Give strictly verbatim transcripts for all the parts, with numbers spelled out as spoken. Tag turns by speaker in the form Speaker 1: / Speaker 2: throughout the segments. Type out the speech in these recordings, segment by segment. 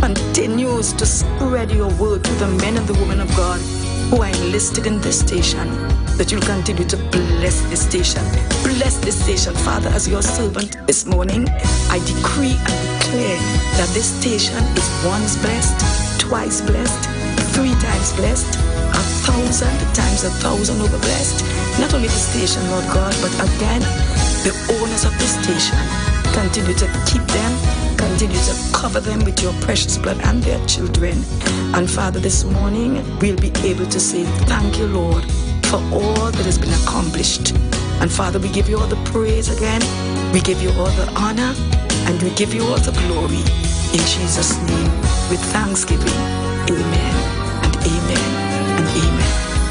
Speaker 1: continues to spread your word to the men and the women of God who are enlisted in this station, that you'll continue to bless this station. Bless this station, Father, as your servant this morning. I decree and declare that this station is once blessed, twice blessed, three times blessed, a thousand times a thousand over blessed. Not only the station, Lord God, but again, the owners of the station. Continue to keep them, continue to cover them with your precious blood and their children. And Father, this morning, we'll be able to say thank you, Lord, for all that has been accomplished. And Father, we give you all the praise again, we give you all the honor, and we give you all the glory. In Jesus' name, with thanksgiving, amen and amen and amen.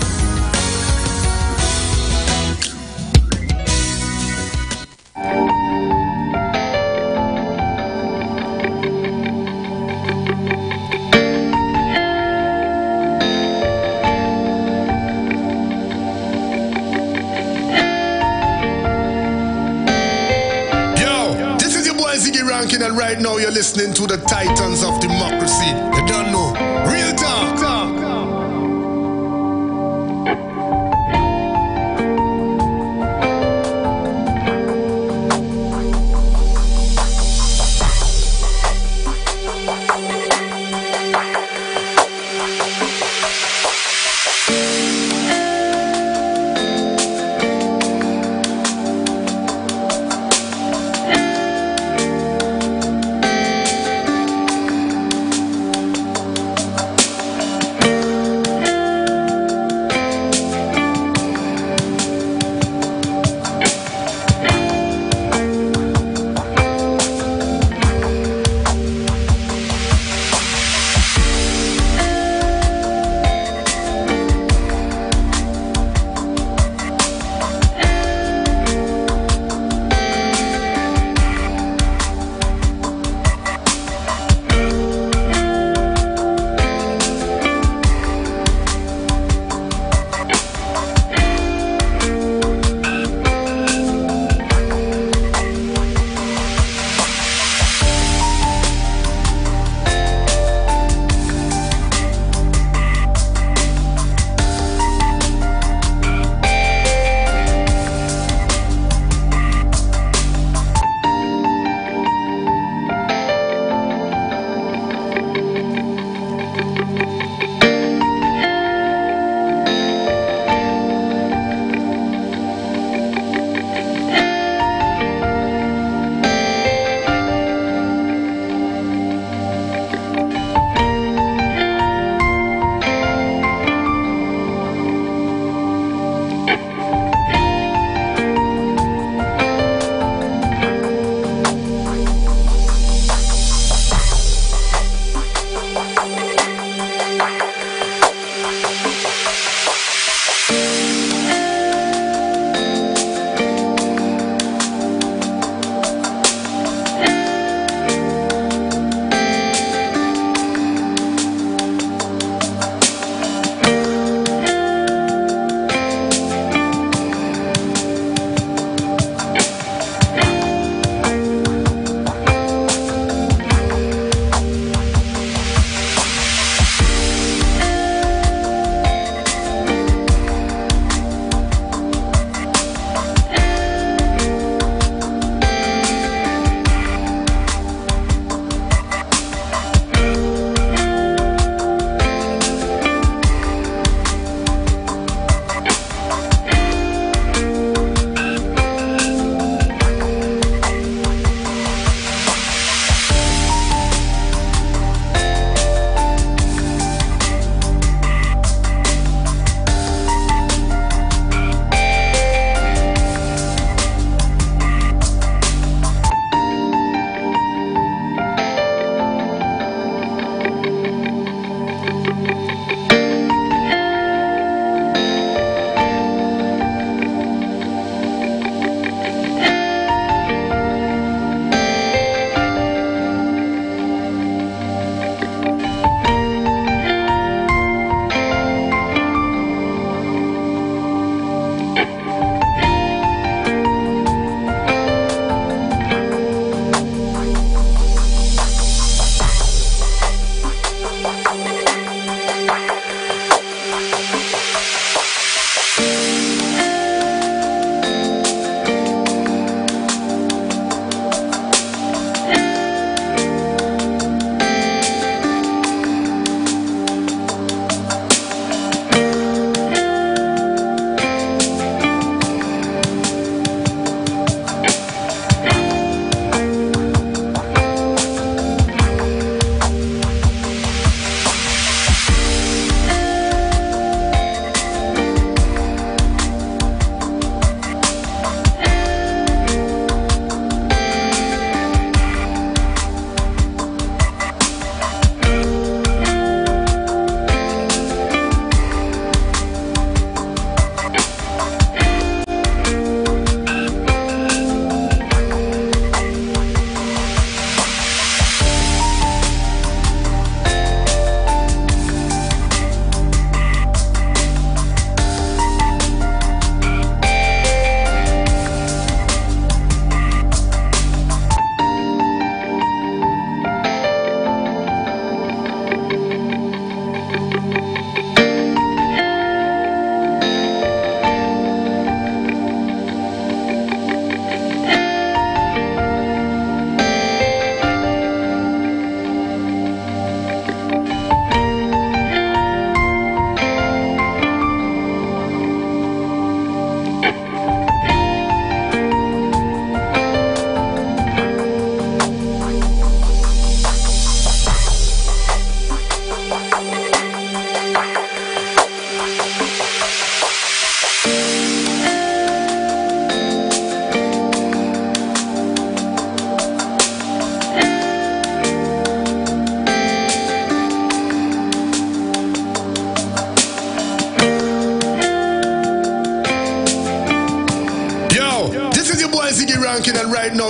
Speaker 2: And right now you're listening to the Titans of Democracy. You don't know. Real talk. talk.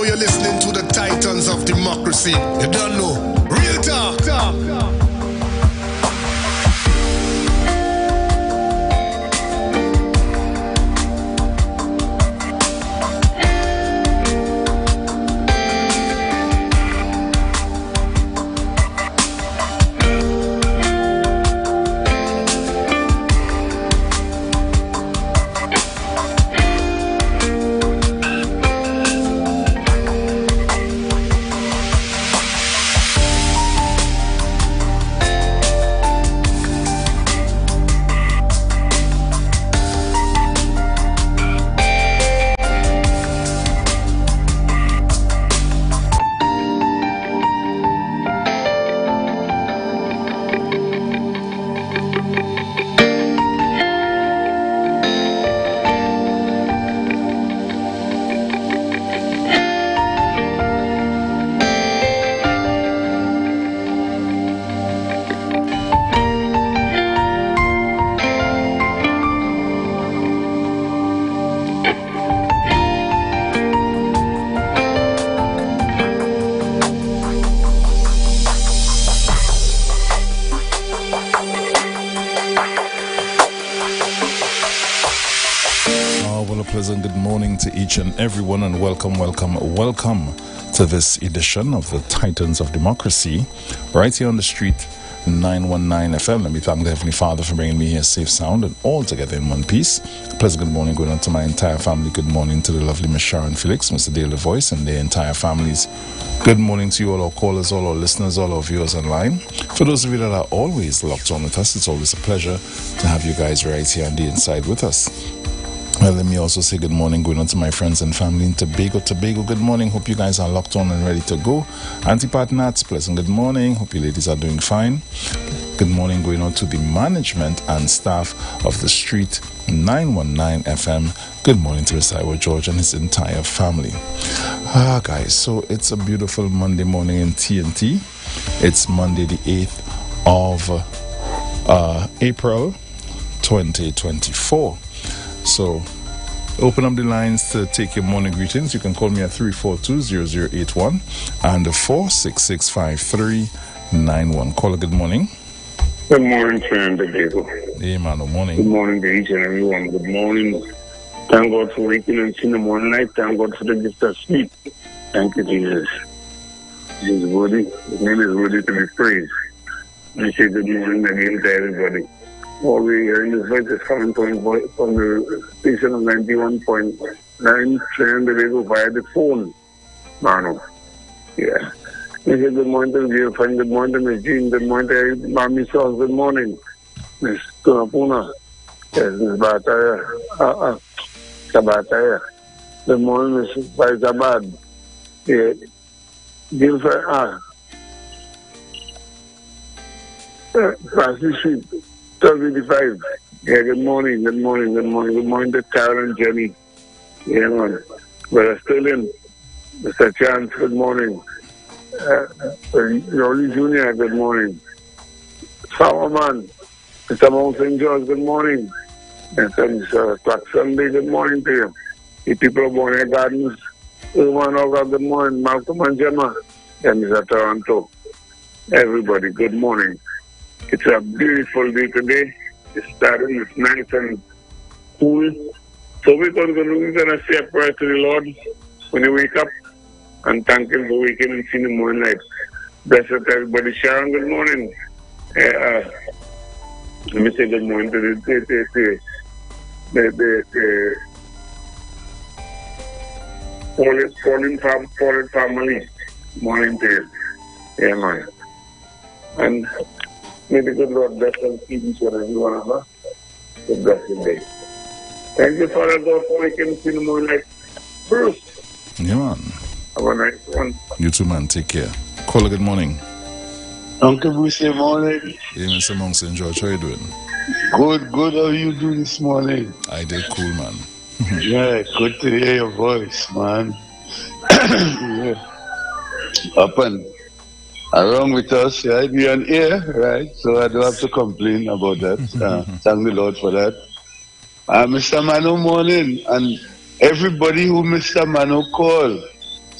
Speaker 2: you're listening to the Titans of Democracy. You don't know. Real talk. talk, talk.
Speaker 3: Each and everyone, and welcome, welcome, welcome to this edition of the Titans of Democracy, right here on the street, nine one nine F M. Let me thank the Heavenly Father for bringing me here safe, sound, and all together in one piece. A pleasant good morning going on to my entire family. Good morning to the lovely Miss Sharon Felix, Mister Dale the Voice, and their entire families. Good morning to you all our callers, all our listeners, all our viewers online. For those of you that are always locked on with us, it's always a pleasure to have you guys right here on the inside with us. Well, let me also say good morning going on to my friends and family in Tobago. Tobago, good morning. Hope you guys are locked on and ready to go. Auntie Pat Nats, pleasant good morning. Hope you ladies are doing fine. Good morning going on to the management and staff of the street nine one nine F M. Good morning to Isaiah George and his entire family. Ah, guys, so it's a beautiful Monday morning in T N T. It's Monday the eighth of uh, April twenty twenty-four. So, open up the lines to take your morning greetings. You can call me at three four two, zero zero eight one and four six six five three nine one. Caller, good morning.
Speaker 4: Good morning, friend.
Speaker 3: Hey, man, good morning.
Speaker 4: Good morning to each and everyone. Good morning. Thank God for waking and seeing the morning light. Thank God for the gift of sleep. Thank you, Jesus. He is worthy. His name is worthy to be praised. I say good morning again to everybody. All we hearing this voice is coming from, from the station of ninety-one point nine Trinidad Radio via the phone. Mano. Yeah. I say good morning to you, friend. Good morning to Miss Jean. Good morning to Mami Sauce. Good morning. Miss Tunapuna. Yes, Miss Bataya. Uh, uh, Sabataya. Good morning, Miss Faizabad. Yeah. Gilford. Ah. Uh, Francis Street. twelve eighty-five. Yeah, good morning, good morning, good morning, good morning to Carol and Jenny. Yeah, man. But still in. Mister Chance, good morning. Uh, Rolly Junior, good morning. Sowerman, Mister Mount Saint George, good morning. And Mister Clark Sunday, good morning to you. The people of Bonnet Gardens, Urban Oga, good morning. Malcolm and Gemma, and Mister Toronto. Everybody, good morning. It's a beautiful day today. It's starting, it's nice and cool. So we're going to, we're going to say a prayer to the Lord when you wake up and thank Him for waking and seeing the morning light. Bless up everybody. Sharon, good morning. Uh, uh, let me say good morning to the, the, the, the, the, the Pauline, Pauline, fam, Pauline family. Morning to you. Yeah, man. And may the good Lord bless and keep each and every one of us. A blessed day. Thank you, Father God, for waking us in the morning like Bruce.
Speaker 3: Yeah, man.
Speaker 4: Have a nice one.
Speaker 3: You too, man. Take care. Caller, good morning.
Speaker 5: Uncle Bruce, good morning.
Speaker 3: Hey, Mister Mount Saint George, how you doing?
Speaker 5: Good, good. How you doing this morning?
Speaker 3: I did cool, man.
Speaker 5: Yeah, good to hear your voice, man. Yeah. Up and along with us, yeah, you're on air, right? So I don't have to complain about that. Uh, thank the Lord for that. Uh, Mister Mano, morning. And everybody who Mister Mano called,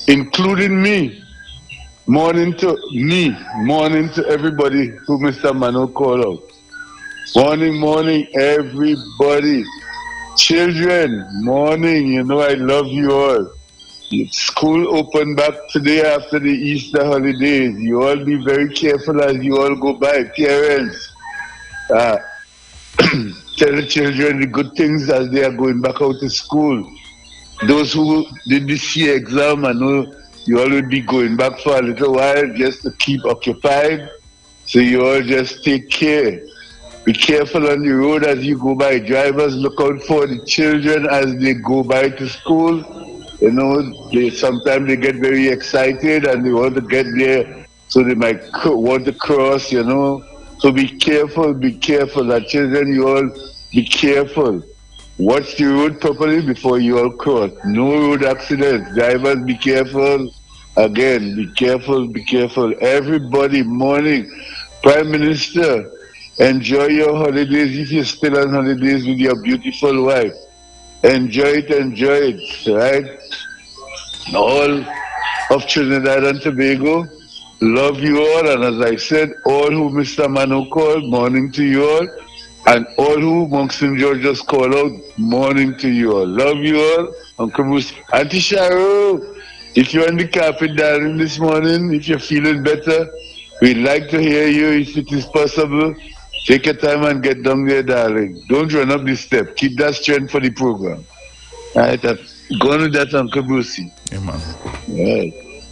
Speaker 5: including me. Morning to me, morning to everybody who Mister Manu called out. Morning, morning, everybody. Children, morning, you know I love you all. School opened back today after the Easter holidays. You all be very careful as you all go by. Parents, uh, tell the children the good things as they are going back out to school. Those who did the C exam, I know you all will be going back for a little while just to keep occupied. So you all just take care. Be careful on the road as you go by. Drivers, look out for the children as they go by to school. You know, they sometimes they get very excited and they want to get there, so they might want to cross, you know. So be careful, be careful. That children, you all be careful. Watch the road properly before you all cross. No road accidents. Drivers, be careful. Again, be careful, be careful. Everybody, morning. Prime Minister, enjoy your holidays if you're still on holidays with your beautiful wife. Enjoy it, enjoy it, right? All of Trinidad and Tobago, love you all. And as I said, all who Mister Manu called, morning to you all. And all who Monk Saint George just called out, morning to you all. Love you all. Uncle Bruce. Auntie Sharo, if you're on the carpet, darling, this morning, if you're feeling better, we'd like to hear you if it is possible. Take your time and get down there, darling. Don't run up this step. Keep that strength for the program. All right, go on with that, Uncle Brucey.
Speaker 3: Yeah, man.
Speaker 5: All right.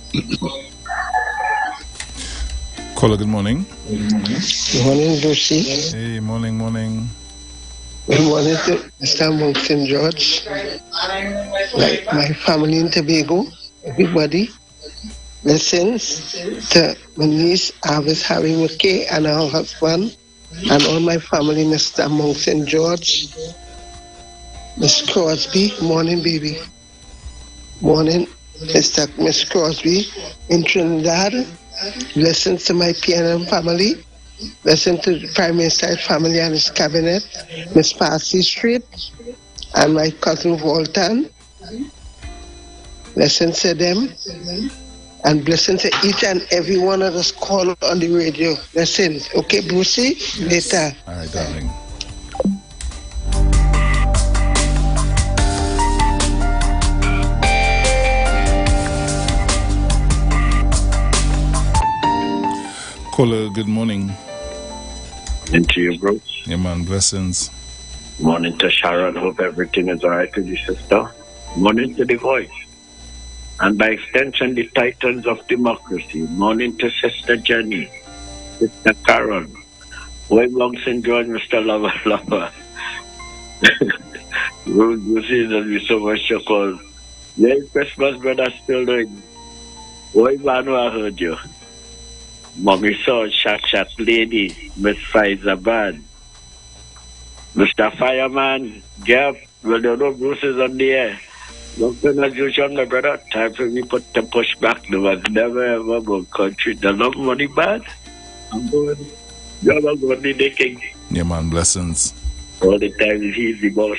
Speaker 3: Caller, good morning.
Speaker 6: Good morning, Lucy.
Speaker 3: Hey, morning, morning.
Speaker 6: Good morning to Mister Monk Saint George, like my family in Tobago, everybody. Blessings to my niece, Avis Harry McKay, and her husband, and all my family, Mister Monk Saint George, Miss Crosby, morning, baby. Morning, Mister Miss Crosby in Trinidad. Blessings to my P N M family. Blessings to the Prime Minister's family and his cabinet, Miss Parsley Street, and my cousin Walton. Blessings to them. And blessings to each and every one of us call on the radio. Listen, okay, Brucey? Yes. Later.
Speaker 3: All right, darling. Caller, good morning.
Speaker 7: And to you, bro.
Speaker 3: Yeah, man, blessings.
Speaker 7: Morning to Sharon. Hope everything is all right with you, sister. Morning to the voice. And by extension, the titans of democracy. Morning to Sister Jenny, Sister Karen, Way Long Saint George, Mister Lover Lover. You see that we so much to call. Merry Christmas, brother, still doing. Way Manu, I heard you. Mommy saw Shak Shak Lady, Miss Faizabad. Mister Fireman, Jeff, well, you know Bruce is on the air. Don't turn as usual, my brother. Time for me put the push back. There was never ever about country. The love money bad. I'm going. You're not going to the king.
Speaker 3: Yeah, man, blessings.
Speaker 7: All the time he's the boss.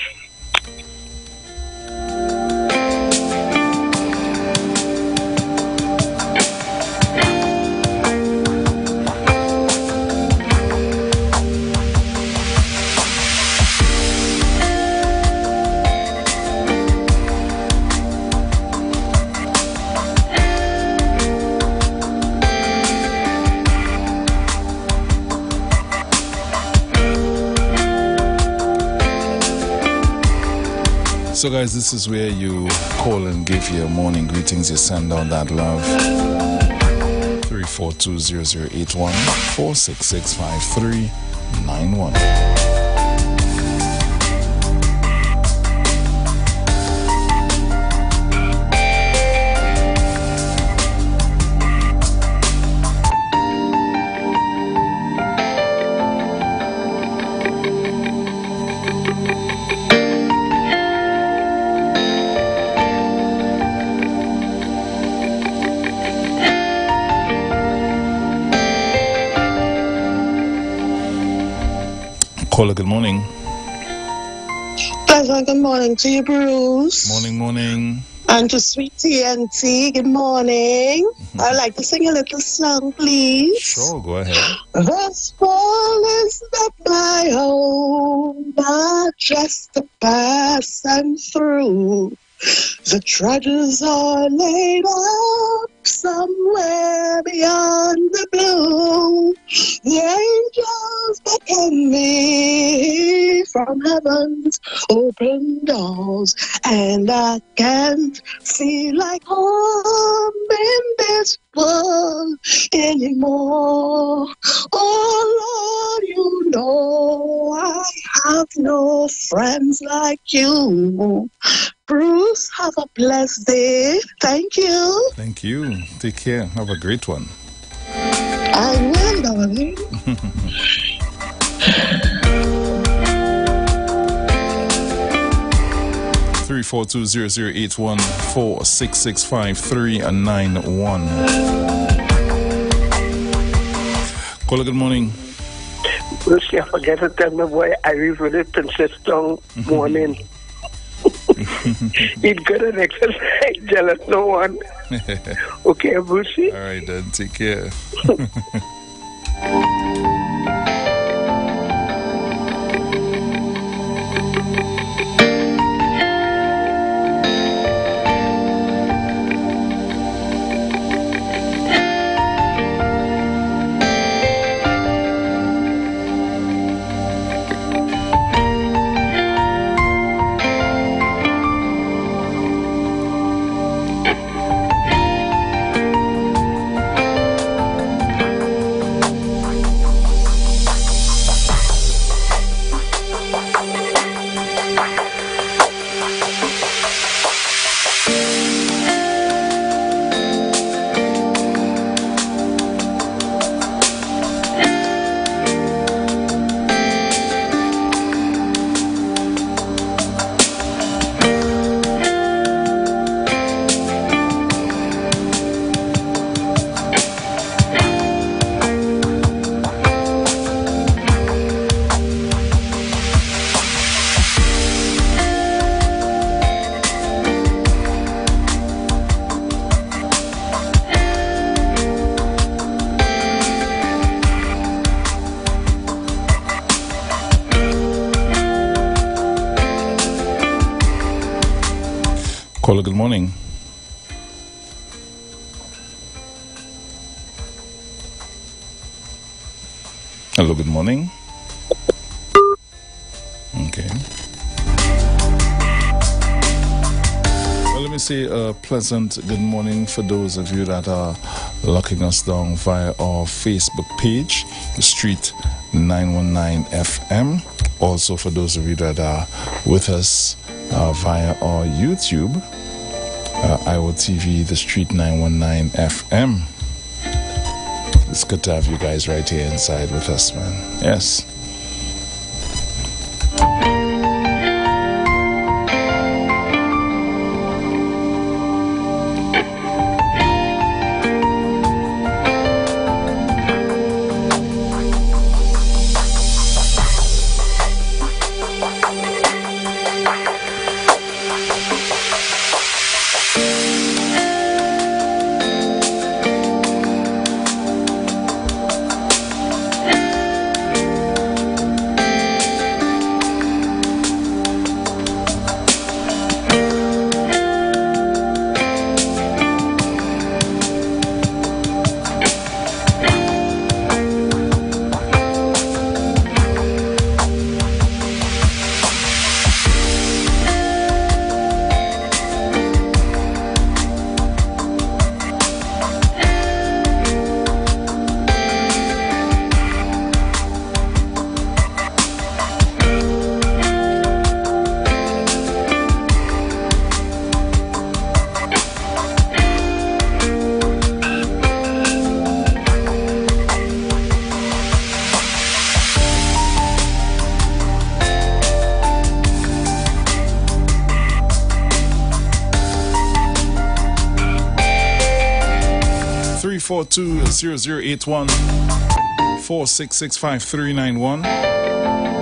Speaker 3: So guys, this is where you call and give your morning greetings. You send down that love. three four two zero zero eight one, four six six five three nine one. Caller, good morning.
Speaker 8: Pleasant good morning to you, Bruce.
Speaker 3: Morning, morning.
Speaker 6: And to Sweet T N T, good morning. I'd like to sing a little song, please.
Speaker 3: Sure, go ahead.
Speaker 6: This world is not my home, but just a passing through. The treasures are laid up somewhere beyond the blue. The angels beckon me from heaven's open doors, and I can't feel like home in this world anymore. Oh Lord, you know I have no friends like you. Bruce, have a blessed day. Thank you.
Speaker 3: Thank you. Take care. Have a great one.
Speaker 6: I will, darling.
Speaker 3: Three four two zero zero eight one four six six five three and nine one. Caller, good morning.
Speaker 6: Bruce, you forget to tell me why I really Princess Town morning. Eat good and exercise, jealous no one. Okay, Brucey?
Speaker 3: All right, then. Take care. Caller, good morning. Hello, good morning. Okay. Well, let me say a pleasant good morning for those of you that are locking us down via our Facebook page, The Street nine one nine F M. Also for those of you that are with us uh, via our YouTube, uh, I O T V, The Street nine one nine F M. It's good to have you guys right here inside with us, man. Yes. four two zero zero eight one four six six five three nine one.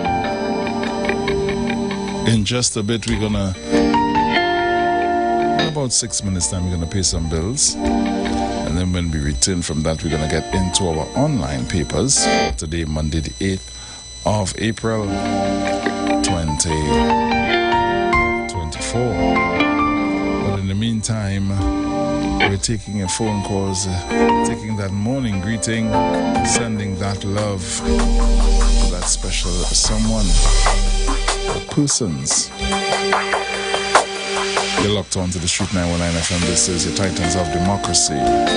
Speaker 3: In just a bit, we're gonna about six minutes time, we're going to pay some bills. And then when we return from that, we're going to get into our online papers. Today, Monday the eighth of April, twenty twenty-four. But in the meantime, we're taking your phone calls, uh, taking that morning greeting, sending that love to that special someone, or persons. You're locked on to the Street nine one nine F M. This is your Titans of Democracy.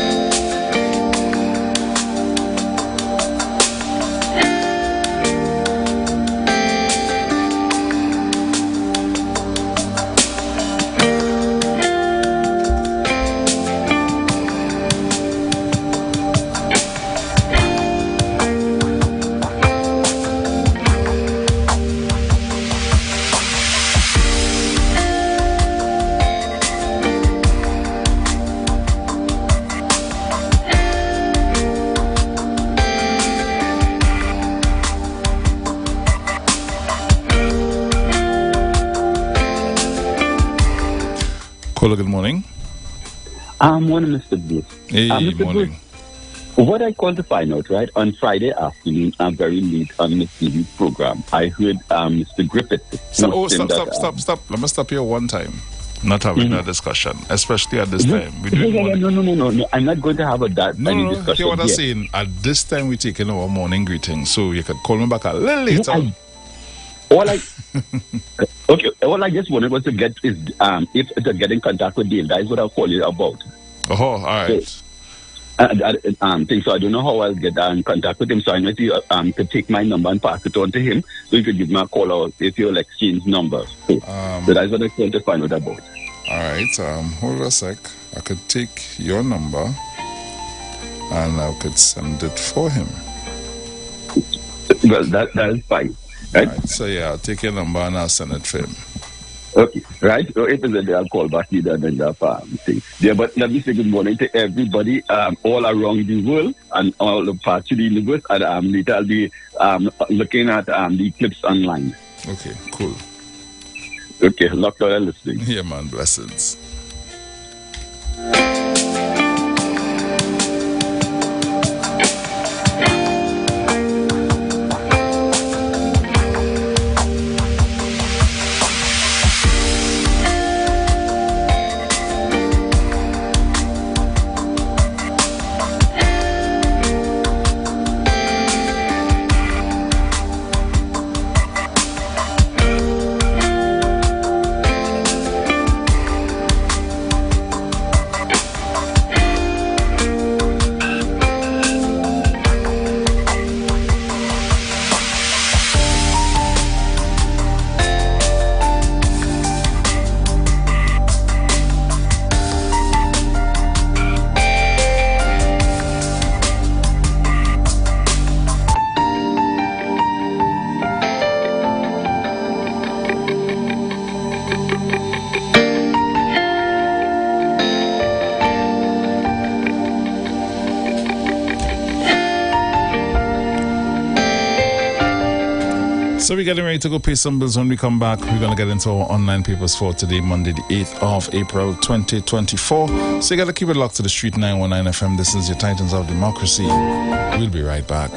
Speaker 3: Hello, good morning.
Speaker 8: Um, morning, Mister Bruce.
Speaker 3: Hey,
Speaker 8: uh, Mister
Speaker 3: morning.
Speaker 8: Bruce, what I called to find out, right, on Friday afternoon, I'm very late on Miss T V's program. I heard um, Mister Griffith.
Speaker 3: So, oh, stop,
Speaker 8: that,
Speaker 3: stop,
Speaker 8: um,
Speaker 3: stop, stop. Let me stop here one time. Not having
Speaker 8: mm-hmm.
Speaker 3: a discussion, especially at this
Speaker 8: no,
Speaker 3: time. We
Speaker 8: yeah, yeah, yeah, no, no, no, no, no. I'm not going to have a that
Speaker 3: no,
Speaker 8: any
Speaker 3: no,
Speaker 8: discussion.
Speaker 3: Hear what I'm
Speaker 8: yet.
Speaker 3: saying? At this time, we're taking our morning greeting, so you could call me back a little later.
Speaker 8: No, I, all I okay, all I just wanted was to get is um if to get in contact with Dale. That is what I'll call you about.
Speaker 3: Oh, all right.
Speaker 8: So, uh, that, um, thing, so I don't know how I'll get uh, in contact with him. So I need to um to take my number and pass it on to him, so you could give me a call or if you'll exchange numbers. So,
Speaker 3: Um,
Speaker 8: so that's what I want to find out about.
Speaker 3: All right. Um, hold a sec. I could take your number and I could send it for him.
Speaker 8: Well, that that is fine. Right?
Speaker 3: Right. So yeah, I'll take your number and I'll send it for him.
Speaker 8: Okay, right? So if it's a day, I'll call back either than that um, thing. Yeah, but let me say good morning to everybody um, all around the world and all the parts of the universe. And um, later I'll be um, looking at um, the clips online.
Speaker 3: Okay, cool.
Speaker 8: Okay, locked on and listening.
Speaker 3: Yeah, man, blessings. So we're getting ready to go pay some bills. When we come back, we're going to get into our online papers for today, Monday the eighth of April, twenty twenty-four. So you got to keep it locked to the Street nine one nine F M. This is your Titans of Democracy. We'll be right back.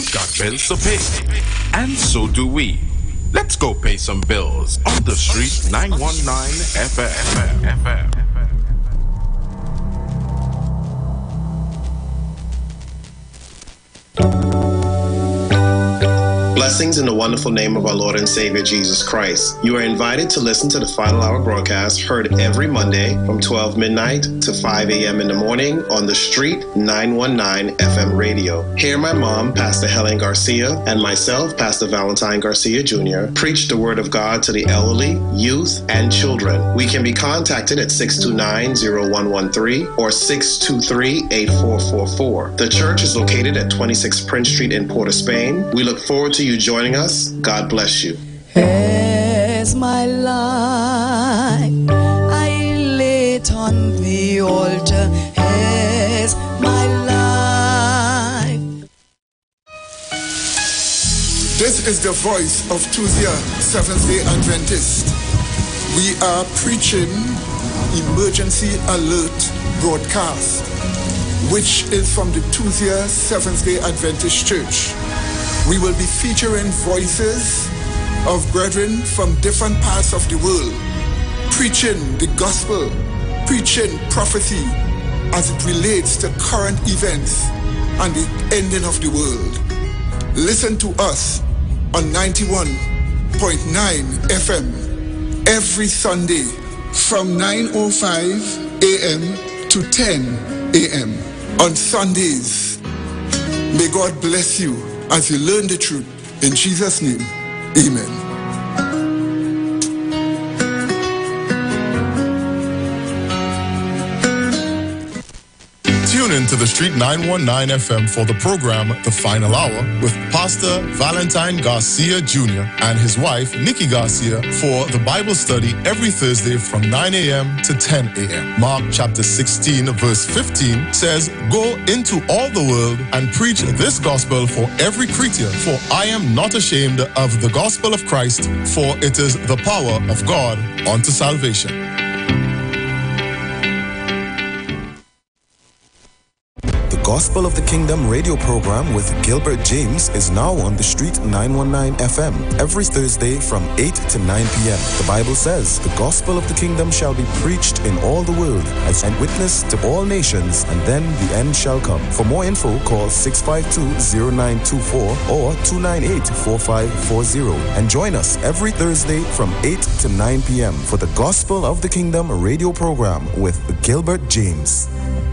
Speaker 9: You've got bills to pay, and so do we. Let's go pay some bills on the street. Nine one nine F M.
Speaker 10: Blessings in the wonderful name of our Lord and Savior Jesus Christ. You are invited to listen to the Final Hour broadcast heard every Monday from twelve midnight to five a.m. in the morning on the street nine one nine F M radio. Here my mom, Pastor Helen Garcia, and myself, Pastor Valentine Garcia Junior, preach the word of God to the elderly, youth, and children. We can be contacted at six two nine, zero one one three or six two three, eight four four four. The church is located at twenty-six Prince Street in Port of Spain. We look forward to you joining us. God bless you.
Speaker 1: As my life I lay it on the altar, as my life.
Speaker 11: This is the voice of Tuzia Seventh-day Adventist. We are preaching Emergency Alert broadcast, which is from the Tuzia Seventh-day Adventist Church. We will be featuring voices of brethren from different parts of the world, preaching the gospel, preaching prophecy as it relates to current events and the ending of the world. Listen to us on ninety-one point nine F M every Sunday from nine oh five a.m. to ten a.m. on Sundays. May God bless you as you learn the truth. In Jesus' name, amen.
Speaker 2: Tune in to the Street nine one nine F M for the program The Final Hour with Pastor Valentine Garcia Junior and his wife Nikki Garcia for the Bible study every Thursday from nine a.m. to ten a.m. Mark chapter sixteen verse fifteen says, "Go into all the world and preach this gospel for every creature, for I am not ashamed of the gospel of Christ, for it is the power of God unto salvation."
Speaker 12: Gospel of the Kingdom radio program with Gilbert James is now on the Street nine one nine F M every Thursday from eight to nine p.m. The Bible says, "The gospel of the kingdom shall be preached in all the world as a witness to all nations, and then the end shall come." For more info, call six five two, zero nine two four or two nine eight, four five four zero and join us every Thursday from eight to nine p.m. for the Gospel of the Kingdom radio program with Gilbert James.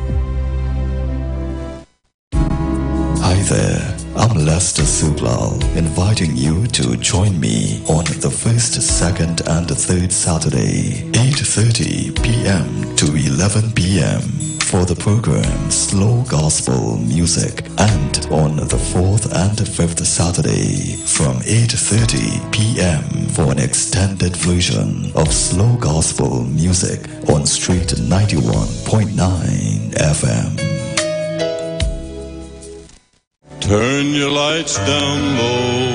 Speaker 13: Hi there, I'm Lester Sublal, inviting you to join me on the first, second, and third Saturday, eight thirty p.m. to eleven p.m. for the program Slow Gospel Music, and on the fourth and fifth Saturday from eight thirty p.m. for an extended version of Slow Gospel Music on Street ninety-one point nine F M.
Speaker 14: Turn your lights down low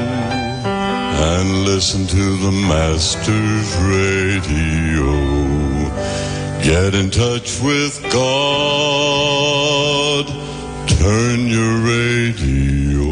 Speaker 14: and listen to the Master's radio. Get in touch with God. Turn your radio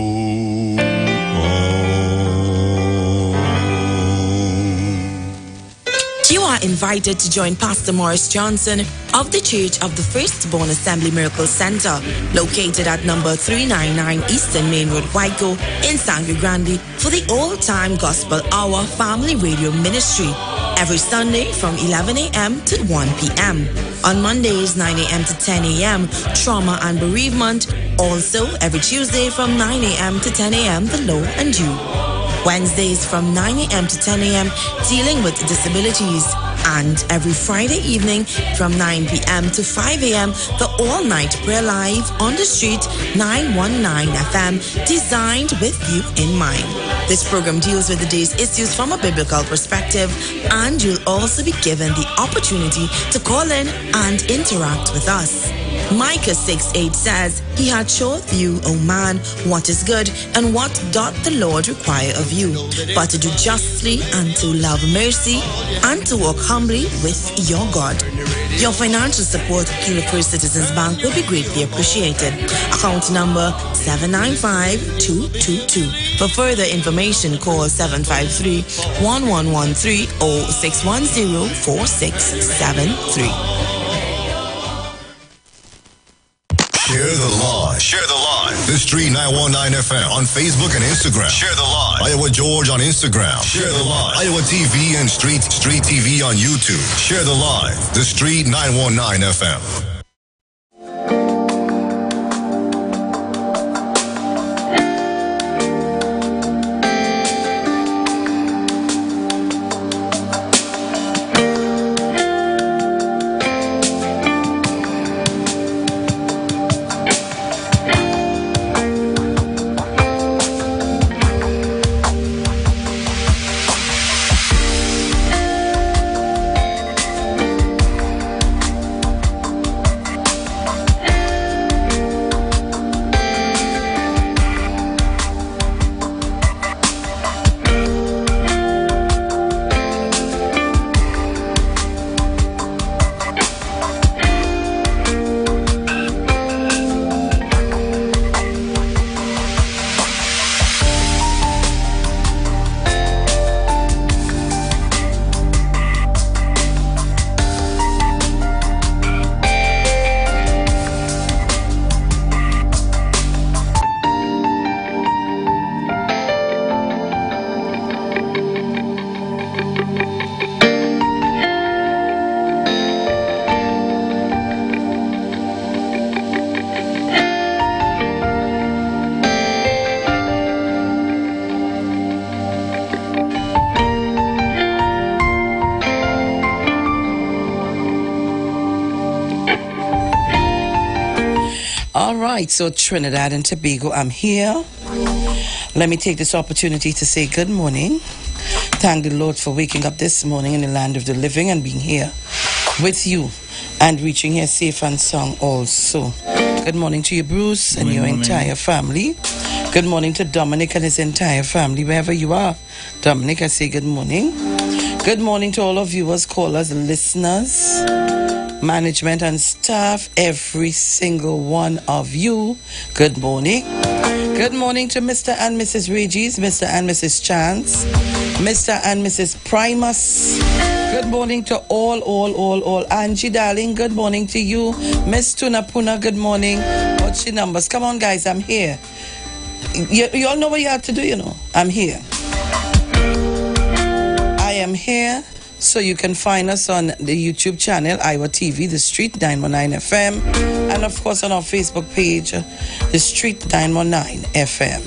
Speaker 14: on.
Speaker 15: You are invited to join Pastor Morris Johnson of the Church of the Firstborn Assembly Miracle Center, located at number three ninety-nine Eastern Main Road, Waiko, in Sangre Grande, for the All-Time Gospel Hour Family Radio Ministry, every Sunday from eleven a.m. to one p.m. On Mondays, nine a.m. to ten a.m., Trauma and Bereavement. Also, every Tuesday from nine a.m. to ten a.m., The Low and You. Wednesdays from nine a.m. to ten a.m., dealing with disabilities. And every Friday evening from nine p.m. to five a.m., the all-night prayer live on the Street nine one nine F M, designed with you in mind. This program deals with the day's issues from a biblical perspective, and you'll also be given the opportunity to call in and interact with us. Micah six eight says, He hath showed you, O man, what is good, and what doth the Lord require of you, but to do justly, and to love mercy, and to walk humbly with your God. Your financial support to Kilo First Citizens Bank will be greatly appreciated. Account number seven nine five two two two. For further information, call seven five three, one one one three or six one zero, four six seven three.
Speaker 16: Share the live. Share the live. The Street nine one nine F M on Facebook and Instagram. Share the live. Iowa George on Instagram. Share the live. Iowa T V and Street Street T V on YouTube. Share the live. The Street nine one nine F M.
Speaker 17: Right, so Trinidad and Tobago, I'm here. Let me take this opportunity to say good morning. Thank the Lord for waking up this morning in the land of the living and being here with you and reaching here safe and sound also. Good morning to you, Bruce, and
Speaker 3: Good
Speaker 17: your
Speaker 3: morning.
Speaker 17: entire family. Good morning to Dominic and his entire family, wherever you are. Dominic, I say good morning. Good morning to all of viewers, callers, listeners, management and staff, every single one of you. Good morning. Good morning to Mister and Missus Regis, Mister and Missus Chance, Mister and Missus Primus. Good morning to all, all, all, all. Angie, darling, good morning to you. Miss Tunapuna, good morning. What's your numbers? Come on, guys, I'm here. You, you all know what you have to do, you know. I'm here. I am here. So you can find us on the YouTube channel, Iowa T V, The Street nine one nine F M, and of course on our Facebook page, The Street nine one nine F M.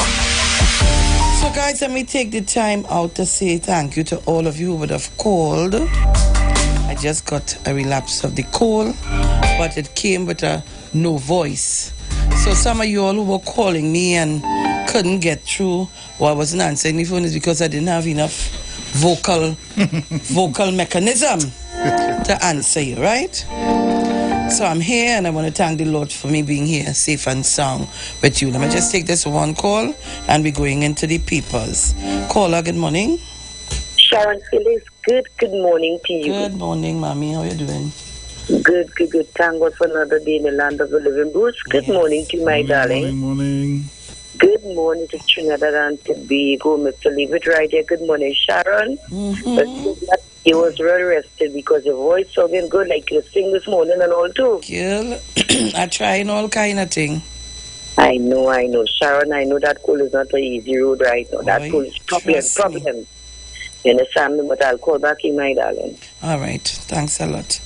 Speaker 17: So guys, let me take the time out to say thank you to all of you who would have called. I just got a relapse of the call, but it came with a no voice. So some of you all who were calling me and couldn't get through, or I wasn't answering the phone, is because I didn't have enough vocal vocal mechanism to answer you, right? So I'm here and I want to thank the Lord for me being here safe and sound with you. Let me just take this one call and we're going into the papers. Caller, good morning.
Speaker 18: Sharon Phillips, good good morning to you.
Speaker 17: Good morning, Mommy. How are you doing?
Speaker 18: Good, good, good. Thank God for another day in the land of the living. Bruce, good yes. morning to you, my
Speaker 3: morning,
Speaker 18: darling.
Speaker 3: Morning, morning.
Speaker 18: Good morning to Trinidad and Tobago, Mister Leave It Right here. Good morning, Sharon.
Speaker 17: Mm-hmm.
Speaker 18: You was very rested because your voice sounding good, like you sing this morning and all too.
Speaker 17: Girl, I trying all kind of thing.
Speaker 18: I know, I know. Sharon, I know that cool is not an easy road right now. That cool is problem, problem. You understand me? But I'll call back in, my darling.
Speaker 17: All right. Thanks a lot.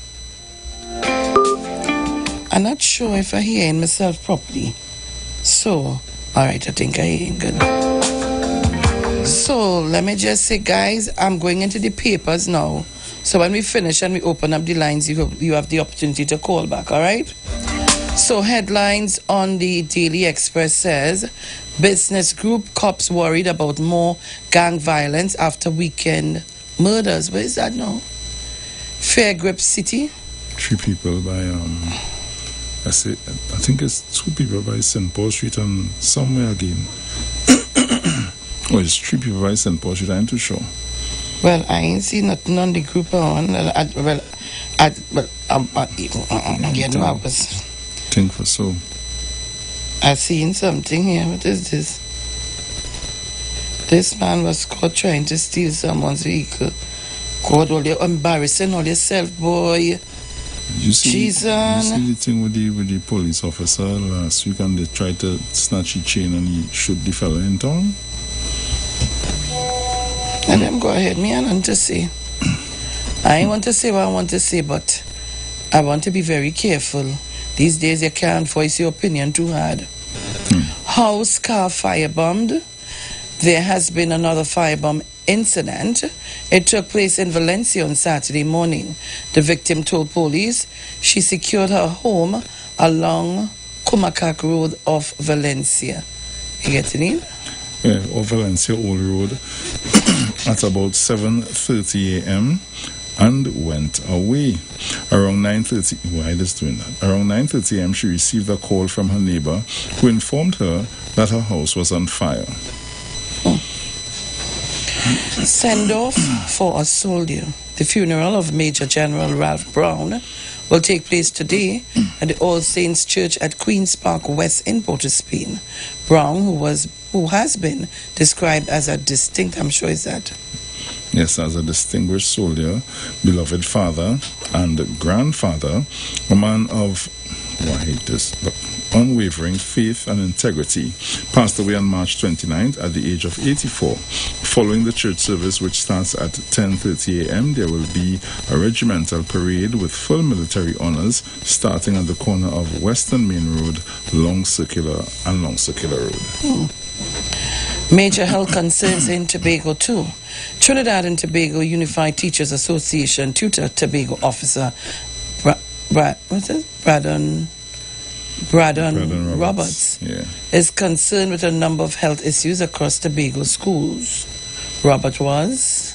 Speaker 17: I'm not sure if I hear myself properly. So... all right, I think I am good. So, let me just say, guys, I'm going into the papers now. So, when we finish and we open up the lines, you have, you have the opportunity to call back, all right? So, headlines on the Daily Express says, business group cops worried about more gang violence after weekend murders. Where is that now? Fairgrip City.
Speaker 3: Three people by... um. I say, I think it's two people by Saint Paul Street and somewhere again. Oh, it's three people by Saint Paul Street. I'm too sure.
Speaker 17: Well, I ain't seen nothing on the group on. I, well, I, well, um, uh, you know, I was.
Speaker 3: Think for so.
Speaker 17: I seen something here. What is this? This man was caught trying to steal someone's vehicle. God, all you embarrassing all yourself, boy.
Speaker 3: You see,
Speaker 17: Jesus.
Speaker 3: you see the thing with the with the police officer last week, and they tried to snatch his chain and he shoot the fellow in town.
Speaker 17: And them go ahead, me I want to say. I ain't want to say what I want to say, but I want to be very careful. These days you can't voice your opinion too hard. Hmm. House car firebombed. There has been another firebomb incident. It took place in Valencia on Saturday morning. The victim told police she secured her home along Kumakak Road of Valencia. You get it in?
Speaker 3: Yeah, of Valencia Old Road at about seven thirty a m and went away. Around nine thirty, why is doing that? Around nine thirty a m she received a call from her neighbor who informed her that her house was on fire.
Speaker 17: Hmm. Send off for a soldier. The funeral of Major General Ralph Brown will take place today at the All Saints Church at Queen's Park West in Port of Spain. Brown, who was who has been described as a distinct, I'm sure is that.
Speaker 3: Yes, as a distinguished soldier, beloved father and grandfather, a man of, oh, I hate this, but unwavering faith and integrity, passed away on March twenty-ninth at the age of eighty-four. Following the church service, which starts at ten thirty a m, there will be a regimental parade with full military honors starting at the corner of Western Main Road, Long Circular and Long Circular Road.
Speaker 17: Hmm. Major health concerns in Tobago too. Trinidad and Tobago Unified Teachers Association tutor Tobago officer Brad, Brad what's it? Braddon Braddon,
Speaker 3: Braddon
Speaker 17: Roberts,
Speaker 3: Roberts. Yeah.
Speaker 17: is concerned with a number of health issues across Tobago schools. Robert was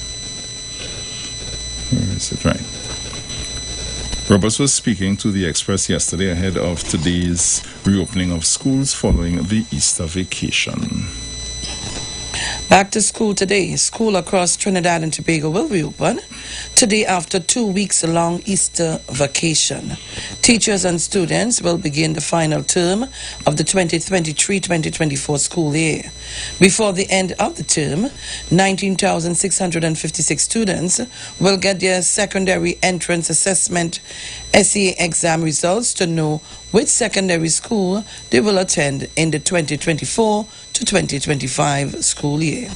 Speaker 3: Where is it? Right. Roberts was speaking to the Express yesterday ahead of today's reopening of schools following the Easter vacation.
Speaker 17: Back to school today. School across Trinidad and Tobago will reopen today after two weeks long Easter vacation. Teachers and students will begin the final term of the twenty twenty-three twenty twenty-four school year. Before the end of the term, nineteen thousand six hundred fifty-six students will get their secondary entrance assessment S E A exam results to know which secondary school they will attend in the twenty twenty-four to twenty twenty-five school year.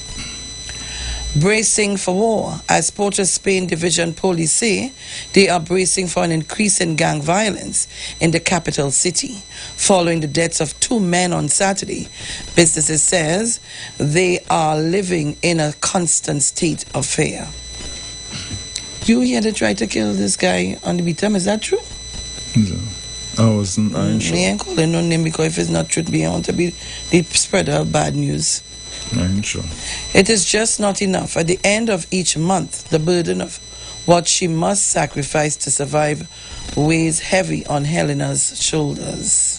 Speaker 17: Bracing for war. As Port of Spain Division Police say, they are bracing for an increase in gang violence in the capital city. Following the deaths of two men on Saturday, businesses says they are living in a constant state of fear. You hear they try to kill this guy on the beatum, is that true?
Speaker 3: No. I wasn't, I ain't sure.
Speaker 17: I ain't calling no name because if it's not true, we want to be the spreader of bad news.
Speaker 3: I ain't sure.
Speaker 17: It is just not enough. At the end of each month, the burden of what she must sacrifice to survive weighs heavy on Helena's shoulders.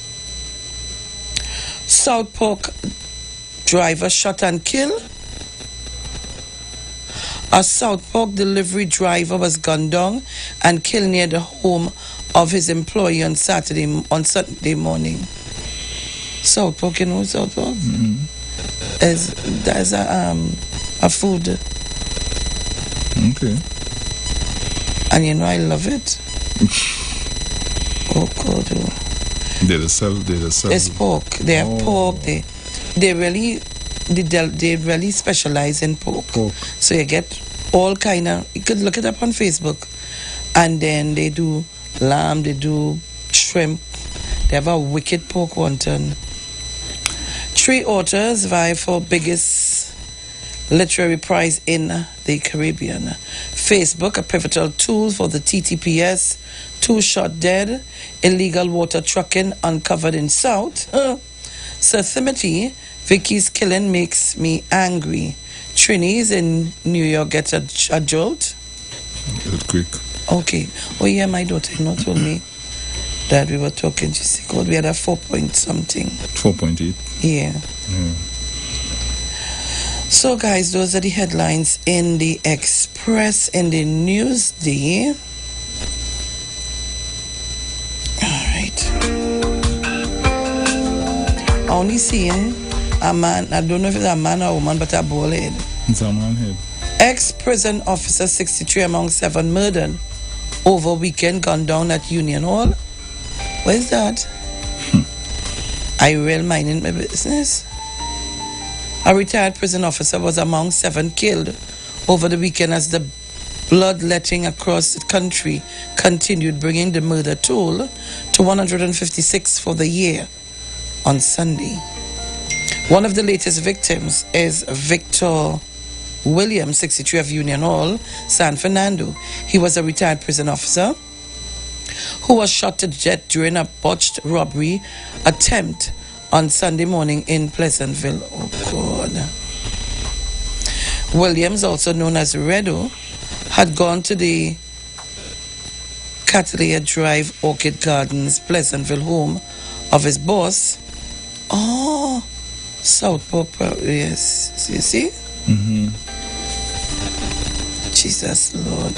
Speaker 17: South Park driver shot and killed. A South Park delivery driver was gunned down and killed near the home of his employee on Saturday on Saturday morning. South Park, you know South Park?
Speaker 3: Mm-hmm.
Speaker 17: There's, there's a um a food.
Speaker 3: Okay.
Speaker 17: And you know I love it. Oh God. Oh.
Speaker 3: They sell. They sell.
Speaker 17: It's pork. They have oh. pork. They they really they they really specialize in pork.
Speaker 3: pork.
Speaker 17: So you get all kind of. You could look it up on Facebook, and then they do lamb. They do shrimp. They have a wicked pork wonton. Three authors vie for biggest literary prize in the Caribbean. Facebook, a pivotal tool for the T T P S, two shot dead, illegal water trucking uncovered in South. Huh. Sir Timothy, Vicky's killing makes me angry. Trini's in New York gets a, a jolt.
Speaker 3: Quick.
Speaker 17: Okay. Oh yeah, my daughter not told me that we were talking, G C code, we had a four point something.
Speaker 3: four point eight?
Speaker 17: Yeah.
Speaker 3: Mm.
Speaker 17: So, guys, those are the headlines in the Express in the Newsday. All right. Only seeing a man, I don't know if it's a man or a woman, but a bald head.
Speaker 3: It's a man head.
Speaker 17: Ex-prison officer sixty-three among seven murdered over weekend gone down at Union Hall. Where is that? Hmm. I will minding my business. A retired prison officer was among seven killed over the weekend as the bloodletting across the country continued, bringing the murder toll to one hundred fifty-six for the year on Sunday. One of the latest victims is Victor Williams, sixty-three of Union Hall, San Fernando. He was a retired prison officer who was shot to death during a botched robbery attempt on Sunday morning in Pleasantville. Oh, God. Williams, also known as Redo, had gone to the Catalina Drive Orchid Gardens, Pleasantville home of his boss. Oh, Southport, yes. You see?
Speaker 3: Mm-hmm.
Speaker 17: Jesus, Lord.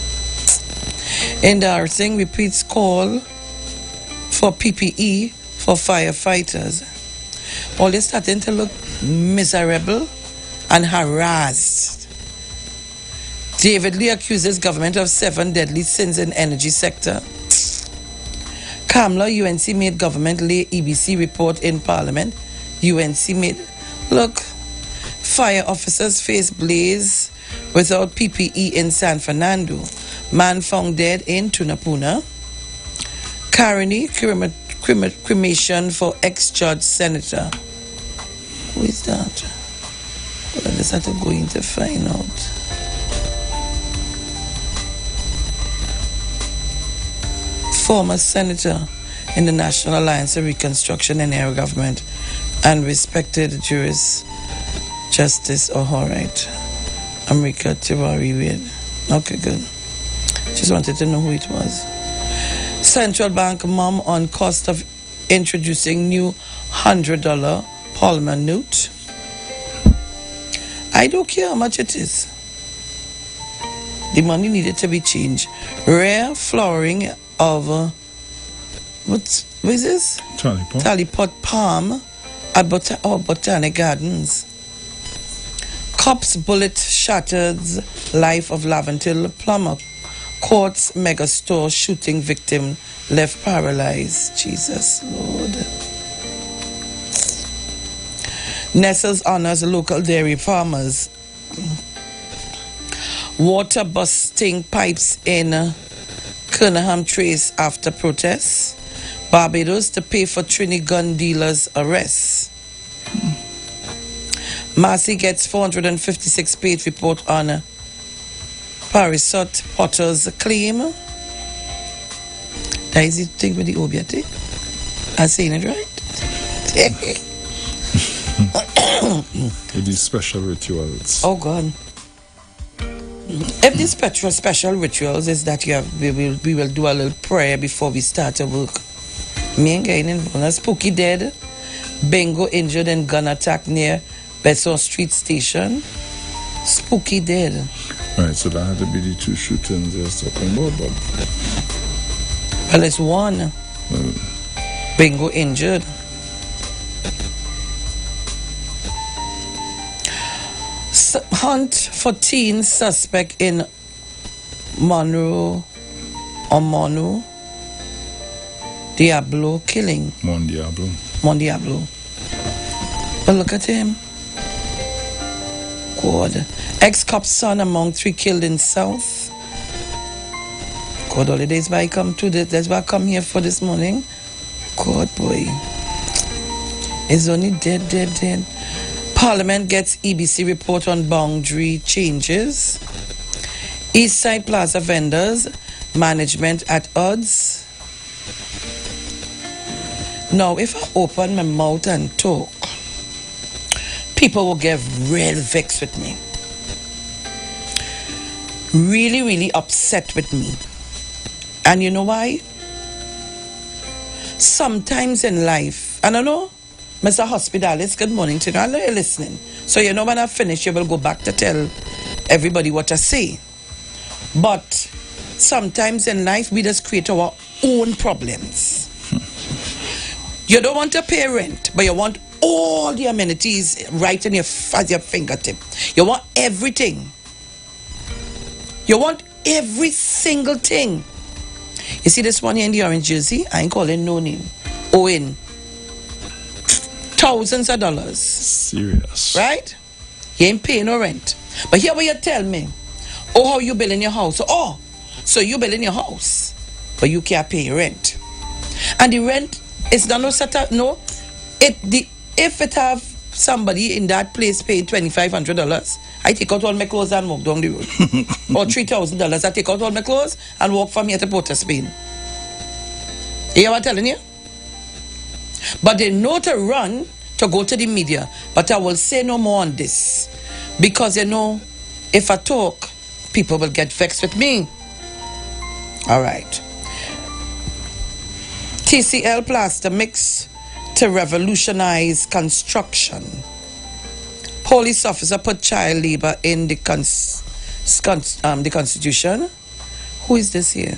Speaker 17: Endorsing repeats call for P P E for firefighters. All they're starting to look miserable and harassed. David Lee accuses government of seven deadly sins in energy sector. Kamla, U N C made government lay E B C report in Parliament. U N C made... Look, fire officers face blaze without P P E in San Fernando. Man found dead in Tunapuna. Carney, crema, crema, cremation for ex-judge senator. Who is that? Well, I just have to go in to find out. Former senator in the National Alliance of Reconstruction and Air Government and respected jurist Justice, oh, all right. America Tiwari Wade. Okay, good. Just wanted to know who it was. Central Bank mom on cost of introducing new one hundred dollar polymer note. I don't care how much it is. The money needed to be changed. Rare flowering of, uh, what's, what is this?
Speaker 3: Talipot.
Speaker 17: Talipot palm at Bot- oh, Botanic Gardens. Cop's bullet shatters life of Laventil plumber. Courts megastore shooting victim left paralyzed. Jesus, Lord. Nestles honors local dairy farmers. Water busting pipes in Kernaham Trace after protests. Barbados to pay for Trini gun dealers' arrests. Marcy gets four hundred fifty-six page report on Parisot Potter's claim. That is the thing with the obiate. I'm saying it right?
Speaker 3: With these special rituals.
Speaker 17: Oh, God. If these special special rituals is that you have, we will we will do a little prayer before we start to work. Me and getting involved. Spooky dead. Bingo injured in gun attack near Besson Street Station. Spooky dead.
Speaker 3: Right, so that had to be the two shootings you're talking about, but...
Speaker 17: Well, it's one.
Speaker 3: Well,
Speaker 17: Bingo injured. S- hunt for teen suspect in Monroe or Mono Diablo killing.
Speaker 3: Mon Diablo.
Speaker 17: Mon Diablo. But look at him. God. Ex-cop's son among three killed in South. God, all the days why I come to this, that's why I come here for this morning. God, boy. It's only dead, dead, dead. Parliament gets E B C report on boundary changes. East Side Plaza vendors, management at odds. Now, if I open my mouth and talk, people will get real vexed with me. Really, really upset with me. And you know why? sometimes in life, and I know, Mister Hospitalis, good morning to you. I know you're listening. So you know when I finish, you will go back to tell everybody what I say. But sometimes in life, we just create our own problems. You don't want to pay rent, but you want all the amenities right in your, at your fingertip. You want everything. You want every single thing. You see this one here in the orange jersey? I ain't calling no name. Owen. Thousands of dollars.
Speaker 3: Serious.
Speaker 17: Right? You ain't paying no rent. But here what you tell me, oh, how you building your house? Oh, so you building your house, but you can't pay rent. And the rent is not no set up, no. It the if it have somebody in that place paying twenty-five hundred dollars, I take out all my clothes and walk down the road. Or three thousand dollars, I take out all my clothes and walk from here to Port of Spain. You hear what I'm telling you? But they know to run to go to the media. But I will say no more on this. Because you know, if I talk, people will get vexed with me. All right. T C L plaster mix to revolutionize construction. Police officer put child labor in the, cons, cons, um, the Constitution. Who is this here?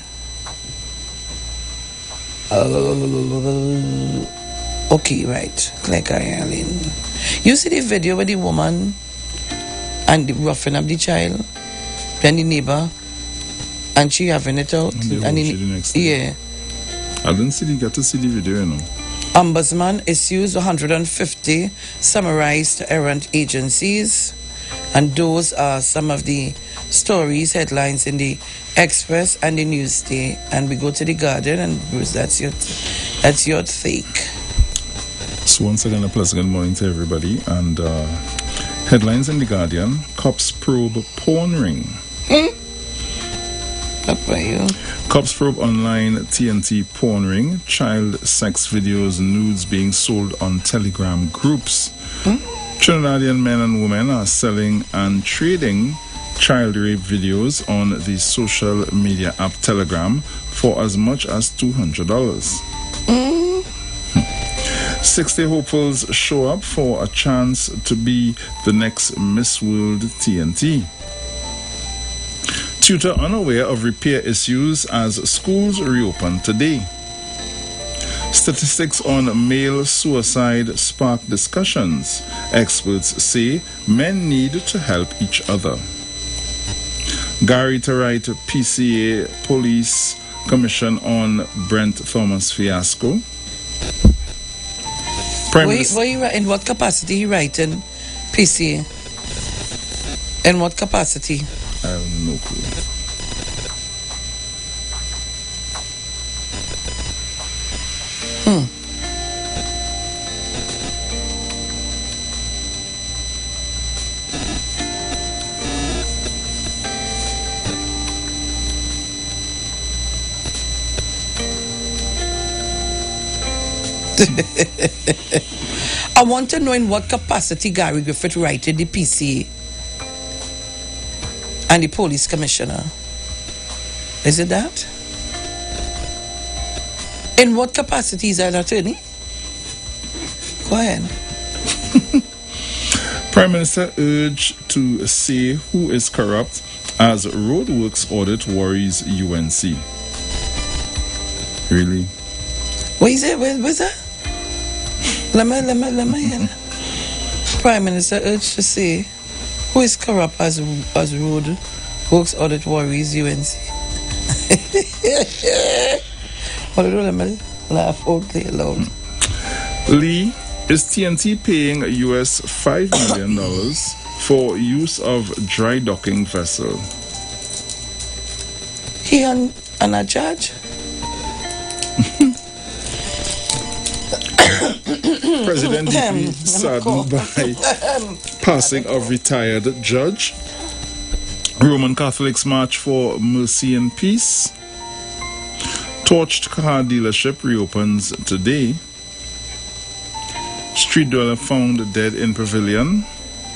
Speaker 17: Uh, okay, right. Like I am. You see the video with the woman and the roughing up the child and the neighbor, and she having it out.
Speaker 3: And,
Speaker 17: and
Speaker 3: the next day.
Speaker 17: Yeah.
Speaker 3: I didn't see the, get to see the video, you know.
Speaker 17: Ombudsman issues one hundred fifty summarized errant agencies, and those are some of the stories, headlines in the Express and the Newsday. And we go to the Guardian, and Bruce, that's your, that's your take.
Speaker 3: So once again, a pleasant good morning to everybody. And uh, headlines in the Guardian: cops probe porn ring.
Speaker 17: Hmm? Up by you.
Speaker 3: Cops probe online T N T porn ring. Child sex videos, nudes being sold on Telegram groups.
Speaker 17: Hmm?
Speaker 3: Trinidadian men and women are selling and trading child rape videos on the social media app Telegram for as much as two hundred dollars.
Speaker 17: Mm.
Speaker 3: sixty hopefuls show up for a chance to be the next Miss World T N T. Tutor unaware of repair issues as schools reopen today. Statistics on male suicide spark discussions. Experts say men need to help each other. Gary to write P C A Police Commission on Brent Thomas fiasco. Prime
Speaker 17: Wait,
Speaker 3: Minister-
Speaker 17: what you, in what capacity you writing P C A? In what capacity?
Speaker 3: I have no clue.
Speaker 17: Hmm. I want to know in what capacity Gary Griffith writed the P C A and the police commissioner. Is it that? In what capacity is an attorney? Go ahead.
Speaker 3: Prime Minister urged to say who is corrupt as roadworks audit worries U N C. Really?
Speaker 17: What is it? Where, where's that? Let me, let me, let me hear. Prime Minister urged to say who is corrupt as as road works audit worries U N C. Let me laugh out there loud.
Speaker 3: Lee, is T N T paying U S five million dollars for use of dry docking vessel?
Speaker 17: He on, on a charge?
Speaker 3: President D P saddened by passing of retired judge. Roman Catholics march for mercy and peace. Torched car dealership reopens today. Street dweller found dead in pavilion.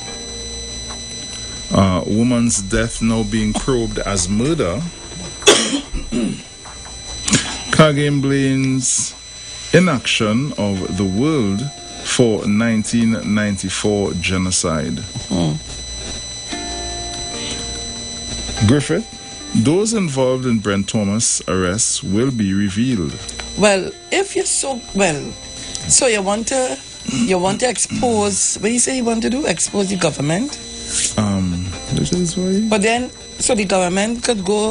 Speaker 3: Uh, woman's death now being probed as murder. Car game blames inaction of the world for nineteen ninety-four genocide.
Speaker 17: Hmm.
Speaker 3: Griffith, those involved in Brent Thomas' arrest will be revealed.
Speaker 17: Well, if you're so well, so you want to you want to expose. What do you say you want to do? Expose the government.
Speaker 3: Um, this is why.
Speaker 17: But then, so the government could go.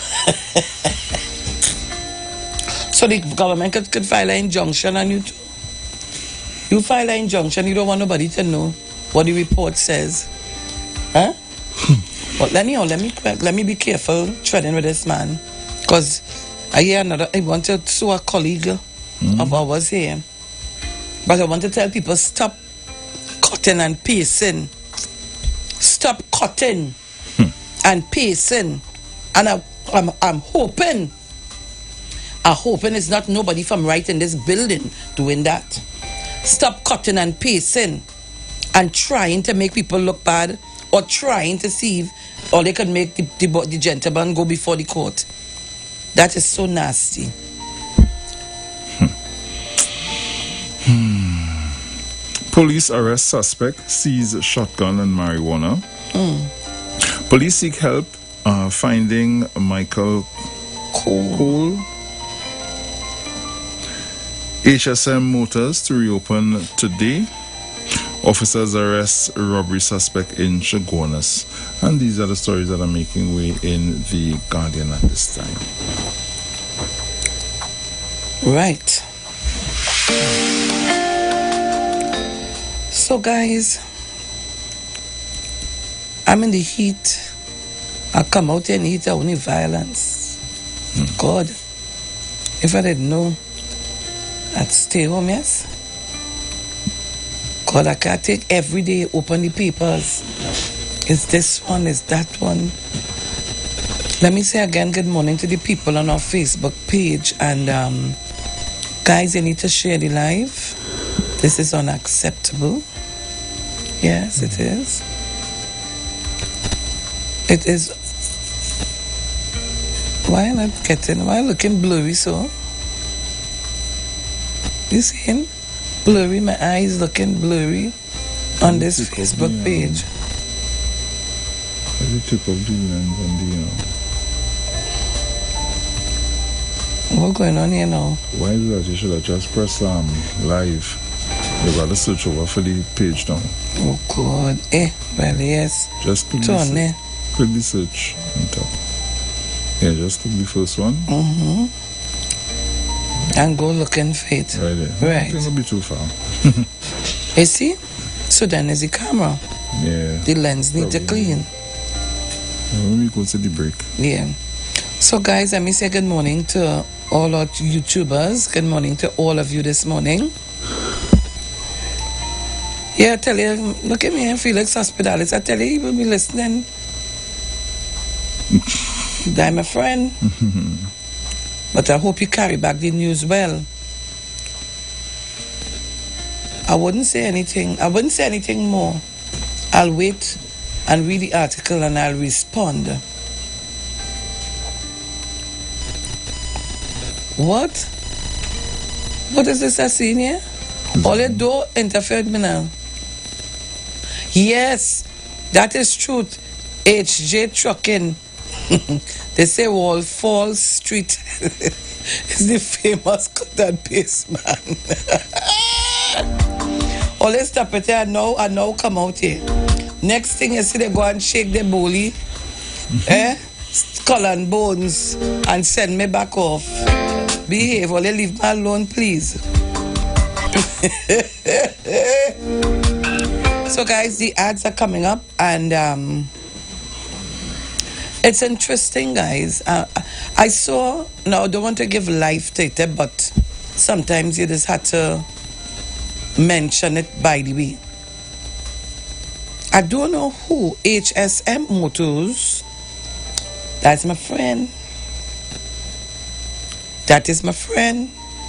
Speaker 17: So the government could, could file an injunction on you too. You file an injunction. You don't want nobody to know what the report says, huh? But anyhow, let me let me be careful treading with this man, because I hear another. I want to sue a colleague mm. of ours here, but I want to tell people stop cutting and pasting. Stop cutting hmm. and pasting, and I, I'm I'm hoping. I'm hoping it's not nobody from right in this building doing that. Stop cutting and pasting and trying to make people look bad, or trying to see if or they could make the, the, the gentleman go before the court. That is so nasty.
Speaker 3: Hmm. Hmm. Police arrest suspect, seize shotgun and marijuana.
Speaker 17: Mm.
Speaker 3: Police seek help uh, finding Michael
Speaker 17: Cole.
Speaker 3: Cole. H S M Motors to reopen today. Officers arrest robbery suspect in Chaguanas. And these are the stories that are making way in the Guardian at this time.
Speaker 17: Right. So guys, I'm in the heat. I come out in the heat of only violence. Hmm. God, if I didn't know, I'd stay home, yes? God, I can't take every day, open the papers. Is this one, is that one? Let me say again, good morning to the people on our Facebook page. And um, guys, you need to share the live. This is unacceptable. Yes, it is. It is. Why am I not getting, why am I looking blurry so? You seeing? Blurry, my eyes looking blurry on this Facebook
Speaker 3: the,
Speaker 17: page.
Speaker 3: Um, I took off the lens on the. Um,
Speaker 17: What's going on here now?
Speaker 3: Why is that? You should have just pressed um, live. You got to search over for the page now.
Speaker 17: Oh God. Eh, well, yes.
Speaker 3: Just click,
Speaker 17: Turn
Speaker 3: the,
Speaker 17: there.
Speaker 3: click the search on top. Yeah, just click the first one.
Speaker 17: Mm-hmm. And go looking for it.
Speaker 3: Right there.
Speaker 17: Right.
Speaker 3: It won't be too far.
Speaker 17: You see? So then is the camera.
Speaker 3: Yeah.
Speaker 17: The lens need to clean.
Speaker 3: When we go to the break.
Speaker 17: Yeah. So guys, let me say good morning to all our YouTubers. Good morning to all of you this morning. Yeah, I tell you, look at me, Felix Hospitalis. I tell you, you will be listening. I'm a friend. But I hope you carry back the news well. I wouldn't say anything. I wouldn't say anything more. I'll wait and read the article and I'll respond. What? What is this I seen here? All it do interfered me now. Yes, that is truth. H J Trucking. They say Wall Fall Street is the famous cut and paste man. All they stop it here and now, and now come out here. Next thing you see, they go and shake the bully, eh? Skull and bones, and send me back off. Behave, or they leave me alone, please. So guys, the ads are coming up, and um, it's interesting, guys. Uh, I saw, now I don't want to give life to it, but sometimes you just had to mention it by the way. I don't know who H S M Motors, that's my friend. That is my friend.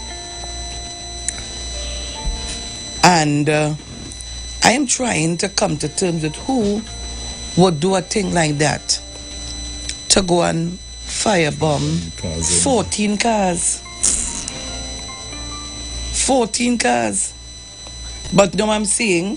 Speaker 17: And uh, I am trying to come to terms with who would do a thing like that. To go and firebomb fourteen cars. fourteen cars. But no, I'm saying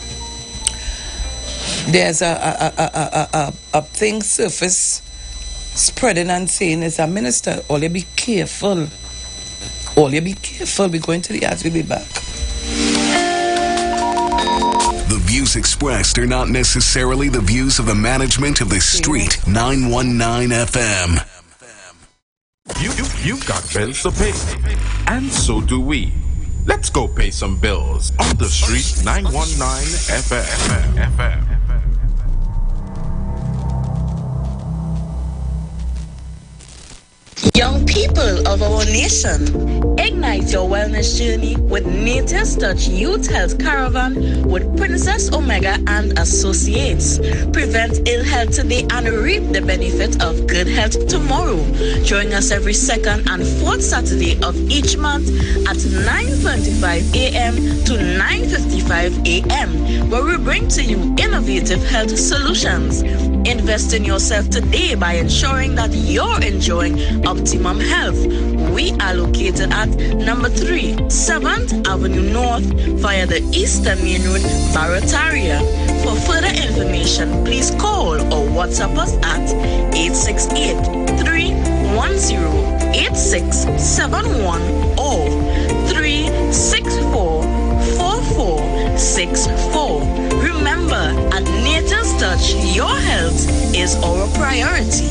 Speaker 17: there's a a, a, a, a, a thing surface spreading and saying as a minister, all you be careful. All you be careful. We're going to the ads. We'll be back.
Speaker 19: The views expressed are not necessarily the views of the management of the Street nine one nine F M.
Speaker 9: You, you, you've got bills to pay, and so do we. Let's go pay some bills on the Street nine one nine F M. F M.
Speaker 15: Young people of our nation, ignite your wellness journey with Nature's Touch Youth Health Caravan with Princess Omega and Associates. Prevent ill health today and reap the benefit of good health tomorrow. Join us every second and fourth Saturday of each month at nine twenty-five a.m. to nine fifty-five a.m. where we bring to you innovative health solutions. Invest in yourself today by ensuring that you're enjoying optimum health. We are located at number three, seventh Avenue North via the Eastern Main Road, Barataria. For further information, please call or WhatsApp us at eight six eight, three one zero, eight six seven one or three six four, four four six four. Remember, at Nature's Touch, your health is our priority.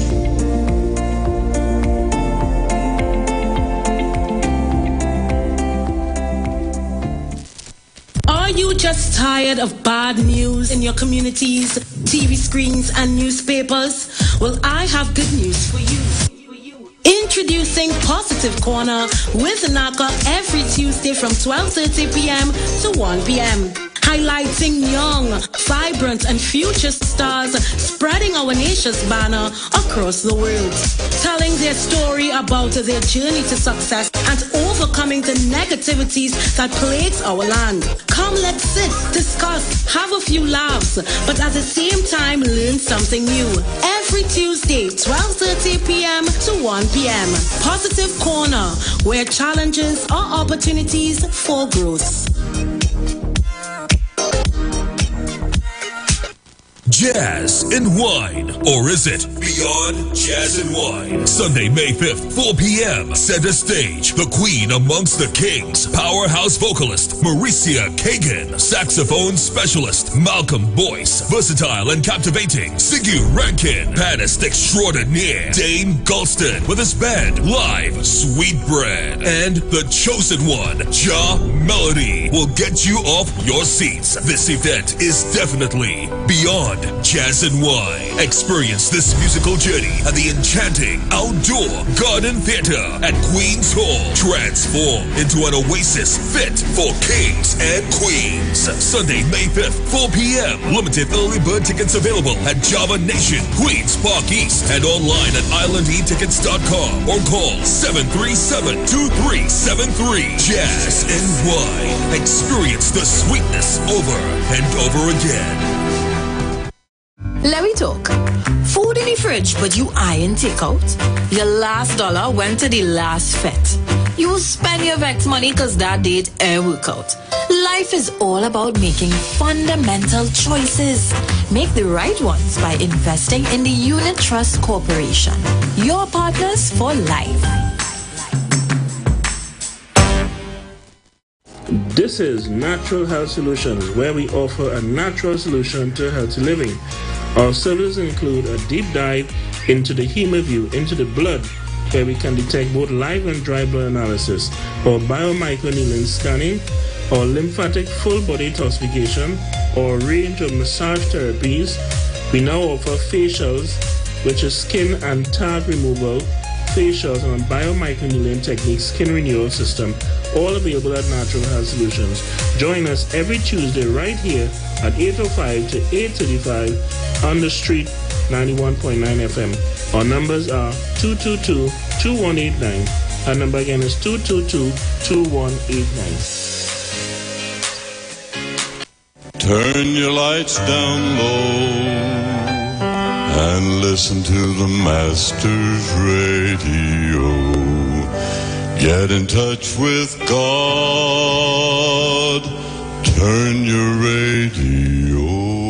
Speaker 20: Are you just tired of bad news in your communities, T V screens, and newspapers? Well, I have good news for you. Introducing Positive Corner with Naka every Tuesday from twelve thirty p.m. to one p.m. Highlighting young, vibrant, and future stars spreading our nation's banner across the world. Telling their story about their journey to success and overcoming the negativities that plagues our land. Come, let's sit, discuss, have a few laughs, but at the same time learn something new. Every Tuesday, twelve thirty p.m. to one p.m. Positive Corner, where challenges are opportunities for growth.
Speaker 21: Jazz and Wine, or is it Beyond Jazz and Wine? Sunday, May fifth, four p.m. Center stage, the queen amongst the kings, powerhouse vocalist Mauricia Kagan, saxophone specialist Malcolm Boyce, versatile and captivating Siggy Rankin, pianist extraordinaire Dane Galston with his band live Sweet Bread, and the chosen one, Ja Melody, will get you off your seats. This event is definitely beyond Jazz and Wine. Experience this musical journey at the enchanting outdoor garden theater at Queen's Hall. Transform into an oasis fit for kings and queens. Sunday, May fifth, four p.m. Limited early bird tickets available at Java Nation, Queens Park East, and online at island e tickets dot com or call seven three seven, two three seven three. Jazz and Wine. Experience the sweetness over and over again.
Speaker 22: Let me talk. Food in the fridge, but you eyeing takeout? Your last dollar went to the last fet. You will spend your vex money because that date air workout. Life is all about making fundamental choices. Make the right ones by investing in the Unit Trust Corporation. Your partners for life.
Speaker 23: This is Natural Health Solutions, where we offer a natural solution to healthy living. Our services include a deep dive into the HemoView, into the blood, where we can detect both live and dry blood analysis, or biomicroneedling scanning, or lymphatic full body detoxification, or a range of massage therapies. We now offer facials, which is skin and tag removal, facials and biomicroneedling technique, skin renewal system, all available at Natural Health Solutions. Join us every Tuesday right here at eight oh five to eight thirty-five on the Street ninety-one point nine F M. Our numbers are two two two, two one eight nine. Our number again is two two two, two one eight nine.
Speaker 14: Turn your lights down low and listen to the Master's Radio. Get in touch with God. Turn your radio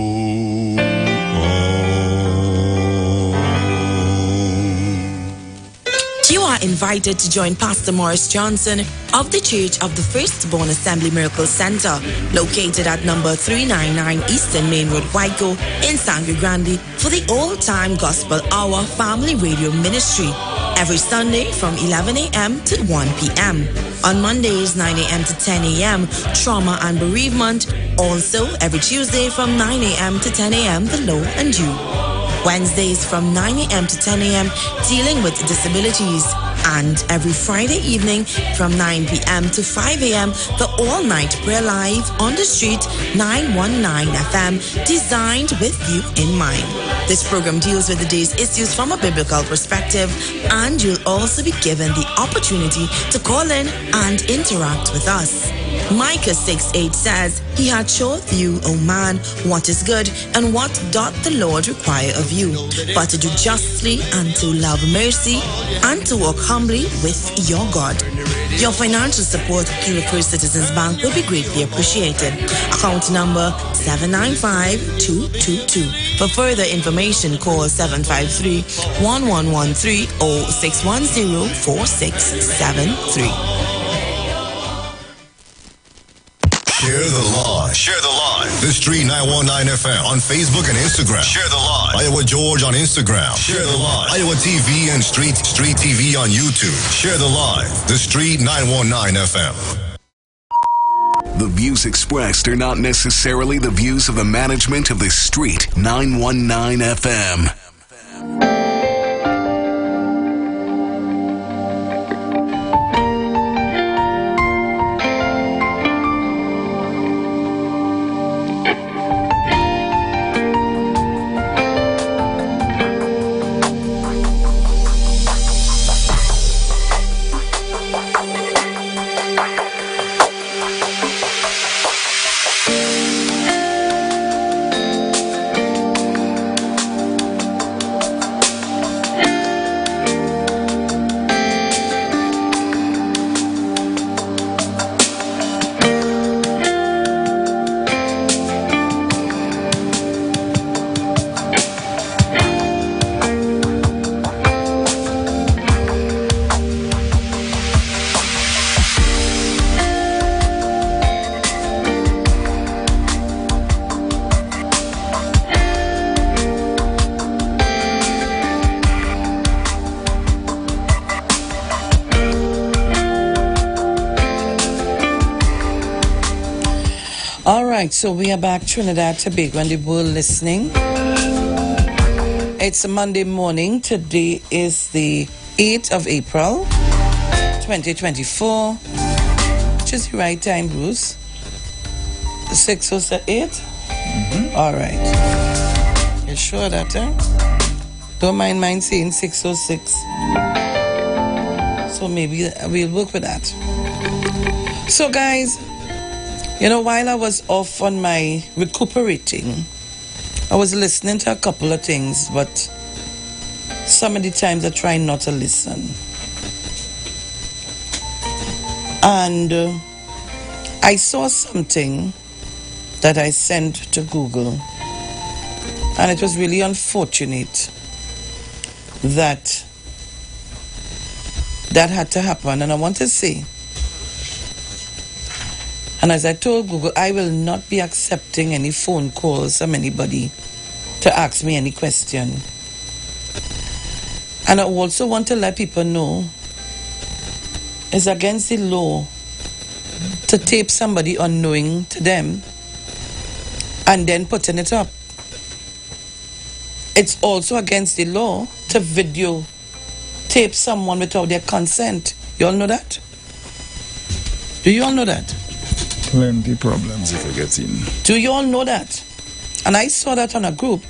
Speaker 15: You are invited to join Pastor Morris Johnson of the Church of the Firstborn Assembly Miracle Center, located at number three ninety-nine Eastern Main Road, Waiko, in Sangre Grande, for the Old Time Gospel Hour Family Radio Ministry, every Sunday from eleven a.m. to one p.m. On Mondays, nine a.m. to ten a.m., Trauma and Bereavement. Also, every Tuesday from nine a.m. to ten a.m., The Low and You. Wednesdays from nine a.m. to ten a.m., dealing with disabilities. And every Friday evening from nine p.m. to five a.m., the all-night prayer live on the street nine one nine F M, designed with you in mind. This program deals with the day's issues from a biblical perspective, and you'll also be given the opportunity to call in and interact with us. Micah six eight says, He hath showed you, O man, what is good, and what doth the Lord require of you, but to do justly, and to love mercy, and to walk humbly with your God. Your financial support through the First Citizens Bank will be greatly appreciated. Account number seven nine five two two two. For further information, call seven five three, one one one three or six one zero, four six seven three.
Speaker 16: Share the live. Share the live. The Street nine one nine F M on Facebook and Instagram. Share the live. Iowa George on Instagram. Share the live. Iowa T V and Street Street T V on YouTube. Share the live. The Street nine one nine F M.
Speaker 19: The views expressed are not necessarily the views of the management of the Street nine one nine F M.
Speaker 17: So we are back, Trinidad, Tobago, and the world listening. It's a Monday morning. Today is the eighth of April, twenty twenty-four, which is the right time, Bruce. six oh eight? Mm-hmm. All right. You sure that, eh? Don't mind mine saying six oh six. So maybe we'll work with that. So, guys, you know, while I was off on my recuperating, I was listening to a couple of things, but some of the times I try not to listen. And uh, I saw something that I sent to Google, and it was really unfortunate that that had to happen. And I want to say, and as I told Google, I will not be accepting any phone calls from anybody to ask me any question. And I also want to let people know it's against the law to tape somebody unknowing to them and then putting it up. It's also against the law to video tape someone without their consent. You all know that? Do you all know that?
Speaker 3: Plenty problems if you get in.
Speaker 17: Do you all know that? And I saw that on a group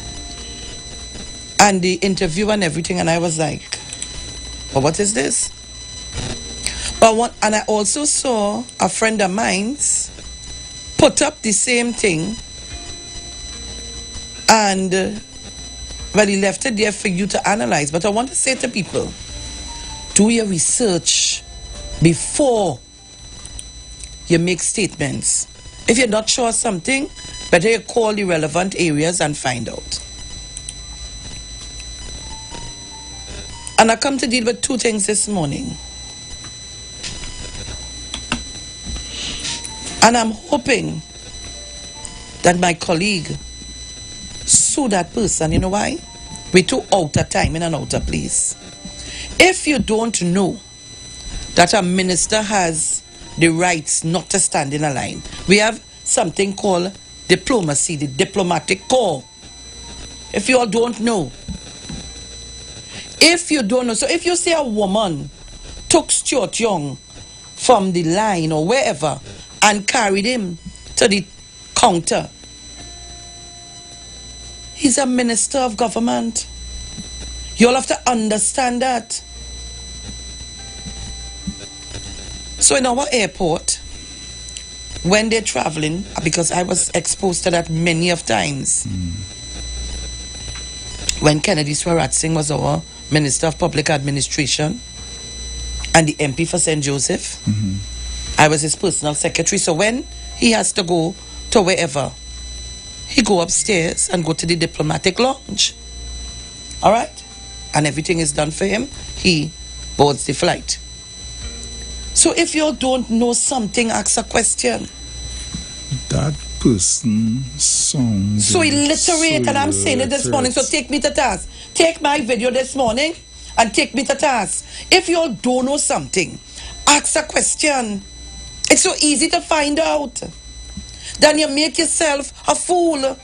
Speaker 17: and the interview and everything, and I was like, well, what is this? But what, and I also saw a friend of mine's put up the same thing, and uh, well, he left it there for you to analyze. But I want to say to people, do your research before you make statements. If you're not sure of something, better you call the relevant areas and find out. And I come to deal with two things this morning. And I'm hoping that my colleague sue that person. You know why? We're too out of time in an outer place. If you don't know that a minister has the rights not to stand in a line, we have something called diplomacy, the diplomatic corps. If you all don't know, if you don't know, so if you see a woman took Stuart Young from the line or wherever and carried him to the counter, he's a minister of government. You all have to understand that. So in our airport, when they're traveling, because I was exposed to that many of times, mm. when Kennedy Swarat Singh was our Minister of Public Administration and the M P for Saint Joseph, mm-hmm. I was his personal secretary. So when he has to go to wherever, he go upstairs and go to the diplomatic lounge. All right? And everything is done for him. He boards the flight. So if you don't know something, ask a question.
Speaker 3: That person sounds
Speaker 17: so illiterate, so and I'm saying it this morning, so take me to task. Take my video this morning and take me to task. If you don't know something, ask a question. It's so easy to find out. Then you make yourself a fool.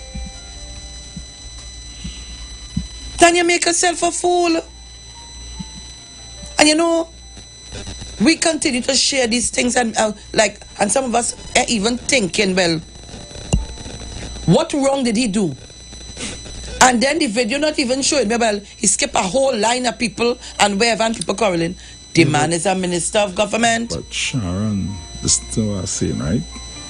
Speaker 17: Then you make yourself a fool. And you know, we continue to share these things, and uh, like, and some of us are even thinking, well, what wrong did he do? And then the video not even showing me, well, he skipped a whole line of people and wherever, and people quarreling. The mm-hmm. man is a minister of government.
Speaker 3: But Sharon, this is what I'm saying, right?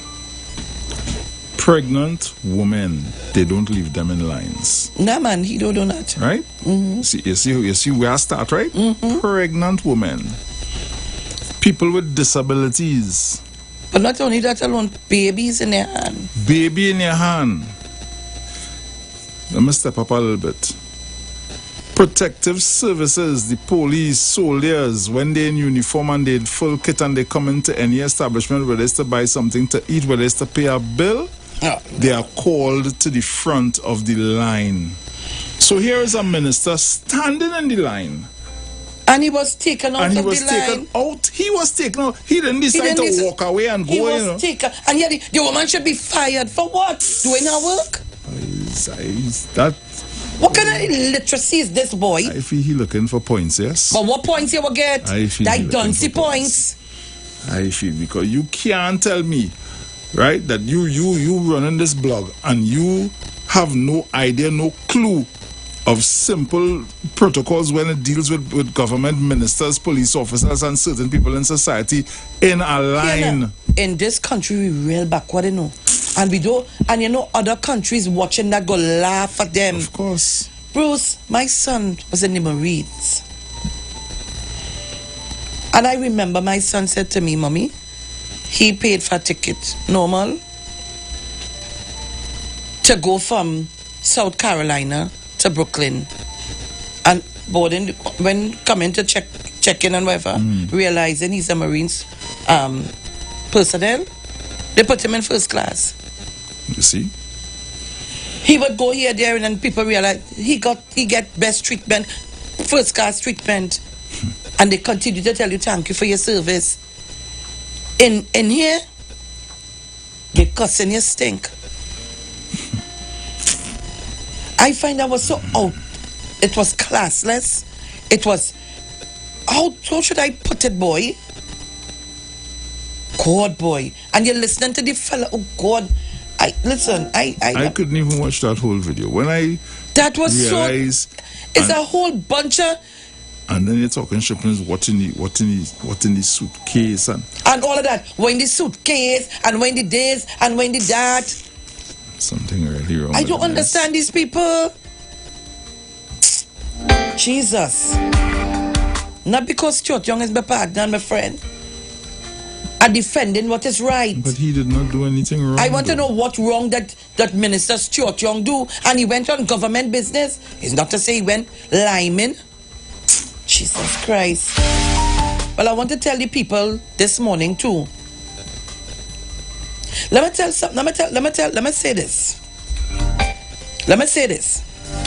Speaker 3: Pregnant women, they don't leave them in lines.
Speaker 17: Nah, man, he don't do that.
Speaker 3: Right?
Speaker 17: Mm-hmm.
Speaker 3: See, you see, you see where I start, right?
Speaker 17: Mm-hmm.
Speaker 3: Pregnant women. People with disabilities.
Speaker 17: But not only that alone, babies in their hand.
Speaker 3: Baby in your hand. Let me step up a little bit. Protective services, the police, soldiers, when they're in uniform and they're in full kit and they come into any establishment, whether it's to buy something to eat, whether it's to pay a bill, oh. they are called to the front of the line. So here is a minister standing in the line.
Speaker 17: And he was taken out
Speaker 3: and
Speaker 17: of
Speaker 3: he was
Speaker 17: the
Speaker 3: taken
Speaker 17: line.
Speaker 3: out. He was taken out. He didn't decide he didn't to walk away and go.
Speaker 17: He was
Speaker 3: you know.
Speaker 17: taken. And yet the, the woman should be fired for what? Doing her work?
Speaker 3: Is, is that...
Speaker 17: What kind of illiteracy is this boy?
Speaker 3: I feel he looking for points, yes.
Speaker 17: But what points you will get?
Speaker 3: I feel
Speaker 17: like duncy points.
Speaker 3: points. I feel because you can't tell me, right, that you you you running this blog and you have no idea, no clue of simple protocols when it deals with, with government ministers, police officers, and certain people in society in a line.
Speaker 17: Yeah, in this country, we real backward, you know. And we don't, and you know, other countries watching that go laugh at them.
Speaker 3: Of course.
Speaker 17: Bruce, my son was in the Marines. And I remember my son said to me, Mommy, he paid for a ticket, normal, to go from South Carolina to Brooklyn. And boarding, when coming to check check in and whatever, mm. realizing he's a Marines um, personnel, they put him in first class.
Speaker 3: You see?
Speaker 17: He would go here, there, and then people realize he got he get best treatment, first class treatment. And they continue to tell you thank you for your service. In in here, they cussing you stink. I find that was so out. It was classless. It was, how, how should I put it, boy? God, boy. And you're listening to the fella, oh God. I listen, I I,
Speaker 3: I couldn't even watch that whole video. When I
Speaker 17: that was
Speaker 3: realized,
Speaker 17: so it's a whole bunch of,
Speaker 3: and then you're talking shipments, what in the what in the what in the suitcase and
Speaker 17: and all of that. When the suitcase and when the this and when the that.
Speaker 3: Something really wrong.
Speaker 17: I don't understand these people. Jesus. Not because Stuart Young is my partner and my friend. I'm defending what is right.
Speaker 3: But he did not do anything wrong.
Speaker 17: I want
Speaker 3: though.
Speaker 17: to know what wrong that, that Minister Stuart Young do. And he went on government business. It's not to say he went liming. Jesus Christ. Well, I want to tell the people this morning too. Let me tell something. Let me tell, let me tell, let me say this. Let me say this.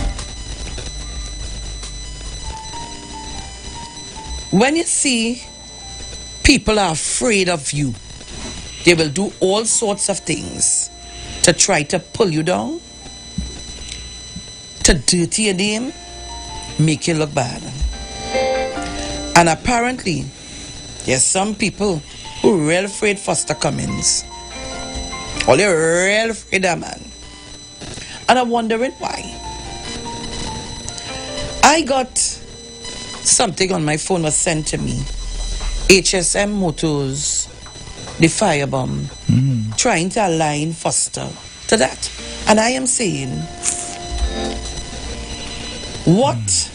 Speaker 17: When you see people are afraid of you, they will do all sorts of things to try to pull you down, to dirty your name, make you look bad. And apparently, there's some people who are real afraid Foster Cummings. Or they're real afraid of man. And I'm wondering why. I got something on my phone was sent to me. H S M Motors, the firebomb, mm. trying to align Foster to that. And I am saying, what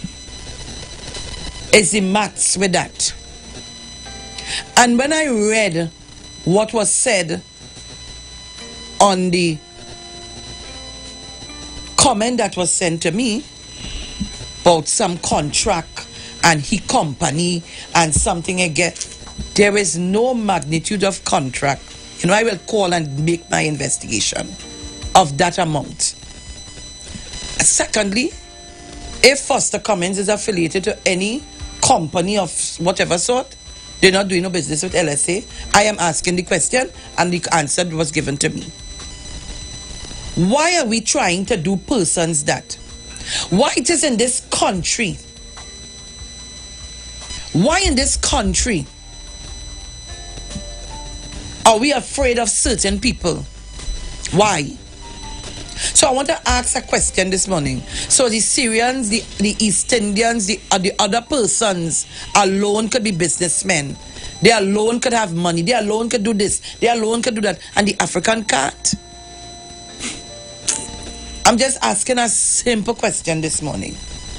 Speaker 17: mm. is the maths with that? And when I read what was said on the comment that was sent to me about some contract and he company and something again, there is no magnitude of contract. You know, I will call and make my investigation of that amount. Secondly, if Foster Cummings is affiliated to any company of whatever sort, they're not doing no business with L S A. I am asking the question and the answer was given to me. Why are we trying to do persons that? Why it is in this country? Why in this country are we afraid of certain people? Why? So I want to ask a question this morning. So the Syrians, the, the East Indians, the, uh, the other persons alone could be businessmen. They alone could have money. They alone could do this. They alone could do that. And the African can't. I'm just asking a simple question this morning.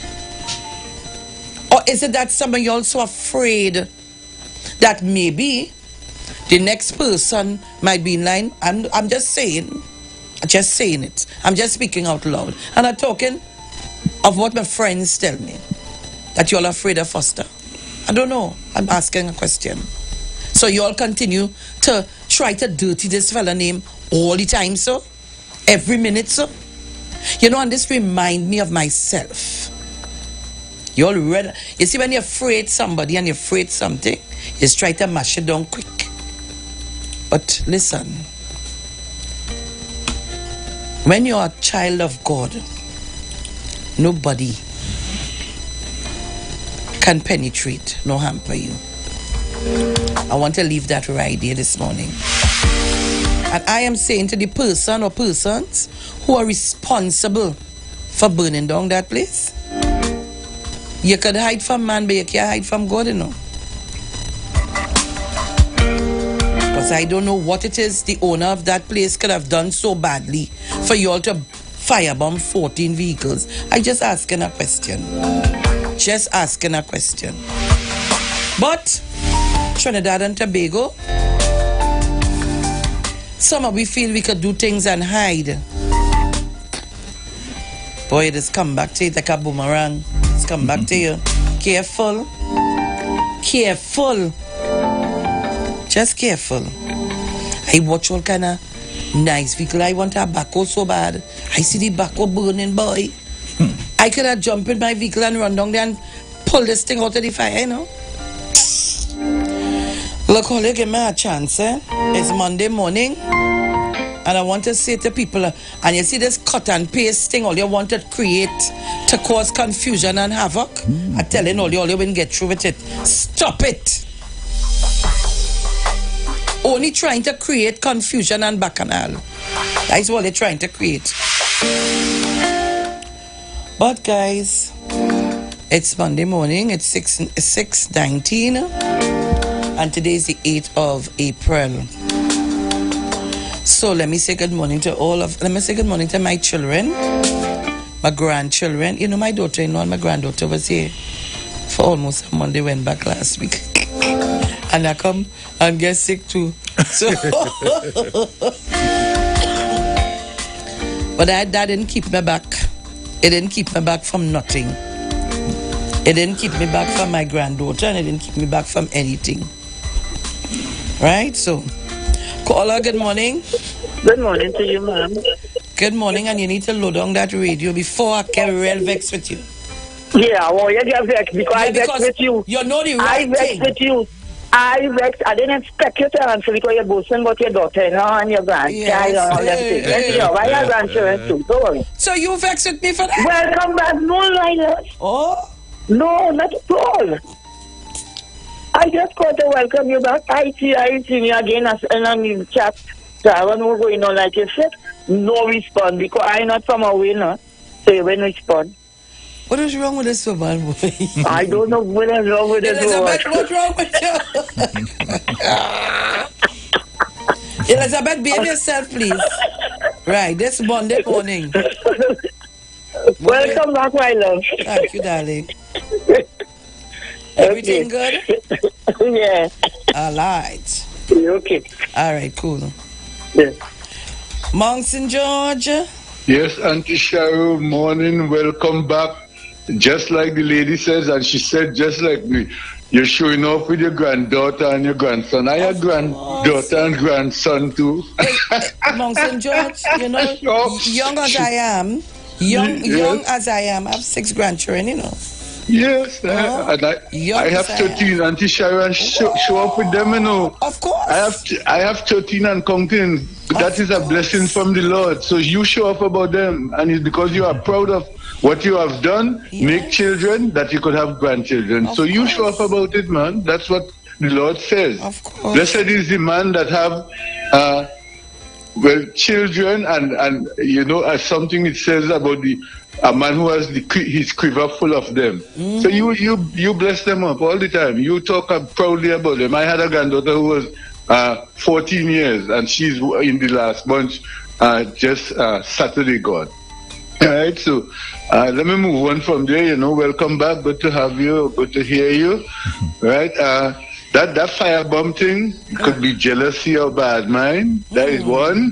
Speaker 17: Or is it that some of you also afraid that maybe the next person might be in line? I'm, I'm just saying, just saying it. I'm just speaking out loud. And I'm talking of what my friends tell me. That you all afraid of Foster. I don't know. I'm asking a question. So you all continue to try to dirty this fella name all the time, so? Every minute, so? You know, and this remind me of myself. You all read, you see, when you're afraid somebody and you're afraid something, you just try to mash it down quick. But listen, when you're a child of God, nobody can penetrate nor hamper you. I want to leave that right here this morning. And I am saying to the person or persons who are responsible for burning down that place, you could hide from man, but you can't hide from God, you know. Because I don't know what it is the owner of that place could have done so badly for you all to firebomb fourteen vehicles. I just asking a question. Just asking a question. But Trinidad and Tobago, some of we feel we could do things and hide. Boy, it has come back to you like a boomerang. It's come back to you. Careful. Careful. Just careful. I watch all kind of nice vehicle. I want a backhoe so bad. I see the backhoe burning, boy. Hmm. I could have jumped in my vehicle and run down there and pull this thing out of the fire, you know. Look, Holly, give me a chance, eh? It's Monday morning. And I want to say to people, and you see this cut and paste thing, all you want to create to cause confusion and havoc, mm. I'm telling all you, all you will get through with it. Stop it. Only trying to create confusion and bacchanal. That's what they're trying to create. But guys, it's Monday morning, it's six nineteen, and today is the eighth of April. So let me say good morning to all of, let me say good morning to my children, my grandchildren. You know, my daughter-in-law and my granddaughter was here for almost a month. They went back last week. And I come and get sick too. So, but that, that didn't keep me back. It didn't keep me back from nothing. It didn't keep me back from my granddaughter, and it didn't keep me back from anything. Right? So, caller, good morning.
Speaker 18: Good morning to you, ma'am.
Speaker 17: Good morning, and you need to load down that radio before I get real vexed with you.
Speaker 18: Yeah, well, you get vexed because
Speaker 17: Yeah,
Speaker 18: I vexed
Speaker 17: because
Speaker 18: with you.
Speaker 17: You know the right
Speaker 18: I vexed
Speaker 17: thing.
Speaker 18: with you. I vexed. I didn't expect you to answer because you're boasting about your daughter, you know, and your grandchild
Speaker 17: Yes.
Speaker 18: and all them
Speaker 17: Hey,
Speaker 18: things. Let's
Speaker 17: hey.
Speaker 18: hear. Why your grandchildren too? Don't worry.
Speaker 17: So you vexed with me for that?
Speaker 18: Welcome back, no Lila.
Speaker 17: Oh?
Speaker 18: No, not at all. I just called to welcome you back. I see, I see me again as and I'm in chat. So I don't know going on like you said. No response because I'm not from away now. So you will respond.
Speaker 17: What is wrong with this woman, boy?
Speaker 18: I don't know what is wrong with this woman.
Speaker 17: Elizabeth, what's wrong with you? Elizabeth, behave yourself, please. Right, this Monday morning.
Speaker 18: Welcome back, my love.
Speaker 17: Thank you, darling. Everything good?
Speaker 18: Yeah.
Speaker 17: All right.
Speaker 18: Okay.
Speaker 17: All right, cool.
Speaker 18: Yeah.
Speaker 17: Monks in Georgia.
Speaker 4: Yes, Auntie Cheryl, morning, welcome back. Just like the lady says, and she said just like me, you're showing off with your granddaughter and your grandson. I have granddaughter and grandson too.
Speaker 17: Monks in George, you know, young as I am, young,
Speaker 4: Yes.
Speaker 17: young as I am, I have six grandchildren, you know.
Speaker 4: Yes, uh, and I, I have thirteen, Auntie Sharon, show, show up with them, you know.
Speaker 17: Of course.
Speaker 4: I have I have thirteen and counting. That is a blessing from the Lord. So you show up about them, and it's because you are proud of what you have done, make children, that you could have grandchildren. So you show up about it, man. That's what the Lord says.
Speaker 17: Of course.
Speaker 4: Blessed is the man that have, uh, well, children, and, and you know, as something it says about the a man who has the, his quiver full of them.
Speaker 17: Mm-hmm.
Speaker 4: So you you you bless them up all the time. You talk uh, proudly about them. I had a granddaughter who was uh, fourteen years, and she's in the last bunch uh, just uh, Saturday gone. All right, so uh, let me move on from there. You know, welcome back. Good to have you. Good to hear you. Right. Uh, that that firebomb thing could be jealousy or bad mind. That is one.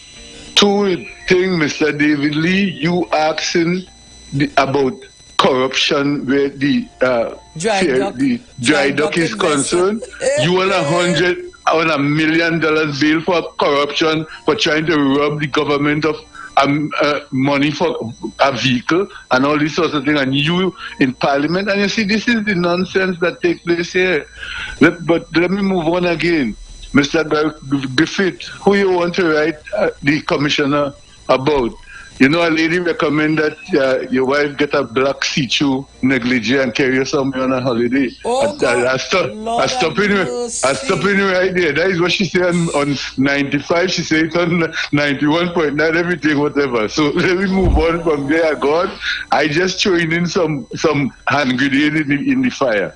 Speaker 4: Two thing, Mister David Lee, you asking the, about corruption where the uh,
Speaker 17: Dry
Speaker 4: fair-
Speaker 17: duck.
Speaker 4: the dry,
Speaker 17: Dry
Speaker 4: duck
Speaker 17: duck
Speaker 4: is concerned. You want a hundred on a million dollars bill for corruption for trying to rob the government of um, uh, money for a vehicle and all these sorts of things, and you in Parliament, and you see this is the nonsense that takes place here. Let, but let me move on again. Mister Griffith, who you want to write uh, the commissioner about? You know, a lady recommend that uh, your wife get a black see-through negligee and carry you somewhere on a holiday.
Speaker 17: Oh,
Speaker 4: I, I, I, stop, I stop in you. I stop in you right there. That is what she said on, on ninety-five. She said it on ninety-one point nine, everything, whatever. So let me move on from there, God. I just throwing in some some hand grenade in the, in the fire.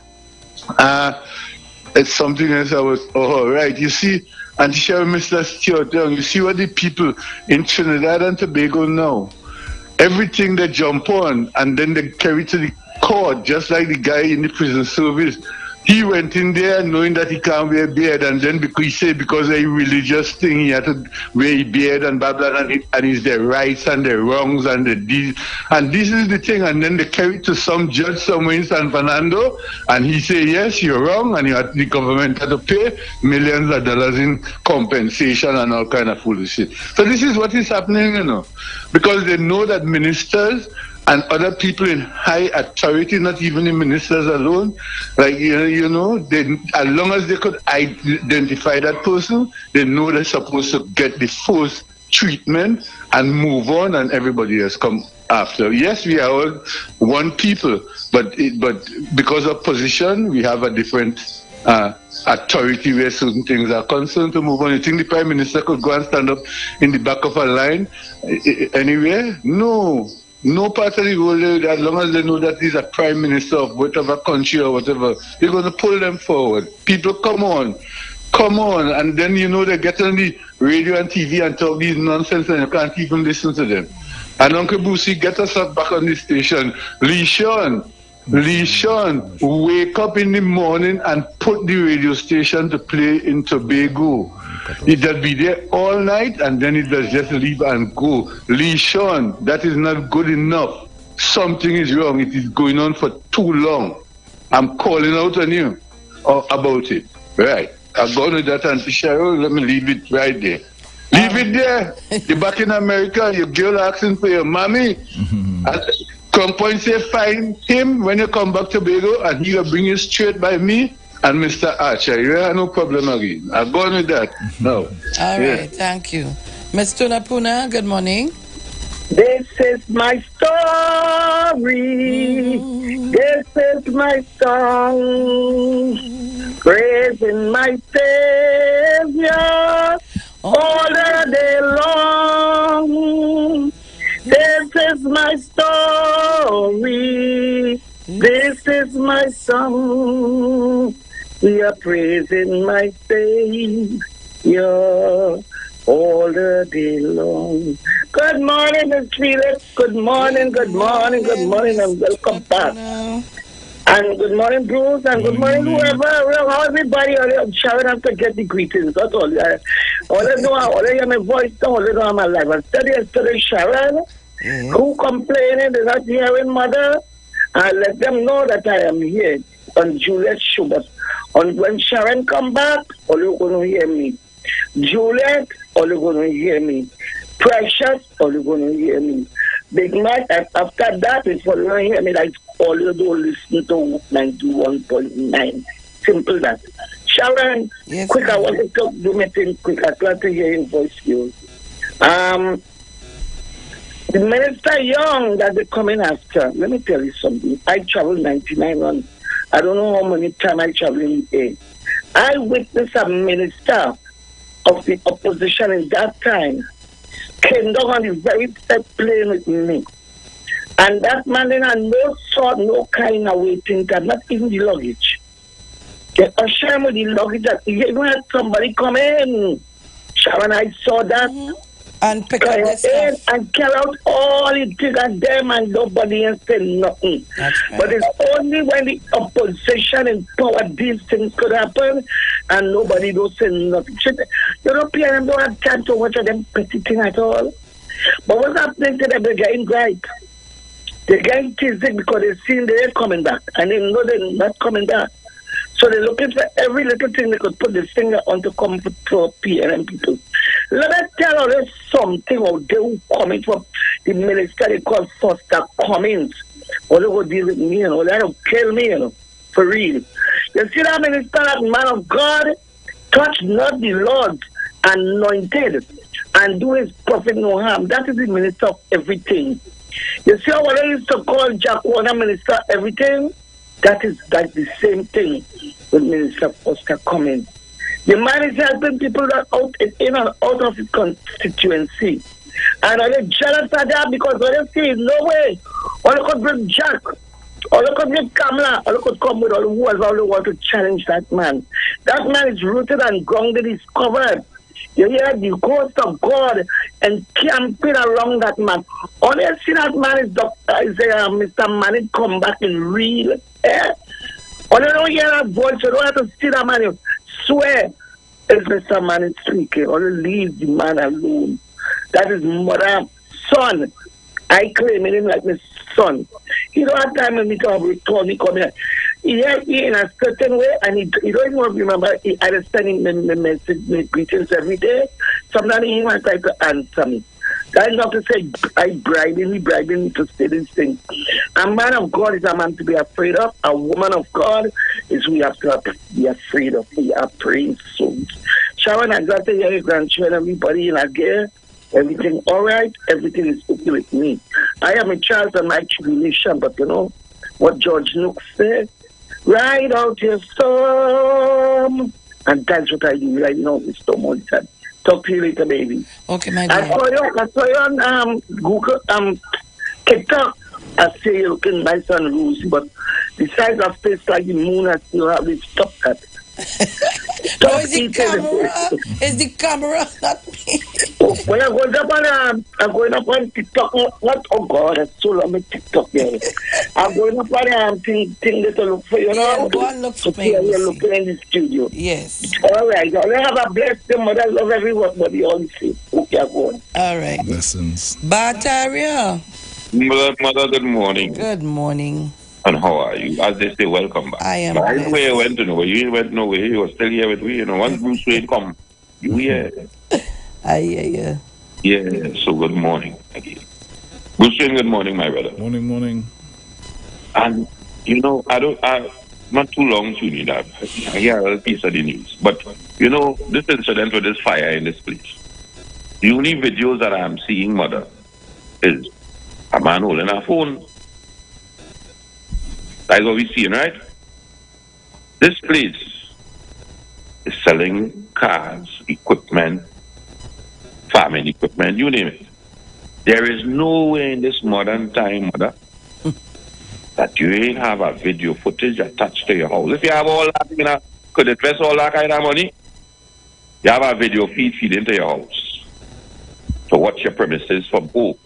Speaker 4: Uh, it's something else I was, oh, right. You see, Auntie Cheryl, Mister Stewart, you see what the people in Trinidad and Tobago now, everything they jump on and then they carry to the court, just like the guy in the prison service. He went in there knowing that he can't wear a beard, and then because he said because of a religious thing he had to wear a beard and blah blah, and, it, and it's their rights and their wrongs and the deeds. And this is the thing, and then they carry it to some judge somewhere in San Fernando, and he say yes, you're wrong, and you have, the government had to pay millions of dollars in compensation and all kind of foolish shit. So this is what is happening, you know, because they know that ministers and other people in high authority, not even the ministers alone, like, you know, you know they, as long as they could identify that person, they know they're supposed to get the first treatment and move on, and everybody else come after. Yes, we are all one people, but it, but because of position, we have a different uh, authority where certain things are concerned to move on. You think the Prime Minister could go and stand up in the back of a line anywhere? No. No part of the world, as long as they know that he's a prime minister of whatever country or whatever, they're going to pull them forward. People, come on. Come on. And then, you know, they get on the radio and T V and talk these nonsense and you can't even listen to them. And Uncle Boosie, get us up back on the station. Lee Sean, Leishon, wake up in the morning and put the radio station to play in Tobago. It does be there all night and then it does just leave and go. Leishon, that is not good enough. Something is wrong. It is going on for too long. I'm calling out on you uh, about it. Right. I'm going to that, Auntie Cheryl. Let me leave it right there. Leave um. it there. You're back in America. Your girl asking for your mommy. Mm-hmm. Come point say find him when you come back to Tobago and he'll bring you straight by me and Mister Archer. You have no problem again. I'm going with that. No.
Speaker 17: All yeah. right. Thank you. Miss Tunapuna, good morning.
Speaker 18: This is my story. Mm-hmm. This is my song. Praising my Savior all the day long. This is my story. This is my song. We are praising my Savior all the day long. Good morning, Miss Felix. Good morning, good morning, good morning, and welcome back. And good morning, Bruce, and good morning, whoever, how everybody. Sharon has to get the greetings. That's all. I, all I know, all I hear my voice, all I know, my life. I study yesterday, Sharon, mm-hmm. who complaining, they're not hearing mother. I let them know that I am here on Juliet Schubert. And when Sharon come back, all you're going to hear me. Juliet, all you're going to hear me. Precious, all you're going to hear me. Big Mike, and after that, if you're going to hear me, like all you do, listen to ninety-one point nine. Simple that. Sharon, yes, quick, I want to talk, do my thing quick. I try to hear your voice, you. Um, the Minister Young that they're coming after, let me tell you something. I traveled ninety-nine on, I don't know how many times I traveled in a. I witnessed a minister of the opposition in that time came down on the very set plane with me. And that man then had no sort, no kind of waiting time, not even the luggage. They ushered him with the luggage that he even had somebody come in. Sharon, I saw that. Mm-hmm.
Speaker 17: And pick up the stuff.
Speaker 18: And carry out all the things at them and nobody else said nothing. Right. But it's only when the opposition in power these things could happen and nobody don't say nothing. Europeans don't have time to watch them petty things at all. But what's happening to them? They're getting gripe. They're getting teased because they've seen they're coming back and they know they're not coming back. So they're looking for every little thing they could put the finger on to come for P N M people. Let me tell you something out there who coming from the minister they call Foster Cummings. Or they go deal with me, you know, they don't kill me, you know, for real. You see that minister, that man of God, touch not the Lord, anointed, and do his prophet no harm. That is the minister of everything. You see how what I used to call Jack Warner minister everything? That is like the same thing with Minister Foster Cummings. The man is helping people that out in and out of his constituency. And are they jealous of that? Because all they see is no way. All they could bring Jack, all they could bring Kamala, all they could come with all whoever all they want to challenge that man. That man is rooted and grounded, he's covered. You hear the ghost of God and camping around that man. All you see that man is Doctor Isaiah, Mister Manning come back in real. Eh? All you don't hear that voice, you don't have to see that man. You swear it's Mister Manning speaking. All you leave the man alone. That is mother, son. I claim him like my son. He don't have time when me come return, he come here. He helped me in a certain way, and he, he don't even remember. He, I was sending me the message, me greetings every day. Sometimes he even try to answer me. That is not to say I bribing me, bribing me to say this thing. A man of God is a man to be afraid of. A woman of God is we have to be afraid of. We are praying souls. Sharon, I got to hear your grandchildren, everybody in a gear. Everything all right, everything is okay with me. I am a child of my tribulation, but you know what George Nooks said? Ride out your storm. And that's what I do right now, the storm all the time. Talk to you later, baby.
Speaker 17: Okay, my dear.
Speaker 18: I saw you, I saw you on um, Google, um, TikTok. I say you're looking nice and rosy, but the size of face like the moon, I still have to stop that.
Speaker 17: No, it's the camera. It's the camera, not me.
Speaker 18: Oh, When I go up on, um, I'm going up on TikTok. What? Oh God, that's so long with TikTok there. I'm going up on um, thing, thing that to look for, you know.
Speaker 17: Yeah, go and look for me.
Speaker 18: You're looking in the studio.
Speaker 17: Yes.
Speaker 18: All right. Now, let have a blessed day, mother. Love everybody. All the same. Okay, go on.
Speaker 17: All right.
Speaker 3: Blessings.
Speaker 17: Bataria.
Speaker 5: Mother, mother, good morning.
Speaker 17: Good morning.
Speaker 5: And how are you? As they say, welcome back.
Speaker 17: I am.
Speaker 5: By the way, I went to nowhere. You went nowhere. You were still here with me. You know, once Bruce Wayne come, you here.
Speaker 17: I hear you.
Speaker 5: Yeah, so good morning again. Bruce Wayne, good morning, my brother.
Speaker 3: Morning, morning.
Speaker 5: And, you know, I don't, I, not too long to need that. I hear a little piece of the news. But, you know, this incident with this fire in this place, the only videos that I'm seeing, mother, is a man holding a phone. That's what we're seeing, right? This place is selling cars, equipment, farming equipment, you name it. There is no way in this modern time, mother, that you ain't have a video footage attached to your house. If you have all that, you know, could invest all that kind of money, you have a video feed feed into your house to watch your premises from home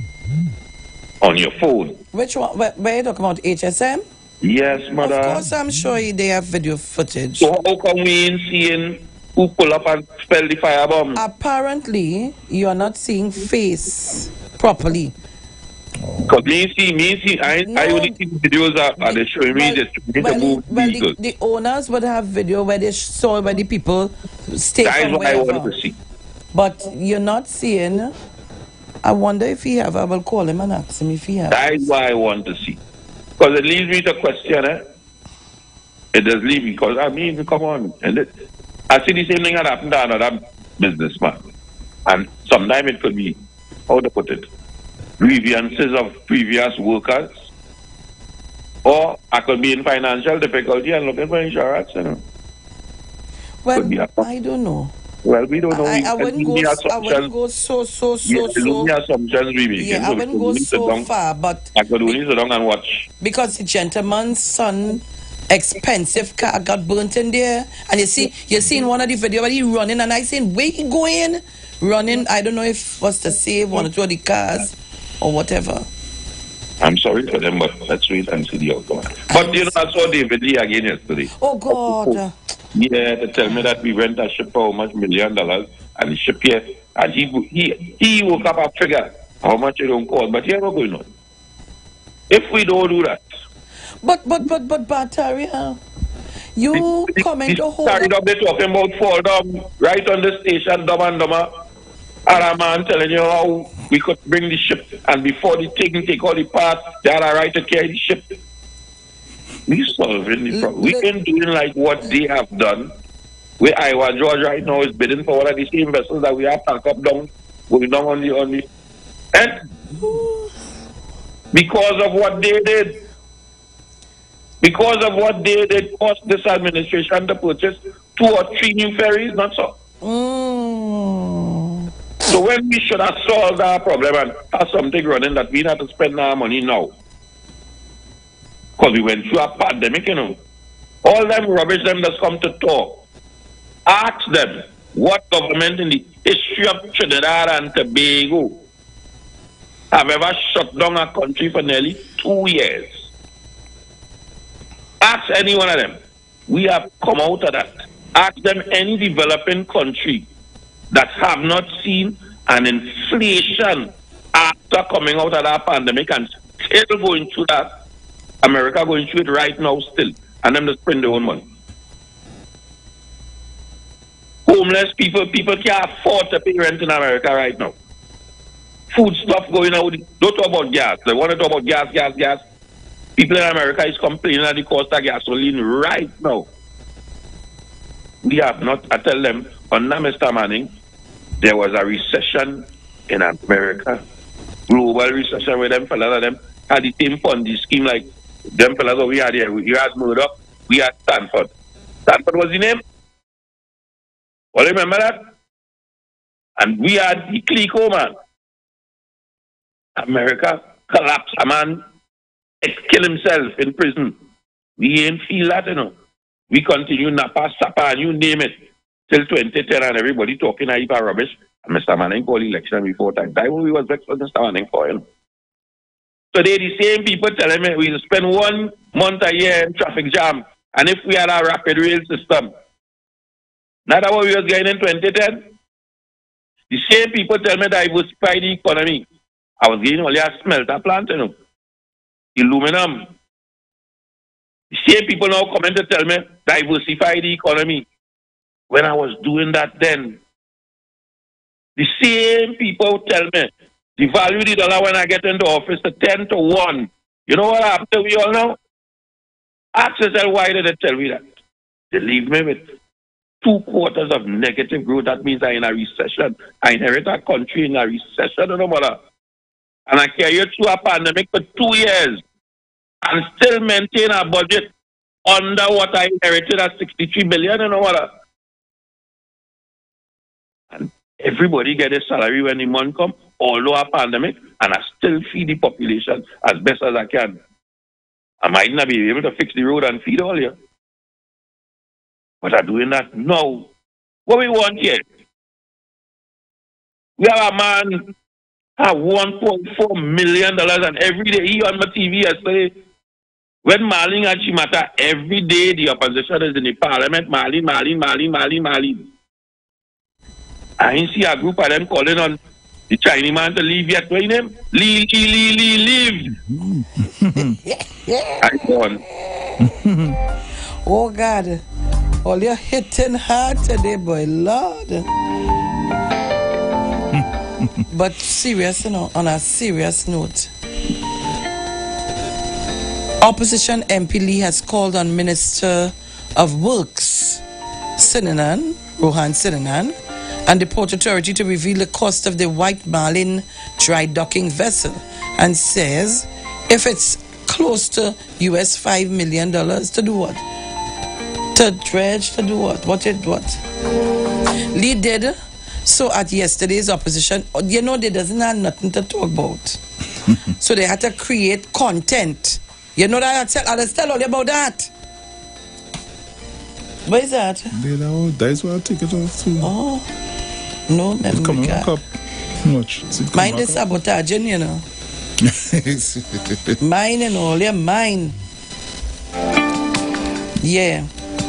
Speaker 5: on your phone.
Speaker 17: Which one? Where, where are you talking about? H S M?
Speaker 5: Yes, mother.
Speaker 17: Of course, I'm sure they have video footage.
Speaker 5: So how come we ain't seeing who pull up and spell the firebomb?
Speaker 17: Apparently, you're not seeing face properly.
Speaker 5: Because me see, me see, I, no, I only see videos that are they showing me this.
Speaker 17: Well, well, well the, the owners would have video where they saw where the people stay
Speaker 5: That
Speaker 17: from
Speaker 5: is what I
Speaker 17: wherever.
Speaker 5: want to see.
Speaker 17: But you're not seeing. I wonder if he have. I will call him and ask him if he have.
Speaker 5: That is what I want to see. Because it leads me to question, eh? It does leave me, because I mean, come on. And it, I see the same thing that happened to another businessman. And sometimes it could be, how to put it, grievances of previous workers. Or I could be in financial difficulty and looking for insurance, you know.
Speaker 17: Well, I don't know.
Speaker 5: Well, we don't know.
Speaker 17: I,
Speaker 5: we
Speaker 17: I, wouldn't go, I wouldn't go so, so, so,
Speaker 5: yes,
Speaker 17: so.
Speaker 5: The assumptions we make.
Speaker 17: Yeah, I wouldn't go so far, but.
Speaker 5: I could only sit down and watch.
Speaker 17: Because the gentleman's son, expensive car got burnt in there. And you see, you seen one of the video where he running, and I seen, where he going? Running, I don't know if was to save one or two of the cars or whatever.
Speaker 5: I'm sorry for them, but let's wait and see the outcome. But you know, I saw David Lee again yesterday.
Speaker 17: Oh, God.
Speaker 5: Yeah, they tell me that we rent a ship for how much million dollars, and the ship here, and he he he woke up a figure how much it don't cost, but here we're going on. If we don't do that.
Speaker 17: But, but, but, but, Bataria, you
Speaker 5: the,
Speaker 17: comment
Speaker 5: the,
Speaker 17: to hold
Speaker 5: Started up, they're talking about fall down, right on the station, dumb and dumber. And a man telling you how we could bring the ship, and before the thing take all the parts, they had a right to carry the ship. We solving the problem. We ain't doing like what they have done. Where Iowa George right now is bidding for one of the same vessels that we have packed up down, going down on the on the and because of what they did. Because of what they did cost this administration to purchase two or three new ferries, not so.
Speaker 17: Mm.
Speaker 5: So when we should have solved our problem and have something running that we have to spend our money now. Because we went through a pandemic, you know. All them rubbish them that's come to talk. Ask them what government in the history of Trinidad and Tobago have ever shut down a country for nearly two years. Ask any one of them. We have come out of that. Ask them any developing country that have not seen an inflation after coming out of that pandemic and still going through that. America going through it right now still, and them to spend their own money. Homeless people, people can't afford to pay rent in America right now. Food stuff going out. Don't talk about gas. They want to talk about gas, gas, gas. People in America is complaining at the cost of gasoline right now. We have not, I tell them, under Mister Manning, there was a recession in America. Global recession where them fellas them had the same Ponzi scheme like them fellas that we had here. We had Murdoch, we had Stanford. Stanford was the name. Well, remember that? And we had the Clico, man. America collapsed. A man kill himself in prison. We ain't feel that, you know. We continue Napa, Sapa, and you name it, till twenty ten, and everybody talking hyper rubbish. And Mister Manning called election before time. That we was vexed with Mister Manning for him. So they the same people telling me we'll spend one month a year in traffic jam. And if we had a rapid rail system, not that what we was getting in twenty ten. The same people tell me diversify the economy. I was getting only a smelter plant, you know. Aluminum. The same people now coming to tell me diversify the economy. When I was doing that then, the same people tell me the value of the dollar when I get into office to ten to one. You know what happened to we all now? Ask yourself, why did they tell me that? They leave me with two quarters of negative growth. That means I'm in a recession. I inherit a country in a recession, no matter. And I carry through a pandemic for two years and still maintain a budget under what I inherited at sixty-three billion, you know what? And everybody get a salary when the month come, although a pandemic, and I still feed the population as best as I can. I might not be able to fix the road and feed all you. But I'm doing that now. What we want here? We have a man have one point four million dollars, and every day he on my T V yesterday. When Marlene and Chimata, every day the opposition is in the parliament, Marlene, Marlene, Marlene, Marlene, Marlene. I see a group of them calling on the Chinese man to leave yet. What name? Leave, leave, leave, leave. I go on.
Speaker 17: Oh God. All you're hitting hard today, boy, Lord. But serious, you know, on a serious note, Opposition M P Lee has called on Minister of Works, Sinanan, Rohan Sinanan, and the Port Authority to reveal the cost of the White Marlin dry docking vessel, and says if it's close to U S five million dollars, to do what? To dredge, to do what? What it what? Lee did so at yesterday's opposition. You know, they doesn't have nothing to talk about. So they had to create content. You know that I tell, I tell all about that. What is that?
Speaker 3: They know, that's why I take it off too.
Speaker 17: Oh. No,
Speaker 3: it's coming back up. Much.
Speaker 17: Mine is sabotaging, you know. Mine and all, yeah, mine. Yeah.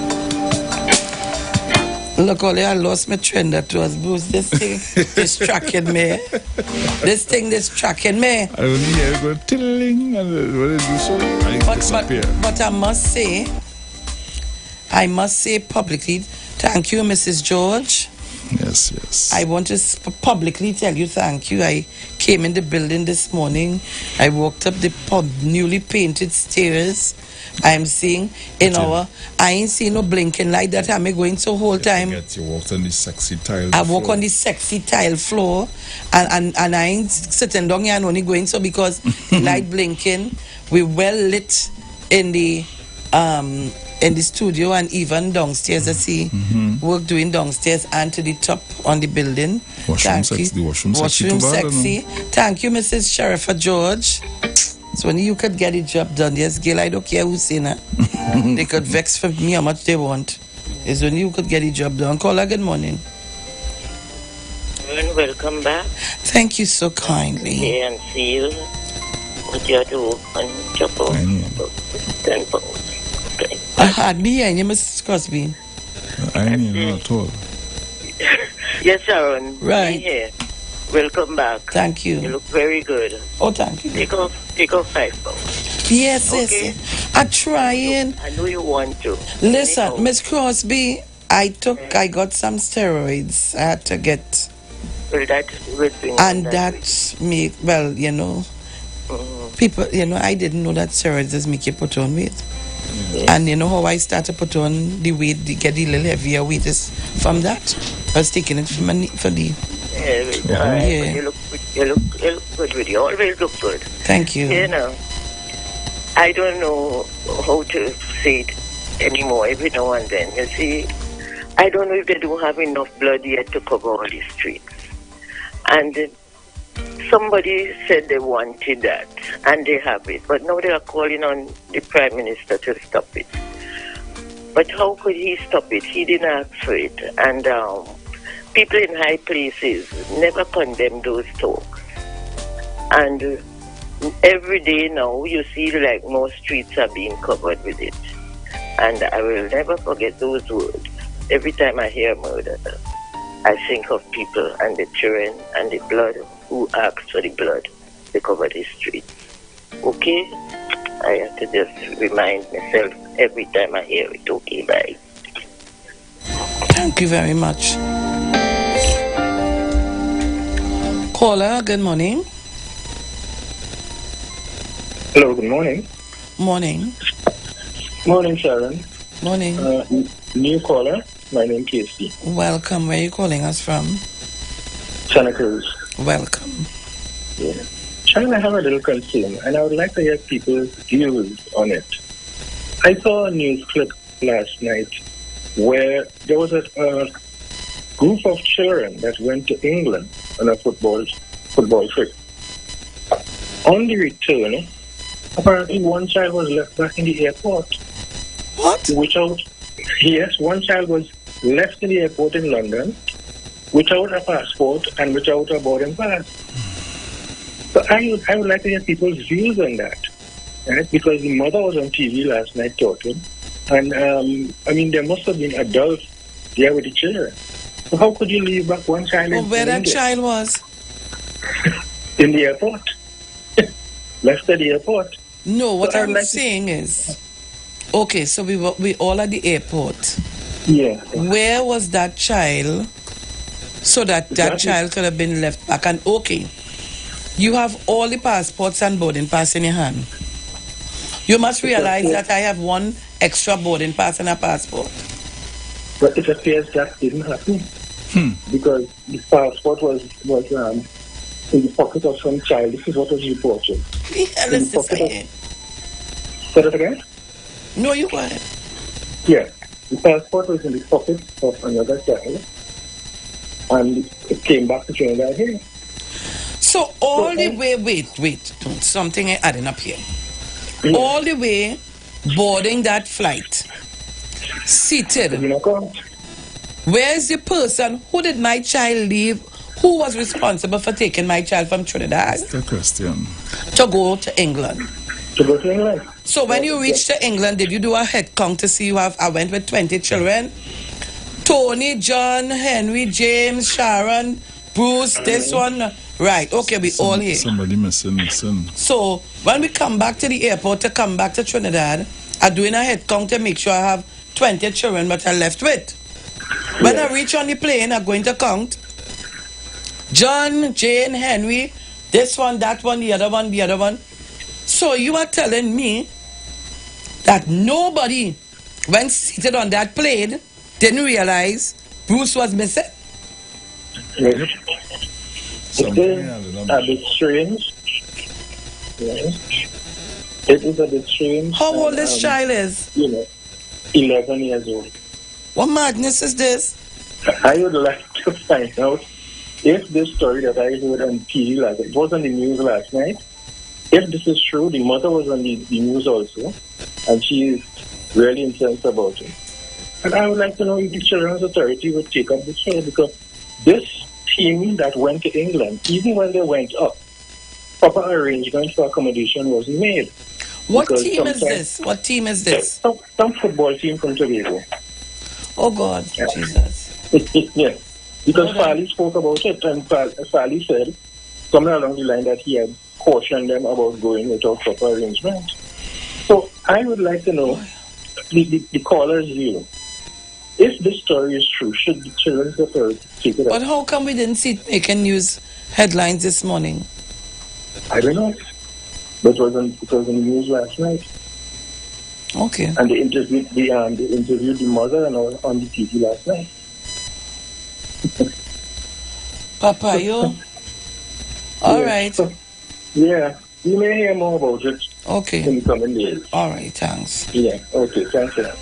Speaker 17: Look, only I lost my trend that was Bruce. This thing is tracking me. This thing is tracking me.
Speaker 3: I only hear it go tiddling and what is this? I
Speaker 17: but, but, but I must say, I must say publicly, thank you, Missus George.
Speaker 3: Yes, yes.
Speaker 17: I want to publicly tell you thank you. I came in the building this morning. I walked up the pub, newly painted stairs. I'm seeing in but our, I ain't seen no blinking light that I'm going so whole time.
Speaker 3: You walked on the sexy tile
Speaker 17: I
Speaker 3: floor.
Speaker 17: walk on the sexy tile floor and, and, and I ain't sitting down here and only going so because the light blinking. We well lit in the um in the studio and even downstairs. I see mm-hmm. work doing downstairs and to the top on the building.
Speaker 3: Washroom
Speaker 17: Thank
Speaker 3: sexy.
Speaker 17: you.
Speaker 3: The washroom,
Speaker 17: washroom
Speaker 3: sexy.
Speaker 17: sexy. Thank you, Missus Sherifa George. So when you could get the job done, yes, Gail, I don't care who's saying that. They could vex for me how much they want. It's when you could get the job done. Call her, good morning.
Speaker 6: And welcome back.
Speaker 17: Thank you so kindly.
Speaker 6: Yeah, and see you. What you have to work on job ten pounds.
Speaker 17: I hardly hear you, Missus Crosby.
Speaker 3: I ain't know at all.
Speaker 6: Yes, Sharon.
Speaker 17: Right.
Speaker 6: Here. Welcome back.
Speaker 17: Thank you.
Speaker 6: You look very good.
Speaker 17: Oh, thank you.
Speaker 6: Take off, take off five pounds.
Speaker 17: Yes,
Speaker 6: okay.
Speaker 17: yes, yes. I'm trying.
Speaker 6: I know you want to.
Speaker 17: Listen, Miss Crosby, I took, I got some steroids. I had to get.
Speaker 6: Well, that's good thing.
Speaker 17: And that's me, well, you know, mm-hmm. people, you know, I didn't know that steroids does make you put on weight. Yes. And you know how I started to put on the weight, the, get a little heavier weight is from that. I was taking it from my, for the.
Speaker 6: Yeah,
Speaker 17: oh,
Speaker 6: right.
Speaker 17: yeah.
Speaker 6: You look, you look, you look good with you. Always look good.
Speaker 17: Thank you.
Speaker 6: You know, I don't know how to say it anymore. Every now and then, you see, I don't know if they don't have enough blood yet to cover all the streets. And uh, somebody said they wanted that, and they have it. But now they are calling on the Prime Minister to stop it. But how could he stop it? He didn't ask for it. And um, people in high places never condemn those talks. And uh, every day now you see like more streets are being covered with it. And I will never forget those words. Every time I hear murder, I think of people and the children and the blood who asked for the blood to cover the streets. Okay? I have to just remind myself every time I hear it. Okay, bye.
Speaker 17: Thank you very much. Caller, good morning.
Speaker 7: Hello, good morning.
Speaker 17: Morning.
Speaker 7: Morning, Sharon.
Speaker 17: Morning.
Speaker 7: Uh, n- new caller. My name is Casey.
Speaker 17: Welcome. Where are you calling us from?
Speaker 7: Santa Cruz.
Speaker 17: Welcome.
Speaker 7: Yeah. Sharon, I have a little concern, and I would like to hear people's views on it. I saw a news clip last night where there was a, a group of children that went to England on a football football trip. On the return, apparently one child was left back in the airport.
Speaker 17: What?
Speaker 7: Without, yes, one child was left in the airport in London without a passport and without a boarding pass. So I would, I would like to hear people's views on that, right? Because the mother was on T V last night talking, and um, I mean there must have been adults there with the children. So how could you leave back one child?
Speaker 17: Well,
Speaker 7: in
Speaker 17: where that
Speaker 7: India?
Speaker 17: child was?
Speaker 7: In the airport. Left at the airport.
Speaker 17: No, what
Speaker 7: So I'd
Speaker 17: I'm
Speaker 7: like to-
Speaker 17: saying is, okay, so we were, we all at the airport.
Speaker 7: Yeah.
Speaker 17: Where was that child so that that
Speaker 7: Exactly.
Speaker 17: child could have been left back? And okay, you have all the passports and boarding pass in your hand. You must realize that I have one extra boarding pass and a passport.
Speaker 7: But it appears that didn't happen. Because the passport was, was um, in the pocket of some child. This is what was reported.
Speaker 17: Yeah,
Speaker 7: In the
Speaker 17: let's just
Speaker 7: pocket
Speaker 17: say
Speaker 7: of- Say that again?
Speaker 17: No, you go ahead.
Speaker 7: Yeah. The passport was in the pocket of another child. And it came back to Trinidad here.
Speaker 17: So all the way, wait, wait, something adding up here. All the way boarding that flight, seated. Where is the person? Who did my child leave? Who was responsible for taking my child from Trinidad
Speaker 3: Good question.
Speaker 17: to go to England?
Speaker 7: To go to England.
Speaker 17: So when you reached to England, did you do a head count to see you have? I went with twenty children. Tony, John, Henry, James, Sharon, Bruce, this one. Right, okay, we all here.
Speaker 3: Somebody missing, missing.
Speaker 17: So when we come back to the airport to come back to Trinidad, I'm doing a head count to make sure I have twenty children but I left with. When I reach on the plane, I'm going to count John, Jane, Henry, this one, that one, the other one, the other one. So you are telling me that nobody, when seated on that plane, didn't realize Bruce was missing?
Speaker 7: Yes. It is a bit strange. Yes. It is a bit strange.
Speaker 17: How old
Speaker 7: and,
Speaker 17: this
Speaker 7: um,
Speaker 17: child is?
Speaker 7: You know, eleven years old.
Speaker 17: What madness is this?
Speaker 7: I would like to find out if this story that I heard on T V last night, it was on the news last night, if this is true. The mother was on the, the news also, and she is really incensed about it. And I would like to know if the Children's Authority would take up this story, because this team that went to England, even when they went up, proper arrangement for accommodation wasn't made.
Speaker 17: What
Speaker 7: Because
Speaker 17: team is
Speaker 7: sometimes-
Speaker 17: this? What team is this?
Speaker 7: Some, some football team from Tobago.
Speaker 17: Oh God, Jesus.
Speaker 7: Yeah. Because Farley spoke about it, and Fa- Farley said somewhere along the line that he had cautioned them about going without proper arrangement. So I would like to know the, the, the caller's view. If this story is true, should the Children's Authority take it up?
Speaker 17: But how come we didn't see it making news headlines this morning?
Speaker 7: I don't know. But it was on, it was on the news last night.
Speaker 17: Okay.
Speaker 7: And they interviewed the, um, they interviewed the mother and all on the T V last night.
Speaker 17: Papa, you? All right.
Speaker 7: Yeah. You may hear more about it
Speaker 17: okay.
Speaker 7: in the coming days.
Speaker 17: All right, thanks.
Speaker 7: Yeah, okay, thanks for that.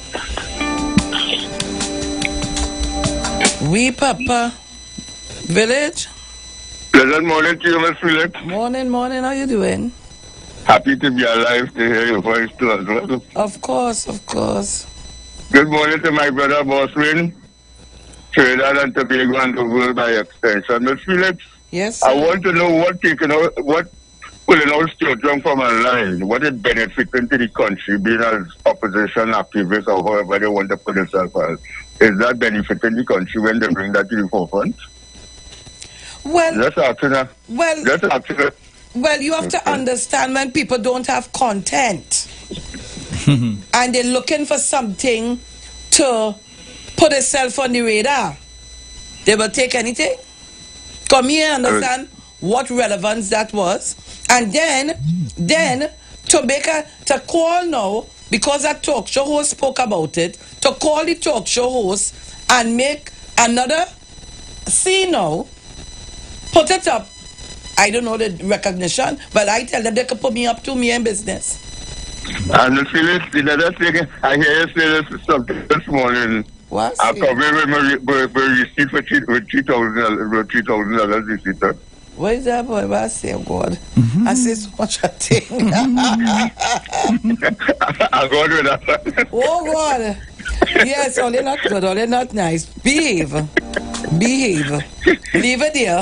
Speaker 17: We, Papa. Village?
Speaker 4: Pleasant morning to you, Miss Philip.
Speaker 17: Morning, morning. How you doing?
Speaker 4: Happy to be alive to hear your voice too as well.
Speaker 17: Of course, of course.
Speaker 4: Good morning to my brother Boswin. Trinidad and Tobago and the world by extension. Mister Felix,
Speaker 17: yes,
Speaker 4: I want to know what taking out, what pulling out children from a line, what is benefiting to the country, being as opposition activists or however they want to put themselves as. Is that benefiting the country when they bring that to the forefront?
Speaker 17: Well,
Speaker 4: just asking her.
Speaker 17: Well,
Speaker 4: just asking her.
Speaker 17: Well, you have
Speaker 4: okay.
Speaker 17: to understand when people don't have content and they're looking for something to put itself on the radar, they will take anything. Come here, understand what relevance that was, and then, then to make a to call now because a talk show host spoke about it. To call the talk show host and make another see now, put it up. I don't know the recognition, but I tell them they can put me up to me in business.
Speaker 4: And the Felix, the other thing, I hear you say this something this morning.
Speaker 17: What?
Speaker 4: I come here with my, my, my receipt for three thousand dollars receipt.
Speaker 17: What is that, boy? What I say, God? Mm-hmm. I say so much a thing.
Speaker 4: I got with that.
Speaker 17: Oh, God. Yes, only not good, only not nice. Behave. Behave. Leave it here.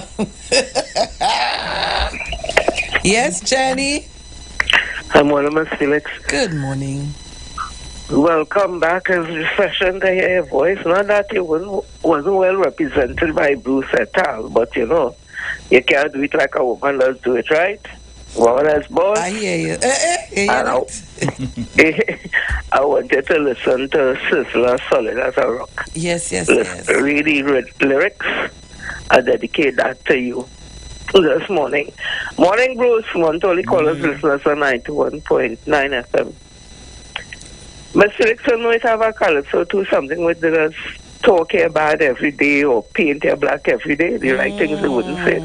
Speaker 17: Yes, Jenny?
Speaker 1: I'm Miss Felix.
Speaker 17: Good morning.
Speaker 1: Welcome back. It's refreshing to hear your voice. Not that you wasn't, wasn't well represented by Bruce et al., but you know, you can't do it like a woman does do it, right? Woman as boss.
Speaker 17: I hear you. Uh, uh, hear
Speaker 1: I, I wanted to listen to Sizzler Solid as a Rock.
Speaker 17: Yes, yes,
Speaker 1: Listen,
Speaker 17: yes.
Speaker 1: Really read lyrics. I dedicate that to you this morning. Morning, Bruce. Montoli callers mm-hmm. listeners on ninety-one point nine F M. Mister Rickson might have a calypso too, something with the talk here bad every day or paint here black every day. The right things they wouldn't say.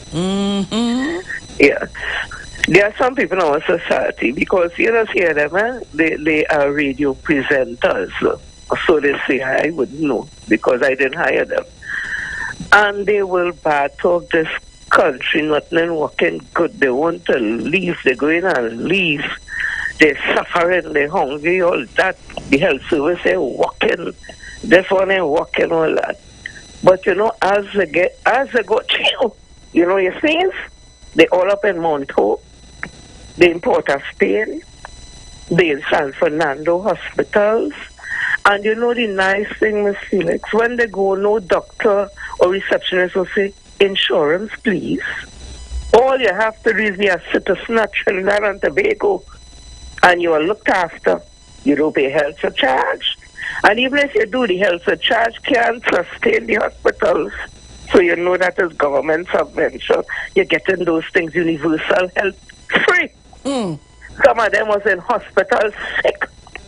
Speaker 17: Mm-hmm.
Speaker 1: Yeah. There are some people in our society, because you don't hear them, eh? they, they are radio presenters. So they say, I wouldn't know because I didn't hire them. And they will bad talk this country, nothing working good. They want to leave, they're going and leave. They're suffering, they're hungry, all that. The health service, they're working. This one ain't working, all that. But you know, as they get, as they go, you know, you see, they all up in Monto, they in Port of Spain, they in San Fernando hospitals. And you know the nice thing, Miss Felix, when they go, no doctor or receptionist will say, insurance, please. All you have to do is be a citizen of Trinidad and Tobago, and you are looked after. You don't pay health surcharge. And even if you do, the health surcharge can't sustain the hospitals. So you know that is government subvention. You're getting those things, universal health, free.
Speaker 17: Mm.
Speaker 1: Some of them was in hospital sick.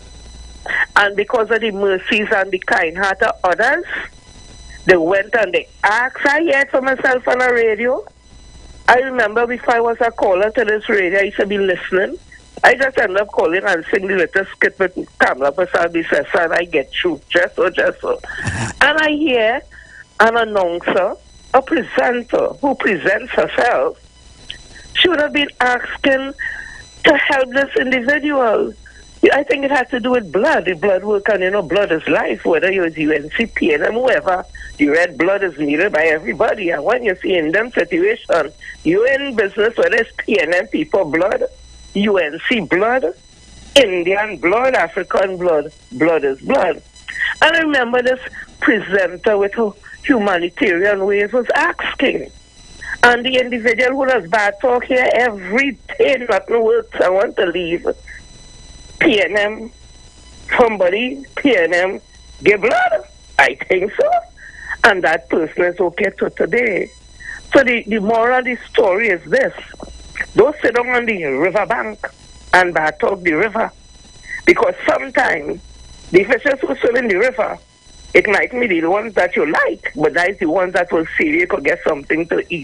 Speaker 1: And because of the mercies and the kind heart of others, they went and they asked. I heard for myself on the radio. I remember before I was a caller to this radio, I used to be listening. I just ended up calling and sing the little skit with Kamla Pasabi Sessa, and I get through, just so, just so. And I hear an announcer, a presenter who presents herself, she would have been asking to help this individual. I think it has to do with blood, the blood work, and you know, blood is life, whether you're U N C, P N M, whoever. The red blood is needed by everybody, and when you see in them situation, you're in business, whether it's P N M people blood, U N C blood, Indian blood, African blood, blood is blood. And I remember this presenter with her humanitarian ways was asking, and the individual who does bad talk here every day, nothing works, I want to leave. P N M, somebody, P N M, give blood? I think so. And that person is okay to today. So the, the moral of the story is this. Don't sit down on the riverbank and bad talk the river. Because sometimes the fishes who swim in the river, it might be the ones that you like, but that's the ones that will see you could get something to eat.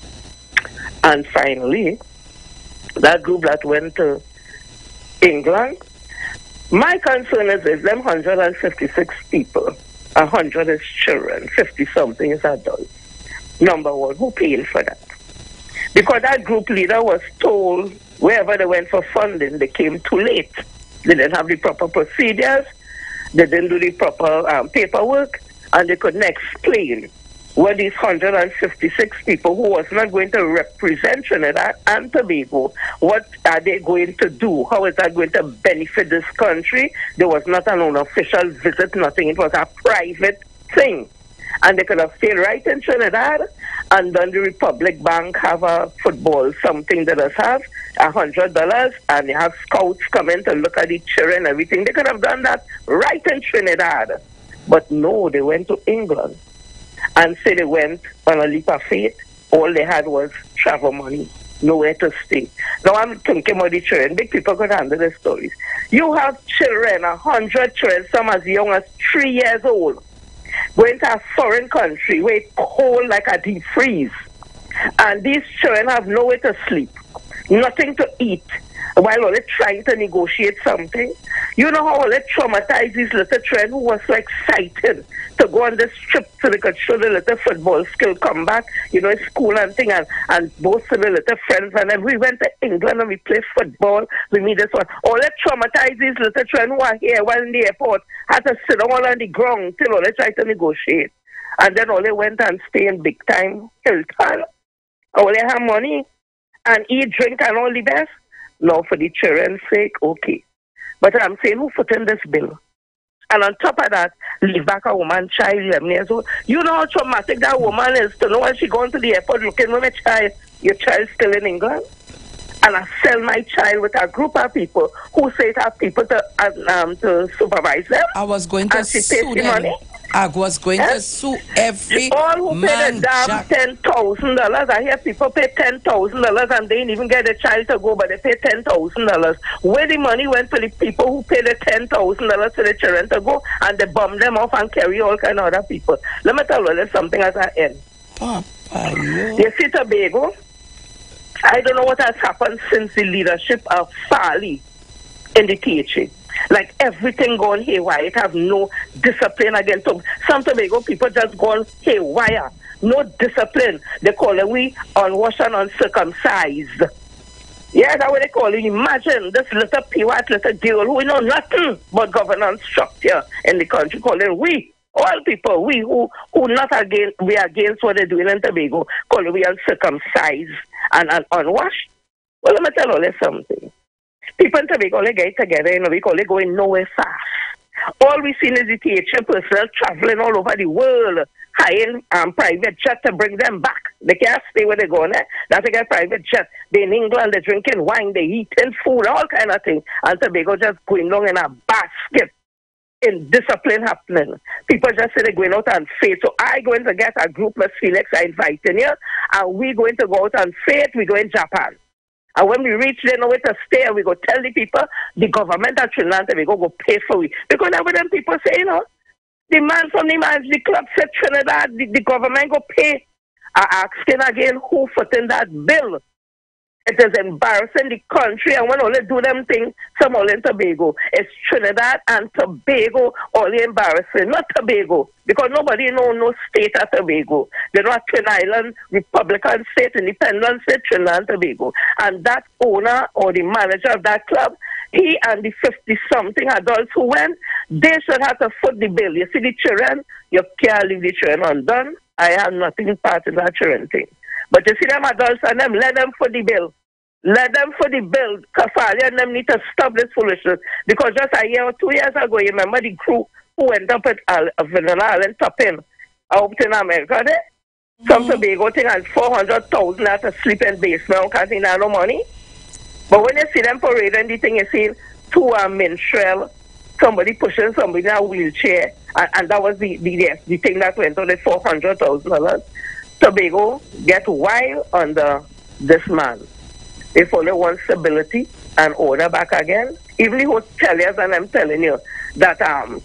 Speaker 1: And finally, that group that went to England, my concern is this, them one hundred fifty-six people, one hundred is children, fifty-something is adults. Number one, who paid for that? Because that group leader was told wherever they went for funding, they came too late. They didn't have the proper procedures, they didn't do the proper um, paperwork, and they couldn't explain what these one hundred fifty-six people who was not going to represent Trinidad and Tobago, what are they going to do? How is that going to benefit this country? There was not an unofficial visit, nothing. It was a private thing. And they could have stayed right in Trinidad, and then the Republic Bank have a football, something that us have, a hundred dollars, and they have scouts come in to look at the children and everything. They could have done that right in Trinidad. But no, they went to England. And say they went on a leap of faith. All they had was travel money, nowhere to stay. Now I'm thinking about the children. Big people could handle the stories. You have children, a hundred children, some as young as three years old, going to a foreign country where it's cold like a deep freeze. And these children have nowhere to sleep, nothing to eat, while all they're trying to negotiate something. You know how all they traumatized these little children who was so excited to go on this trip so they could show the little football skill, come back, you know, school and thing, and, and both of the little friends. And then we went to England and we played football. We meet this one. All they traumatized these little children who are here while in the airport had to sit all on the ground till all they tried to negotiate. And then all they went and stay in big time Hilton. All they have money and eat, drink, and all the best. No, for the children's sake, okay. But I'm saying, who put in this bill? And on top of that, leave back a woman, child, eleven years old. You know how traumatic that woman is to know when she goes to the airport looking for my child, your child's still in England. And I sell my child with a group of people who say it have people to um, to supervise them.
Speaker 17: I was going to sue them. Money. I was going yes. to sue every
Speaker 1: all who
Speaker 17: man.
Speaker 1: pay the damn
Speaker 17: Jack.
Speaker 1: ten thousand dollars. I hear people pay ten thousand dollars and they didn't even get a child to go, but they pay ten thousand dollars. Where the money went to the people who pay the ten thousand dollars to the children to go, and they bomb them off and carry all kind of other people. Let me tell you, there's something at the end.
Speaker 17: Papa, you.
Speaker 1: You see Tobago? I don't know what has happened since the leadership of Farley in the T H A. Like everything gone haywire. It have no discipline again. So some Tobago people just gone haywire. No discipline. They call it we unwashed and uncircumcised. Yeah, that's what they call it. Imagine this little pewat little girl who know nothing but governance structure in the country, calling we, all people, we who who not against, we against what they're doing in Tobago, call it we uncircumcised and, and unwashed. Well, let me tell you something. People in Tobago, they get together, you know, because they're going nowhere fast. All we see is the T H A personnel traveling all over the world, hiring um, private jet to bring them back. They can't stay where they're going. Eh? Now they get private jet. They're in England, they're drinking wine, they're eating food, all kind of things. And Tobago just going along in a basket. In discipline happening. People just say they're going out on faith. So I going to get a group, Miss Felix, I invite in here, and we're going to go out on faith, we go in Japan. And when we reach there, nowhere to stay, and we go tell the people, the government of Trinidad, we go go pay for it. Because now when them people say, you know, the man from the man's the club said Trinidad, the, the government go pay. I asking again, who put in that bill? It is embarrassing the country, and when all they do them things, some all in Tobago. It's Trinidad and Tobago only embarrassing, not Tobago, because nobody know no state of Tobago. They're not Twin Island, Republican state, independent state, Trinidad and Tobago. And that owner or the manager of that club, he and the fifty-something adults who went, they should have to foot the bill. You see the children, you can't leave the children undone. I have nothing part in that children thing. But you see them adults and them, let them for the bill. Let them for the bill. Kafali and them need to stop this foolishness. Because just a year or two years ago, you remember the crew who went up at uh, Vanilla Island Topping out in America there? Mm-hmm. Some Tobago thing and four hundred thousand at a sleeping basement, can't see no money. But when you see them parading the thing, you see two uh, minstrel, somebody pushing somebody in a wheelchair, and, and that was the, the, the thing that went on the four hundred thousand dollars. Tobago get wild under this man. If only want stability and order back again. Even the hoteliers, and I'm telling you that um,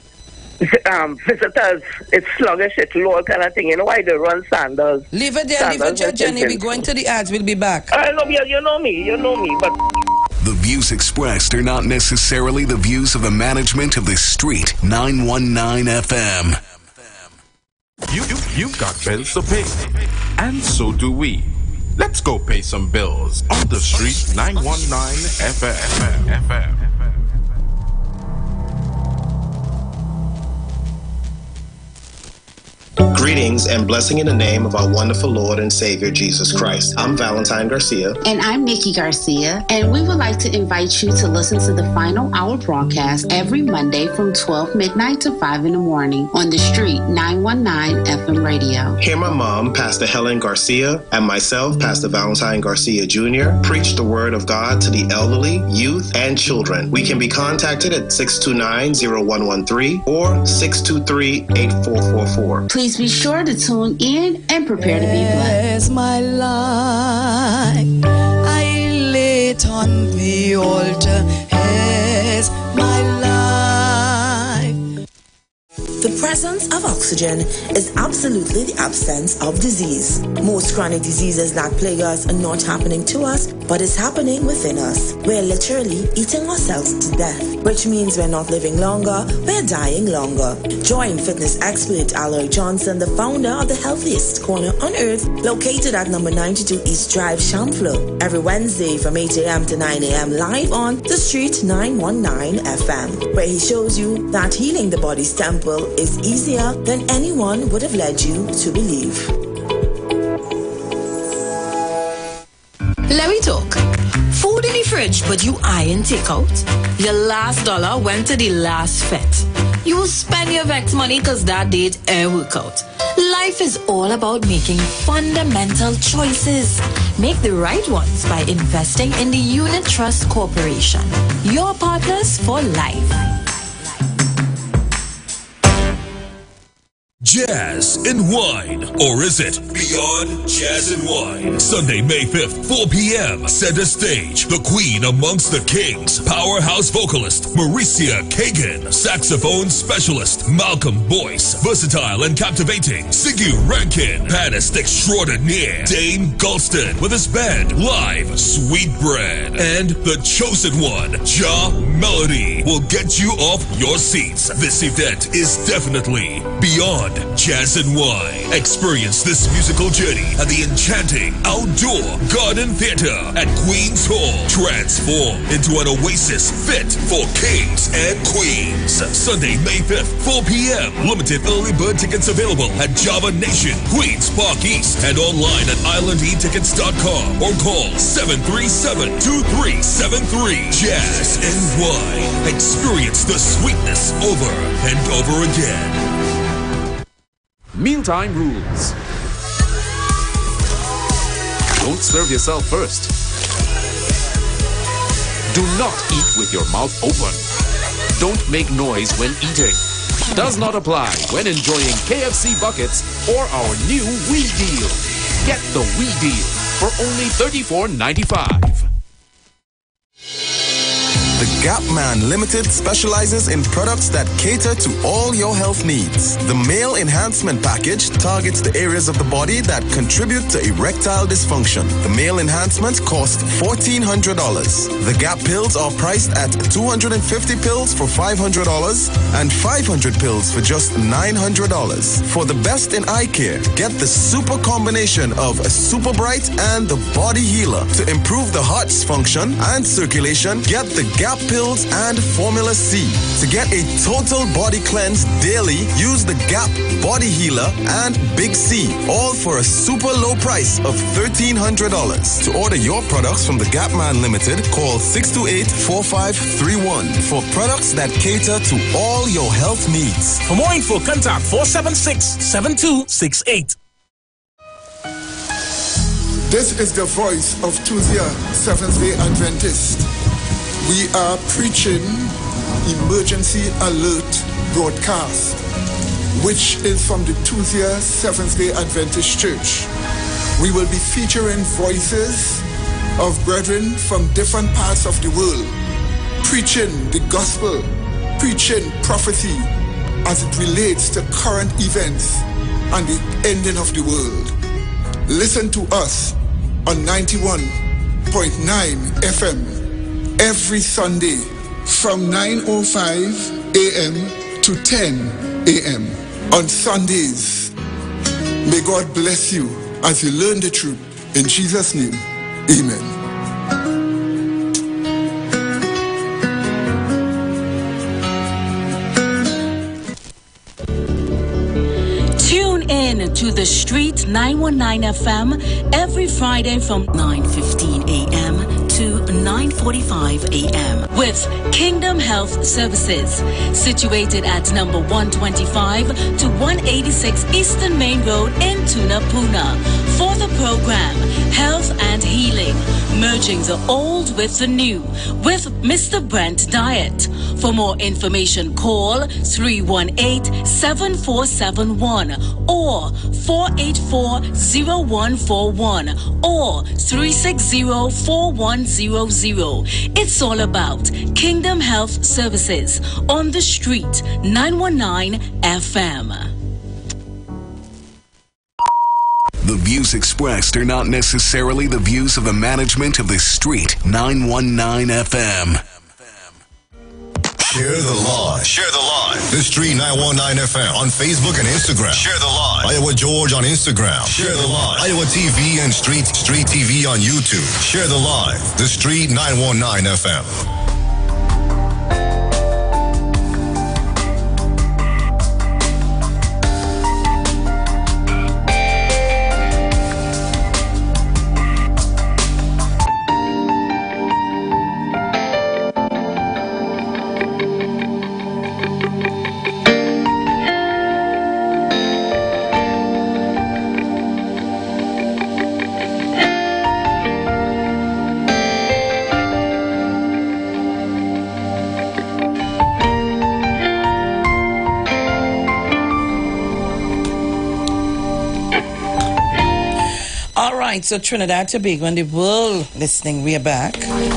Speaker 1: um visitors, it's sluggish, it's low, all kind of thing. You know why they run Sandals?
Speaker 17: Leave it there,
Speaker 1: Sandals
Speaker 17: leave it there, Jenny. We're going to the ads. We'll be back.
Speaker 1: I know you, you know me, you know me, but.
Speaker 19: The views expressed are not necessarily the views of the management of the Street nine one nine F M.
Speaker 9: You, you, you've got bills to pay, and so do we. Let's go pay some bills on the Street nine one nine F M. F M.
Speaker 8: Greetings and blessing in the name of our wonderful Lord and Savior, Jesus Christ. I'm Valentine Garcia.
Speaker 10: And I'm Nikki Garcia. And we would like to invite you to listen to the Final Hour broadcast every Monday from twelve midnight to five in the morning on the Street nine one nine F M radio.
Speaker 8: Hear my mom, Pastor Helen Garcia, and myself, Pastor Valentine Garcia Junior, preach the word of God to the elderly, youth, and children. We can be contacted at six two nine, zero one one three or six two three, eight four four four.
Speaker 10: Please be sure to tune in and prepare to be blessed.
Speaker 11: As my life, I lay it on the altar. As my life.
Speaker 15: The presence of oxygen is absolutely the absence of disease. Most chronic diseases that plague us are not happening to us, but is happening within us. We're literally eating ourselves to death, which means we're not living longer, we're dying longer. Join fitness expert Aloy Johnson, the founder of the healthiest corner on earth, located at number ninety-two East Drive, Champlain, every Wednesday from eight a.m. to nine a.m. live on The Street nine one nine F M, where he shows you that healing the body's temple is easier than anyone would have led you to believe.
Speaker 22: Let me talk. Food in the fridge, but you eyeing takeout? Your last dollar went to the last fet. You will spend your vex money because that date air workout. Life is all about making fundamental choices. Make the right ones by investing in the Unit Trust Corporation. Your partners for life.
Speaker 21: Jazz and Wine, or is it Beyond Jazz and Wine? Sunday, May fifth, four p.m. Center stage, the queen amongst the kings, powerhouse vocalist Mauricia Kagan, saxophone specialist Malcolm Boyce, versatile and captivating Siggy Rankin, pianist extraordinaire Dane Gulston with his band live Sweet Bread, and the chosen one, Ja Melody, will get you off your seats. This event is definitely Beyond Jazz and Wine. Experience this musical journey at the enchanting outdoor garden theater at Queen's Hall. Transform into an oasis fit for kings and queens. Sunday, May fifth, four p.m. Limited early bird tickets available at Java Nation, Queens Park East, and online at island e tickets dot com or call seven three seven, two three seven three. Jazz and Wine. Experience the sweetness over and over again.
Speaker 24: Mealtime rules. Don't serve yourself first. Do not eat with your mouth open. Don't make noise when eating. Does not apply when enjoying K F C buckets or our new Wee Deal. Get the Wee Deal for only thirty-four ninety-five.
Speaker 12: The Gap Man Limited specializes in products that cater to all your health needs. The Male Enhancement Package targets the areas of the body that contribute to erectile dysfunction. The Male Enhancement costs fourteen hundred dollars. The Gap pills are priced at two hundred fifty pills for five hundred dollars and five hundred pills for just nine hundred dollars. For the best in eye care, get the super combination of Super Bright and the Body Healer. To improve the heart's function and circulation, get the Gap pills and Formula C. To get a total body cleanse daily, use the Gap Body Healer and Big C, all for a super low price of thirteen hundred dollars. To order your products from the Gap Man Limited, call six two eight, four five three one for products that cater to all your health needs.
Speaker 25: For more info, contact four seven six, seven two six eight.
Speaker 26: This is the voice of Tuzia Seventh-day Adventist. We are preaching Emergency Alert broadcast, which is from the Tuzia Seventh-day Adventist Church. We will be featuring voices of brethren from different parts of the world, preaching the gospel, preaching prophecy as it relates to current events and the ending of the world. Listen to us on ninety-one point nine F M every Sunday from nine oh five a.m. to ten a.m. on Sundays. May God bless you as you learn the truth. In Jesus' name, amen.
Speaker 20: Tune in to The Street nine one nine F M every Friday from nine fifteen a.m. to nine forty-five a.m. with Kingdom Health Services, situated at number one twenty-five to one eighty-six Eastern Main Road in Tunapuna. For the program, Health and Healing, merging the old with the new, with Mister Brent Diet. For more information, call three one eight, seven four seven one or four eight four, zero one four one or three six zero, four one zero zero. It's all about Kingdom Health Services on The Street nine one nine F M.
Speaker 19: The views expressed are not necessarily the views of the management of The Street nine one nine F M.
Speaker 2: Share the live. Share the live. The Street nine one nine F M on Facebook and Instagram. Share the live. Iowa George on Instagram. Share the live. Iowa T V and Street Street T V on YouTube. Share the live. The Street nine one nine F M.
Speaker 17: So Trinidad, Tobago, and the world listening, we are back.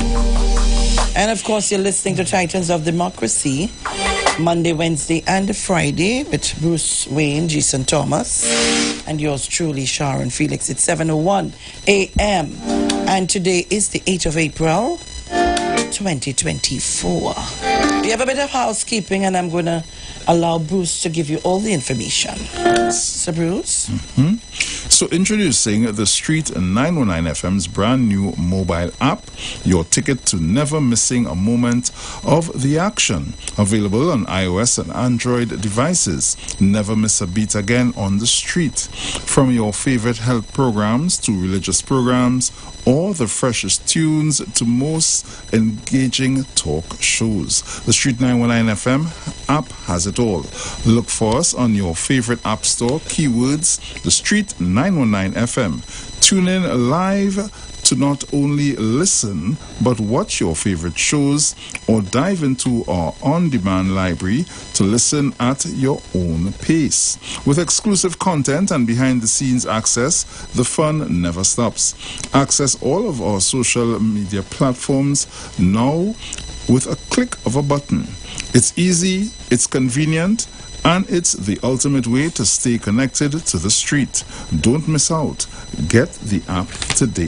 Speaker 17: And of course, you're listening to Titans of Democracy, Monday, Wednesday, and Friday with Bruce Wayne, Jason Thomas, and yours truly, Sharon Felix. It's seven oh one a.m. And today is the eighth of April, twenty twenty-four. We have a bit of housekeeping, and I'm going to allow Bruce to give you all the information. So, Bruce?
Speaker 3: Mm-hmm. So, introducing the Street nine one nine F M's brand new mobile app, your ticket to never missing a moment of the action. Available on iOS and Android devices. Never miss a beat again on the street. From your favorite health programs to religious programs, or the freshest tunes to most engaging talk shows. The Street nine one nine F M app has it all. Look for us on your favorite app store. Keywords, The Street nine one nine F M. Tune in live to not only listen, but watch your favorite shows or dive into our on-demand library to listen at your own pace. With exclusive content and behind-the-scenes access, the fun never stops. Access all of our social media platforms now with a click of a button. It's easy, it's convenient, and it's the ultimate way to stay connected to the street. Don't miss out. Get the app today.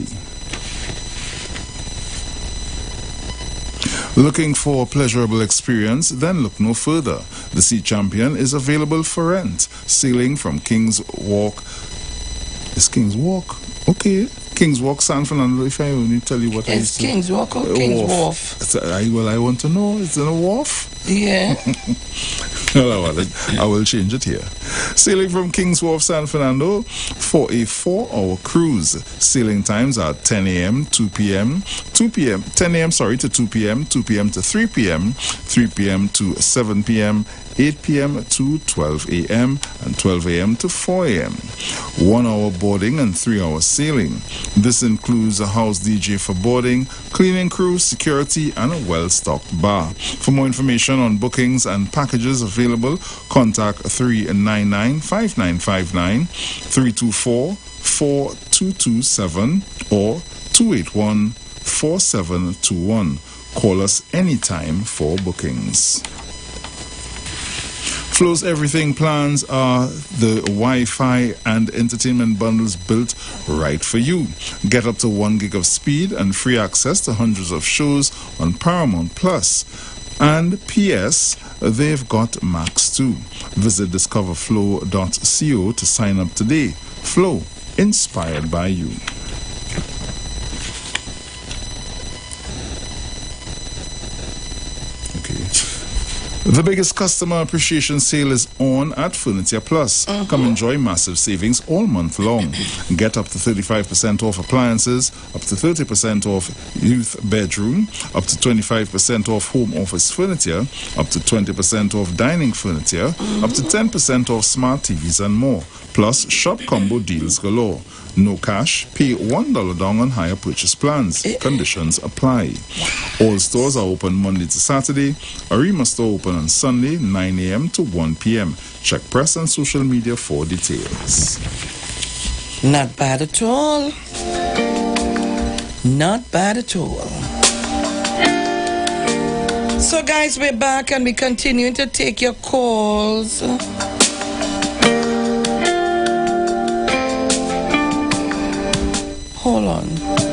Speaker 3: Looking for a pleasurable experience? Then look no further. The Sea Champion is available for rent. Sailing from King's Walk. Is King's Walk? Okay. King's Walk, San Fernando, if I only tell you what I used to...
Speaker 17: It's King's Walk or King's Wharf?
Speaker 3: Wharf. I, well, I want to know. Is it a wharf?
Speaker 17: Yeah.
Speaker 3: Well, I, will, I will change it here. Sailing from King's Wharf, San Fernando for a four-hour cruise. Sailing times are ten a.m., two p.m., two p.m., ten a.m., sorry, to two p.m., two p.m. to three p.m., three p.m. to seven p.m., eight p.m. to twelve a.m. and twelve a.m. to four a.m. One hour boarding and three hour sailing. This includes a house D J for boarding, cleaning crew, security, and a well-stocked bar. For more information on bookings and packages available, contact three nine nine, five nine five nine, three two four, four two two seven or two eight one, four seven two one. Call us anytime for bookings. Flo's Everything plans are the Wi-Fi and entertainment bundles built right for you. Get up to one gig of speed and free access to hundreds of shows on Paramount Plus. And P S they've got Max too. Visit discover flow dot co to sign up today. Flow, inspired by you. The biggest customer appreciation sale is on at Furniture Plus. Mm-hmm. Come enjoy massive savings all month long. Get up to thirty-five percent off appliances, up to thirty percent off youth bedroom, up to twenty-five percent off home office furniture, up to twenty percent off dining furniture, mm-hmm. up to ten percent off smart T Vs and more. Plus shop combo deals galore. No cash, pay one dollar down on higher purchase plans. Conditions apply. All stores are open Monday to Saturday. Arima store open on Sunday, nine a m to one p m Check press and social media for details.
Speaker 17: Not bad at all. Not bad at all. So guys, we're back and we continue to take your calls. Hold on.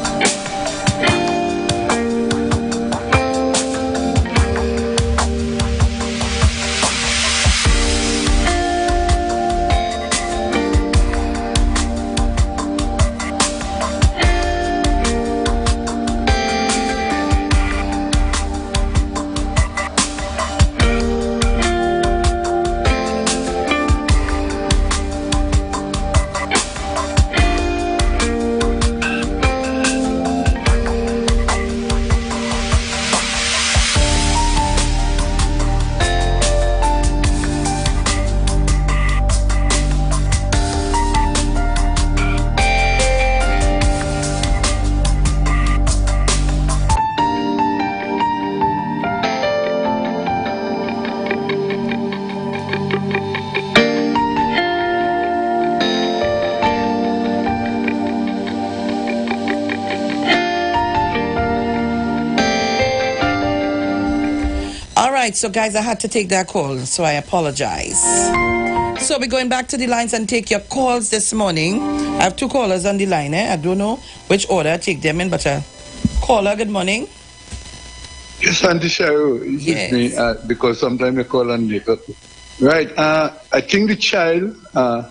Speaker 17: So guys, I had to take that call, so I apologize. So we're going back to the lines and take your calls this morning. I have two callers on the line. Eh? I don't know which order I take them in, but uh, caller, good morning.
Speaker 4: Yes, Auntie Cheryl, it's
Speaker 17: yes.
Speaker 4: me, uh, because sometimes I call on later. Right, uh, I think the child uh,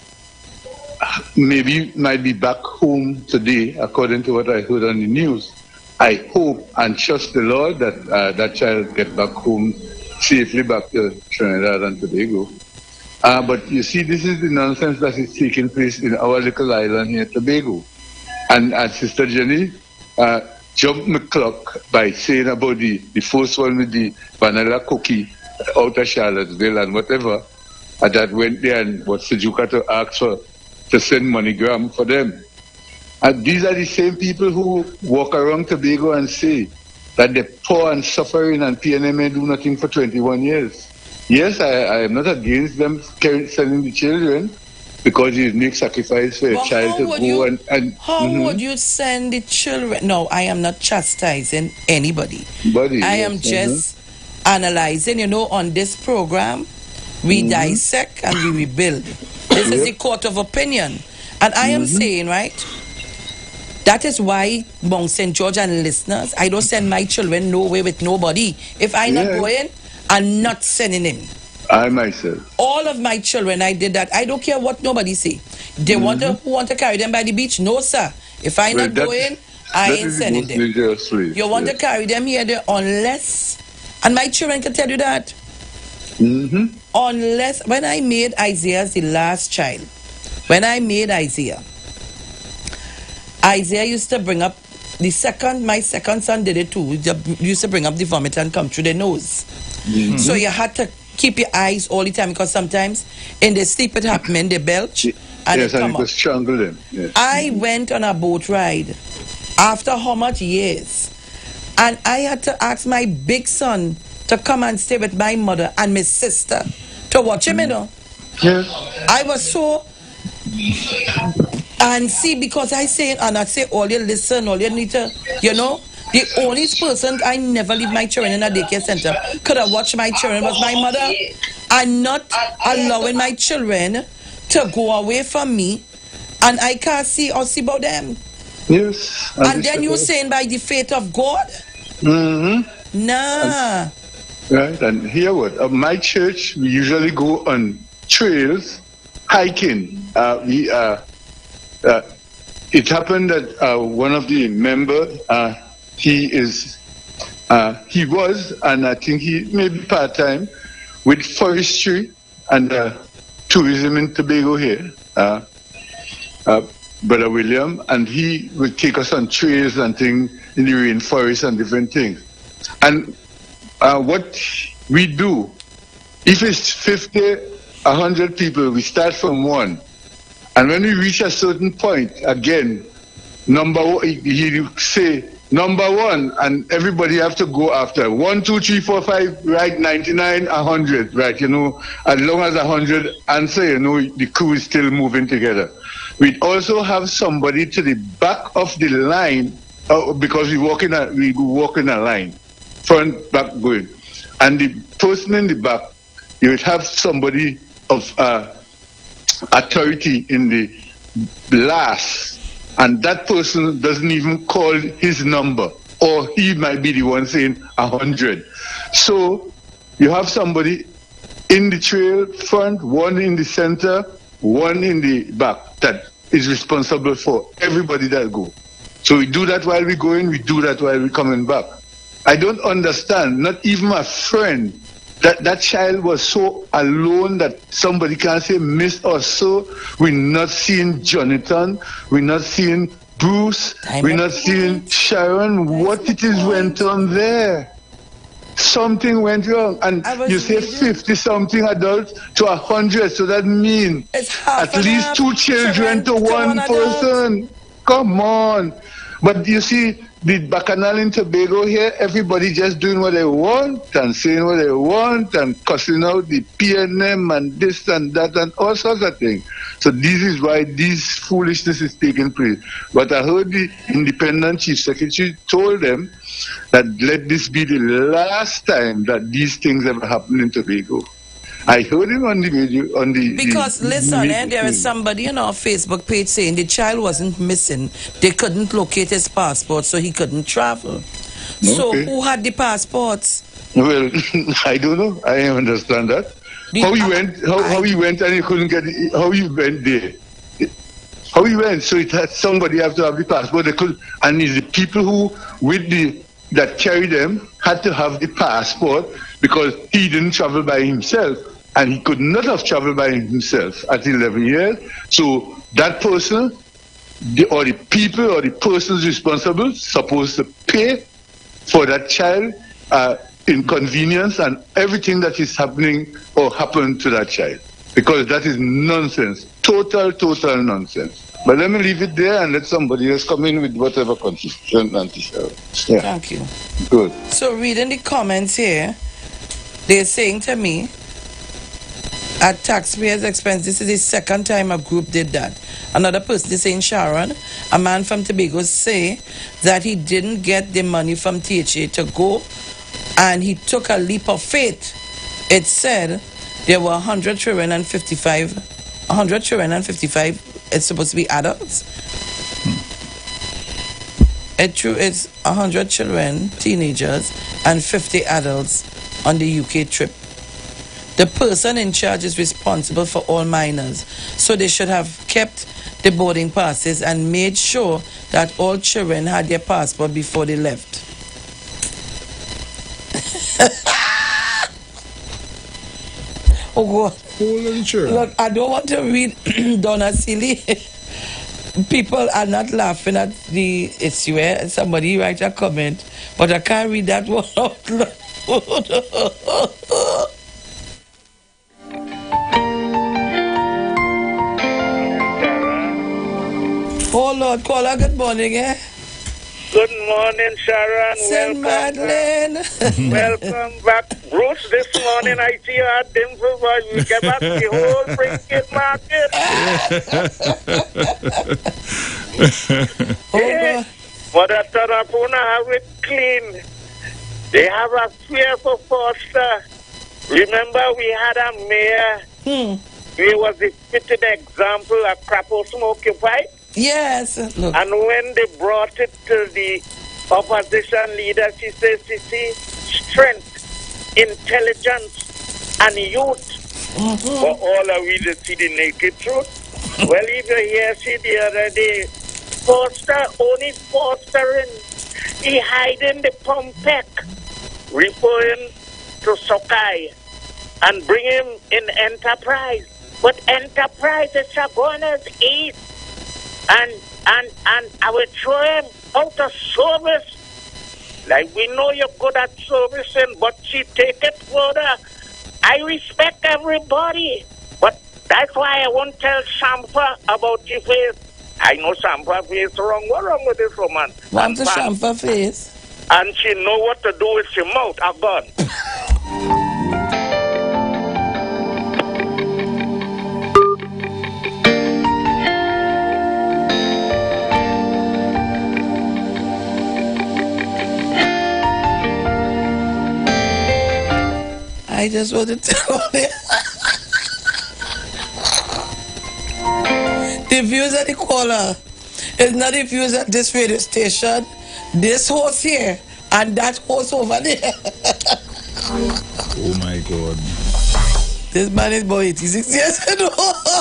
Speaker 4: maybe might be back home today, according to what I heard on the news. I hope and trust the Lord that uh, that child get back home safely back to Trinidad and Tobago. Uh, but you see, this is the nonsense that is taking place in our little island here, Tobago. And, and Sister Jenny uh, jumped my clock by saying about the, the first one with the vanilla cookie out of Charlottesville and whatever, uh, that went there and was Sejuka to ask for to send MoneyGram for them. And these are the same people who walk around Tobago and say that they're poor and suffering and P N M may do nothing for twenty-one years. Yes, I, I am not against them sending the children because you make sacrifice for a child to go
Speaker 17: you,
Speaker 4: and... and
Speaker 17: how mm-hmm. would you send the children? No, I am not chastising anybody.
Speaker 4: Body,
Speaker 17: I
Speaker 4: yes,
Speaker 17: am just mm-hmm. analyzing, you know, on this program, we mm-hmm. dissect and we rebuild. This yep. is the court of opinion. And I am mm-hmm. saying, right... That is why, Mount Saint George and listeners, I don't send my children nowhere with nobody. If I'm yeah. not going, I'm not sending him.
Speaker 4: I myself.
Speaker 17: All of my children, I did that. I don't care what nobody say. They mm-hmm. want to who want to carry them by the beach? No, sir. If I'm well, not that, going, I ain't sending them. You want yes. to carry them here there unless, and my children can tell you that.
Speaker 4: Mm-hmm.
Speaker 17: Unless, when I made Isaiah the last child, when I made Isaiah, Isaiah used to bring up, the second, my second son did it too, he used to bring up the vomit and come through the nose. Mm-hmm. So you had to keep your eyes all the time because sometimes in the sleep it happened, they belch and
Speaker 4: yes,
Speaker 17: it come
Speaker 4: and it was strangle them. Yes.
Speaker 17: I went on a boat ride after how much years? And I had to ask my big son to come and stay with my mother and my sister to watch him, you know.
Speaker 4: Yes.
Speaker 17: I was so... And see, because I say, and I say, all you listen, all you need to, you know, the only person I never leave my children in a daycare center could have watched my children was my mother. I'm not allowing my children to go away from me, and I can't see or see about them.
Speaker 4: Yes.
Speaker 17: And then you saying by the faith of God?
Speaker 4: Mm-hmm.
Speaker 17: Nah.
Speaker 4: And, right, and here what? Uh, my church, we usually go on trails, hiking. Uh, we uh, uh, it happened that uh, one of the members, uh, he is Uh, he was, and I think he may be part-time, with forestry and uh, tourism in Tobago here, uh, uh, Brother William, and he would take us on trails and things in the rainforest and different things. And uh, what we do, if it's fifty, one hundred people, we start from one. And when we reach a certain point, again, number one, he say, number one, and everybody have to go after. One, two, three, four, five, right, ninety-nine, one hundred, right, you know. As long as one hundred answer, you know, the crew is still moving together. We also have somebody to the back of the line, uh, because we walk in a, we walk in a line, front, back, going. And the person in the back, you would have somebody of uh, authority in the last, and that person doesn't even call his number, or he might be the one saying a hundred. So you have somebody in the trail front, one in the center, one in the back, that is responsible for everybody that go. So we do that while we go in, we do that while we're coming back. I don't understand, not even my friend, that that child was so alone that somebody can't say miss or so. We're not seeing Jonathan, we're not seeing Bruce, Time we're not seeing Sharon. Time what it is went on there? Something went wrong. And you say fifty something adults to a hundred, so that means at least two children to one person. Come on. But you see, the Bacchanal in Tobago here, everybody just doing what they want and saying what they want and cussing out the P N M and this and that and all sorts of things. So this is why this foolishness is taking place. But I heard the Independent Chief Secretary told them that let this be the last time that these things ever happen in Tobago. I heard him on the video, on the...
Speaker 17: Because,
Speaker 4: the,
Speaker 17: listen,
Speaker 4: the
Speaker 17: eh, there is somebody on our Facebook page saying the child wasn't missing. They couldn't locate his passport, so he couldn't travel. Okay. So, who had the passports?
Speaker 4: Well, I don't know. I don't understand that. The, how he went, how, I, how he went and he couldn't get it, how he went there. How he went, so it had somebody have to have the passport. They could, and it's the people who, with the, that carry them, had to have the passport because he didn't travel by himself. And he could not have traveled by himself at eleven years. So that person, the, or the people, or the persons responsible, supposed to pay for that child uh, inconvenience and everything that is happening or happened to that child. Because that is nonsense. Total, total nonsense. But let me leave it there and let somebody else come in with whatever contribution and yeah.
Speaker 17: Thank you.
Speaker 4: Good.
Speaker 17: So reading the comments here, they're saying to me, at taxpayers' expense, this is the second time a group did that. Another person is saying, Sharon, a man from Tobago, say that he didn't get the money from T H A to go, and he took a leap of faith. It said there were one hundred children and fifty-five, one hundred children and fifty-five, it's supposed to be adults. It true, it's one hundred children, teenagers, and fifty adults on the U K trip. The person in charge is responsible for all minors, so they should have kept the boarding passes and made sure that all children had their passport before they left. Oh God. Look, I don't want to read Donna Silly. People are not laughing at the issue. Eh? Somebody write a comment, but I can't read that one out loud. Oh Lord, caller, good morning, eh?
Speaker 5: Good morning, Sharon.
Speaker 17: Saint Madeline.
Speaker 5: Welcome back. Bruce, this morning I see you at Dimple, but we get back the whole Brinkett market. Hey, Mother Tarapuna have it clean. They have a fear for Foster. Remember, we had a mayor.
Speaker 17: Hmm.
Speaker 5: He was a fitting example of Crapo smoking pipe.
Speaker 17: Yes. Look.
Speaker 5: And when they brought it to the opposition leader, she says, she see strength, intelligence, and youth.
Speaker 17: Mm-hmm.
Speaker 5: For all of we to see the naked truth. Well, if you hear, see the other day, Foster only fostering, he hiding the pumpek. referring to Sokai and bring him in Enterprise. But Enterprise is Chaguanas East. And, and, and I will throw him out of service. Like, we know you're good at servicing, but she take it further. I respect everybody, but that's why I won't tell Shampa about your face. I know Shampa face wrong. What's wrong with this woman?
Speaker 17: What's the Shampa face?
Speaker 5: And she know what to do with her mouth. A gun.
Speaker 17: I just want to tell you. The views of the caller is not the views at this radio station. This host here and that host over there.
Speaker 3: Oh my God.
Speaker 17: This man is about eighty-six years old.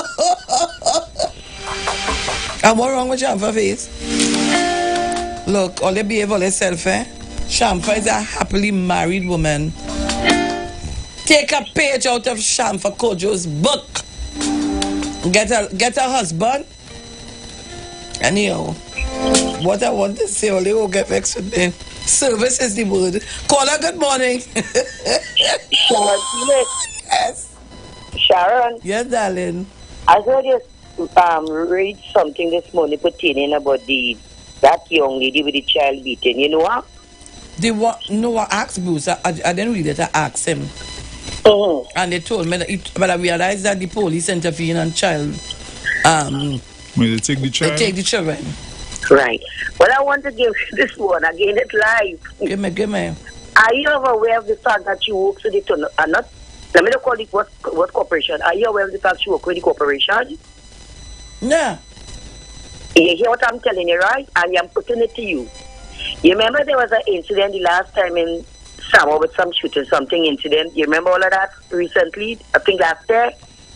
Speaker 17: And what wrong with Shampa face? Look, all they behave all herself, eh? Shampa is a happily married woman. Take a page out of Shampa Kojo's book. Get a get a husband. Anyhow, what I want to say, only will get vexed with me. Service is the word. Caller, good morning.
Speaker 6: Sharon,
Speaker 17: yes.
Speaker 6: Sharon.
Speaker 17: Yes, darling.
Speaker 6: I heard you um, read something this morning pertaining about the that young lady with the child beating. You know what?
Speaker 17: The what? No, I asked Bruce. I, I, I didn't read it. I asked him.
Speaker 6: Mm-hmm.
Speaker 17: And they told me that it, but I realized that the police intervene on child. Um,
Speaker 3: Will they take the child?
Speaker 17: They take the children.
Speaker 6: Right. Well, I want to give you this one again. It's live.
Speaker 17: Give me, give me.
Speaker 6: Are you ever aware of the fact that you work with the ton- uh, not? Let me not call it what what corporation. Are you aware of the fact you work with the corporation?
Speaker 17: No.
Speaker 6: You hear what I'm telling you, right? And I'm putting it to you. You remember there was an incident the last time in Samoa with some shooting, something incident. You remember all of that recently? I think last year.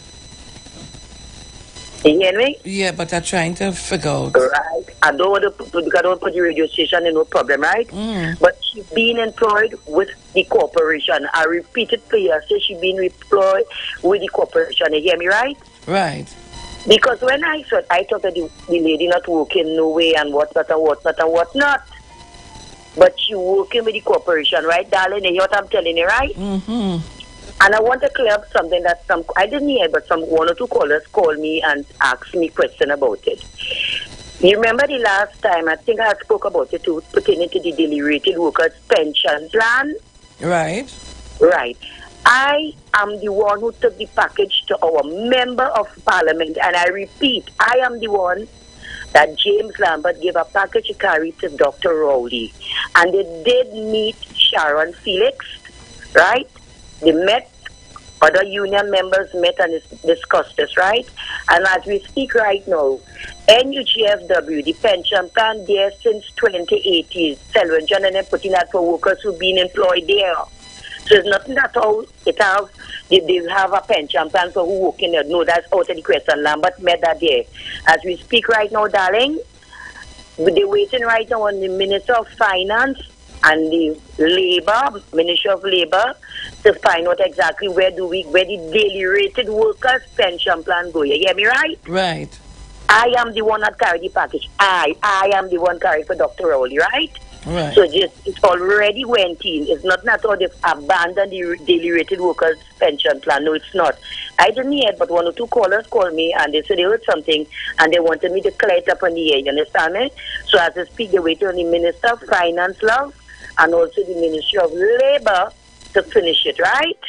Speaker 6: You hear me?
Speaker 17: Yeah, but I'm trying to figure out.
Speaker 6: Right. I don't want to put, because I don't put the radio station in no problem, right?
Speaker 17: Mm.
Speaker 6: But she's being employed with the corporation. I repeat it for you. I say she's being employed with the corporation. You hear me, right?
Speaker 17: Right.
Speaker 6: Because when I thought, I thought that the, the lady not working no way and whatnot and whatnot and whatnot. But she working with the corporation, right, darling? You hear what I'm telling you, right?
Speaker 17: Mm-hmm.
Speaker 6: And I want to clear up something that some, I didn't hear, but some one or two callers called me and asked me a question about it. You remember the last time, I think I spoke about it too, pertaining to the deliberated workers' pension plan?
Speaker 17: Right.
Speaker 6: Right. I am the one who took the package to our member of parliament, and I repeat, I am the one that James Lambert gave a package to carry to Doctor Rowley. And they did meet Sharon Felix, right? They met, other union members met and discussed this, right? And as we speak right now, N U G F W, the pension plan there since twenty eighteen, Selwyn John and then putting that for workers who've been employed there. So it's nothing that how it have, they, they have a pension plan for who work in there. No, that's out of the question. Lambert met that there. As we speak right now, darling, they're waiting right now on the Minister of Finance and the Labour, Ministry of Labour, to find out exactly where do we, where the daily rated workers pension plan go. You hear me right?
Speaker 17: Right.
Speaker 6: I am the one that carry the package. I, I am the one carried for Doctor Rowley, right?
Speaker 17: Right.
Speaker 6: So just it already went in. It's not not how they've abandoned the daily rated workers pension plan. No, it's not. I didn't hear it, but one or two callers called me and they said they heard something and they wanted me to clear it up on the air. You understand me? So as I speak, they wait on the Minister of Finance, love, and also the Ministry of Labour to finish it, right?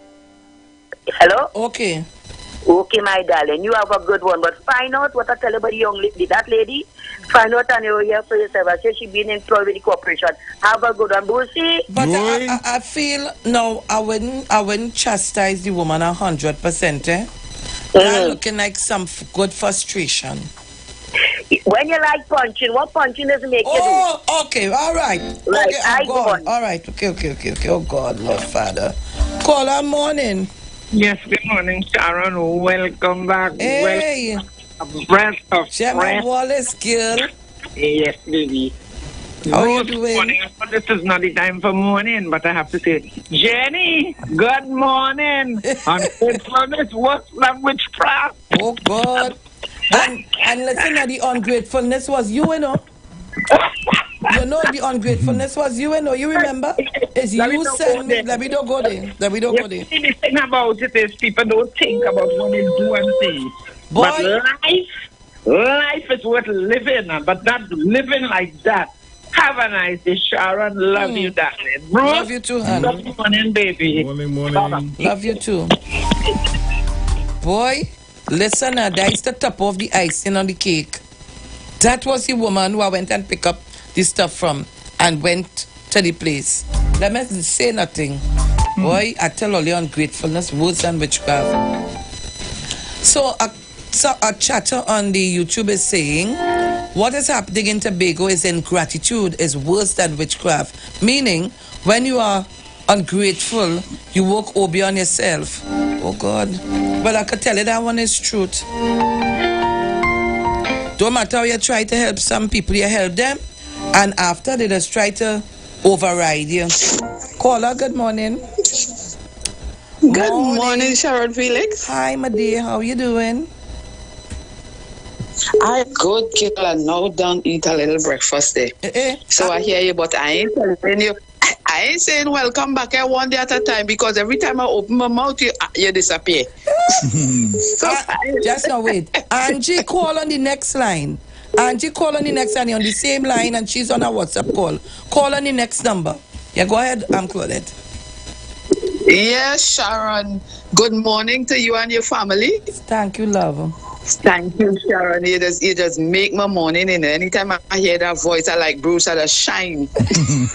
Speaker 6: Hello?
Speaker 17: Okay.
Speaker 6: Okay, my darling, you have a good one, but find out what I tell about the young lady, that lady. Find out and you hear for yourself. I say she's been employed with the corporation. Have a good one, Brucey.
Speaker 17: But I, I, I feel no, I wouldn't, I wouldn't chastise the woman a hundred percent. Eh, mm. Looking like some f- good frustration.
Speaker 6: When you like punching, what punching does make
Speaker 17: oh,
Speaker 6: you do?
Speaker 17: Oh, okay, all right.
Speaker 6: Right,
Speaker 17: okay,
Speaker 6: I
Speaker 17: oh,
Speaker 6: go
Speaker 17: God.
Speaker 6: on.
Speaker 17: All right, okay, okay, okay, okay. Oh God, Lord Father. Call her morning.
Speaker 13: Yes, good morning, Sharon. Welcome back.
Speaker 17: Hey.
Speaker 13: Well, a breath of
Speaker 17: Gemma
Speaker 13: fresh.
Speaker 17: Wallace, girl.
Speaker 13: Yes, baby.
Speaker 17: How are you doing?
Speaker 13: Morning. This is not the time for morning, but I have to say, Jenny, good morning. Ungratefulness worse than witchcraft.
Speaker 17: Oh, God. And, and listen, the ungratefulness was you, you know. You know, the ungratefulness was you, you know. You remember? It's you send me. Let me don't go there. Let me don't go there.
Speaker 13: The thing about it is people don't think about what they do and say.
Speaker 17: Boy.
Speaker 13: But life, life is worth living, but not living like that. Have a nice day, Sharon. Love mm. you, darling. Bruce,
Speaker 17: love you too, honey.
Speaker 13: Good morning, baby.
Speaker 3: Morning, morning.
Speaker 17: Love you too. Boy, listen, uh, that's the top of the icing on the cake. That was the woman who I went and picked up the stuff from and went to the place. Let me say nothing. Mm. Boy, I tell all your ungratefulness, worse than witchcraft. So, a, so a chatter on the YouTube is saying, what is happening in Tobago is ingratitude is worse than witchcraft. Meaning, when you are ungrateful, you walk over on yourself. Oh, God. Well, I could tell you that one is truth. Don't matter how you try to help some people, you help them. And after, they just try to override you. Caller, good morning.
Speaker 1: Good morning, morning Sharon Felix.
Speaker 17: Hi, my dear. How you doing?
Speaker 1: I good, girl, and now don't eat a little breakfast there. Eh, eh. So I hear you, but I ain't telling you. I ain't saying welcome back here one day at a time because every time I open my mouth, you, you disappear.
Speaker 17: So uh, just now wait. Angie, call on the next line. Angie, call on the next line. You're on the same line and she's on a WhatsApp call. Call on the next number. Yeah, go ahead, I'm Claudette.
Speaker 1: Yes, Sharon. Good morning to you and your family.
Speaker 17: Thank you, love.
Speaker 1: Thank you, Sharon. You just, you just make my morning. And anytime I hear that voice, I like Bruce, I just shine. I just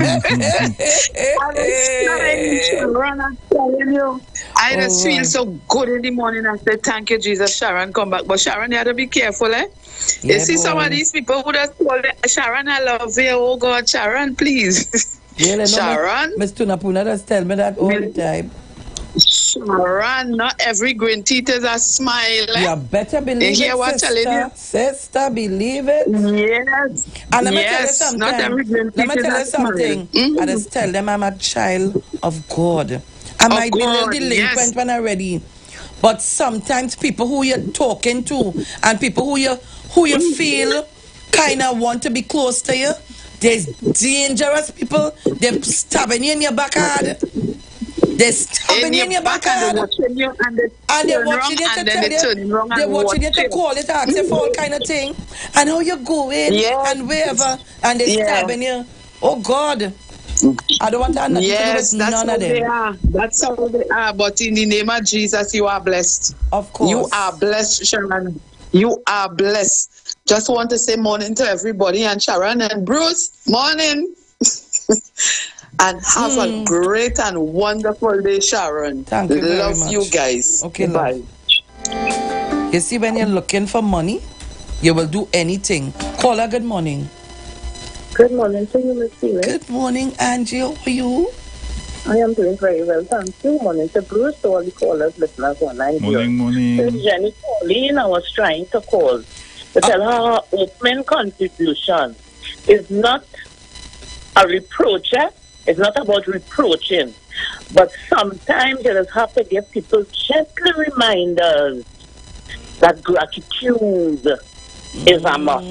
Speaker 1: shine, Sharon, I'm telling you. I just oh, feel so good in the morning. I said, thank you, Jesus, Sharon, come back. But Sharon, you have to be careful, eh? Yeah, you see boy. Some of these people who just told me, Sharon, I love you. Oh, God, Sharon, please.
Speaker 17: Yeah,
Speaker 1: Sharon?
Speaker 17: Miss Tunapuna just tell me that all the time.
Speaker 1: Sharon, not every green teeth is a smile. Eh?
Speaker 17: You better believe
Speaker 1: you
Speaker 17: it, sister. Sister, believe it.
Speaker 1: Yes.
Speaker 17: And let
Speaker 1: yes.
Speaker 17: me tell you something.
Speaker 1: Not every green teeth
Speaker 17: let me tell you something. Mm-hmm. I just tell them I'm a child of God. I
Speaker 1: of
Speaker 17: might
Speaker 1: God,
Speaker 17: be a little delinquent
Speaker 1: yes.
Speaker 17: when I'm ready. But sometimes people who you're talking to and people who you who you mm-hmm. feel kind of want to be close to you, there's dangerous people. They're stabbing you in your back hard. They're stabbing you in your back
Speaker 1: and they're watching you and, they
Speaker 17: and they're watching you to tell you, they're watching you to call it, ask you for all kind of thing, and how you going
Speaker 1: yes.
Speaker 17: and wherever, and they're yeah. stabbing you. Oh God, I don't want to have nothing
Speaker 1: yes,
Speaker 17: to do with none of them.
Speaker 1: They are. That's how they are. But in the name of Jesus, you are blessed.
Speaker 17: Of course,
Speaker 1: you are blessed, Sharon. You are blessed. Just want to say morning to everybody, and Sharon and Bruce, morning. And have mm. a great and wonderful day, Sharon.
Speaker 17: Thank you very
Speaker 1: love
Speaker 17: much.
Speaker 1: you guys.
Speaker 17: Okay,
Speaker 1: bye.
Speaker 17: Love. You see, when you're looking for money, you will do anything. Caller, good morning.
Speaker 7: Good morning to you, Miss Felix.
Speaker 17: Good morning, Angie. How are you?
Speaker 7: I am doing very well, thank you. Morning to Bruce, to all the callers, listeners online.
Speaker 3: Morning, morning.
Speaker 7: So Jenny Pauline, I was trying to call to tell uh, her her opening contribution is not a reproach. Eh? It's not about reproaching, but sometimes you just have to give people gentle reminders that gratitude mm. is a must.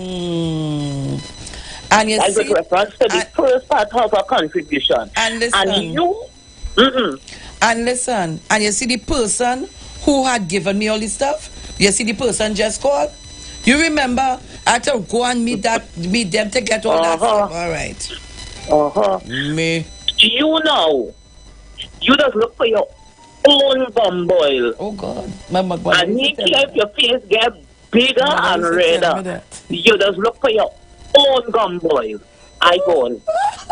Speaker 17: And you
Speaker 7: I
Speaker 17: see,
Speaker 7: with reference to the
Speaker 17: and,
Speaker 7: first part of our contribution.
Speaker 17: And listen,
Speaker 7: and you, mm-mm.
Speaker 17: and listen, and you see the person who had given me all this stuff. You see the person just called. You remember I had to go and meet that, meet them to get all uh-huh. that stuff. All right.
Speaker 7: Uh-huh.
Speaker 17: Me.
Speaker 7: You know, you just look for your own gum boil.
Speaker 17: Oh, God. Mama,
Speaker 7: and make sure if your face get bigger Mama and redder, you just look for your own gum boil. I go on.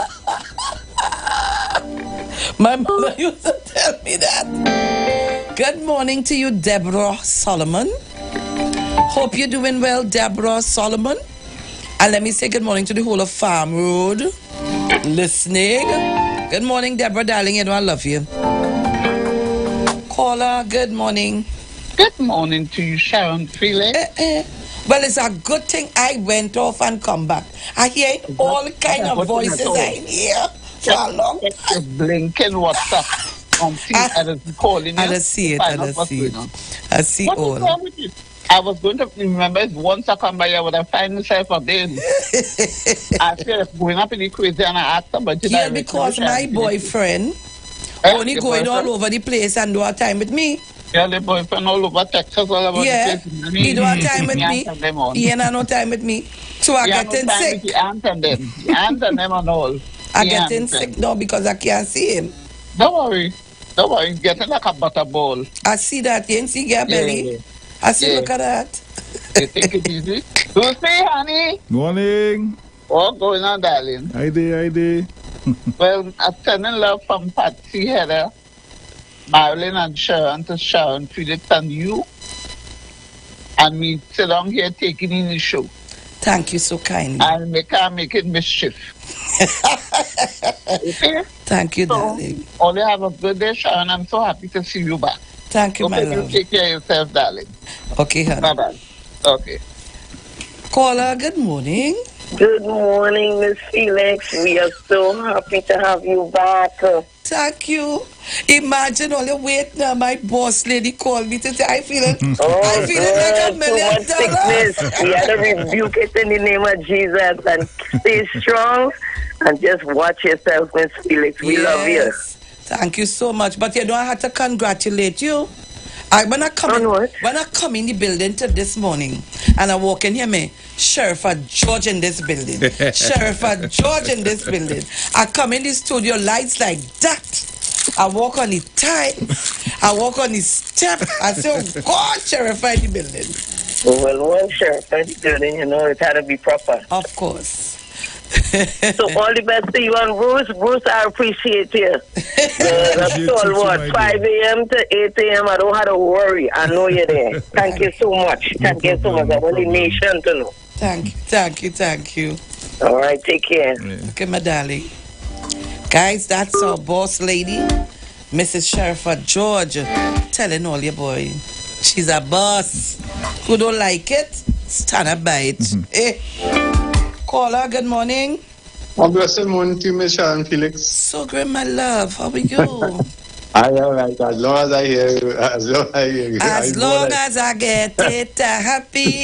Speaker 17: My mother used to tell me that. Good morning to you, Deborah Solomon. Hope you're doing well, Deborah Solomon. And let me say good morning to the whole of Farm Road. Listening. Good morning, Deborah, darling. You know I love you. Caller, good morning.
Speaker 14: Good morning to you, Sharon Felix.
Speaker 17: Eh, eh. Well, it's a good thing I went off and come back. I hear all kind of voices I hear for a long time.
Speaker 8: Blinking WhatsApp. Um, see, I, I was calling you.
Speaker 17: I don't see it. I don't see it. I see
Speaker 8: what
Speaker 17: all.
Speaker 8: Is wrong with you? I was going to remember it once I come by here, would I find myself a day? I feel going up in the crazy and I asked somebody.
Speaker 17: Yeah, because my boyfriend
Speaker 8: eh,
Speaker 17: only going
Speaker 8: boyfriend?
Speaker 17: all over the place and do a time with me.
Speaker 8: Yeah, the boyfriend all over Texas, all over
Speaker 17: yeah,
Speaker 8: the place.
Speaker 17: he do a time with me. He ain't no time with me. So I get in sick.
Speaker 8: He answer them. He answer them and all.
Speaker 17: I get in sick now because I can't see him.
Speaker 8: Don't worry. Don't worry. He's getting like a butterball.
Speaker 17: I see that. You ain't see your belly.
Speaker 8: Yeah, yeah.
Speaker 17: I see,
Speaker 8: yeah.
Speaker 17: Look at that.
Speaker 8: You take it easy. Lucy, honey.
Speaker 3: Morning.
Speaker 8: What's going on, darling?
Speaker 3: Hi there, hi there.
Speaker 8: Well, I'm sending love from Patsy, Heather, Marilyn, and Sharon to Sharon, Felix, and you. And we sit down here taking in the show.
Speaker 17: Thank you so kindly.
Speaker 8: And make her making mischief. Okay?
Speaker 17: Thank you,
Speaker 8: so,
Speaker 17: darling.
Speaker 8: Only have a good day, Sharon. I'm so happy to see you back.
Speaker 17: Thank you,
Speaker 8: okay,
Speaker 17: my love.
Speaker 8: You take care of yourself, darling.
Speaker 17: Okay, honey.
Speaker 8: Bye-bye. Okay.
Speaker 17: Caller, good morning.
Speaker 6: Good morning, Miss Felix. We are so happy to have you back.
Speaker 17: Thank you. Imagine only wait now. My boss lady called me to say I feel it.
Speaker 6: Oh,
Speaker 17: I feel it like a million
Speaker 6: too much sickness. We had to rebuke it in the name of Jesus and stay strong and just watch yourself, Miss Felix. We
Speaker 17: yes.
Speaker 6: love you.
Speaker 17: Thank you so much. But you know I had to congratulate you. I when I come in, when I come in the building to this morning and I walk in here, me Sheriff George in this building, Sheriff George in this building. I come in the studio, lights like that. I walk on the time, I walk on the step. I say, oh God, Sheriff in the building.
Speaker 6: Well, one Sheriff in the building, you know, it had to be proper.
Speaker 17: Of course.
Speaker 6: So all the best to you and Bruce. Bruce, I appreciate you. Uh, that's all what, five a.m. to eight a.m. I don't have to worry. I know you're there. Thank you so much. Thank you so much. I want the nation to know.
Speaker 17: Thank you, thank you, thank you.
Speaker 6: All right, take care.
Speaker 17: Okay, my darling. Guys, that's our boss lady, Missus Sheriff George, telling all your boy, she's a boss. Who don't like it, stand up by it. Mm-hmm. Eh? Caller, good morning.
Speaker 9: Well, blessed morning to you, Miss Sharon Felix.
Speaker 17: So great, my love. How are you?
Speaker 9: I all right. As long as I hear you, as long as I hear you.
Speaker 17: As I long as I get it, uh, happy.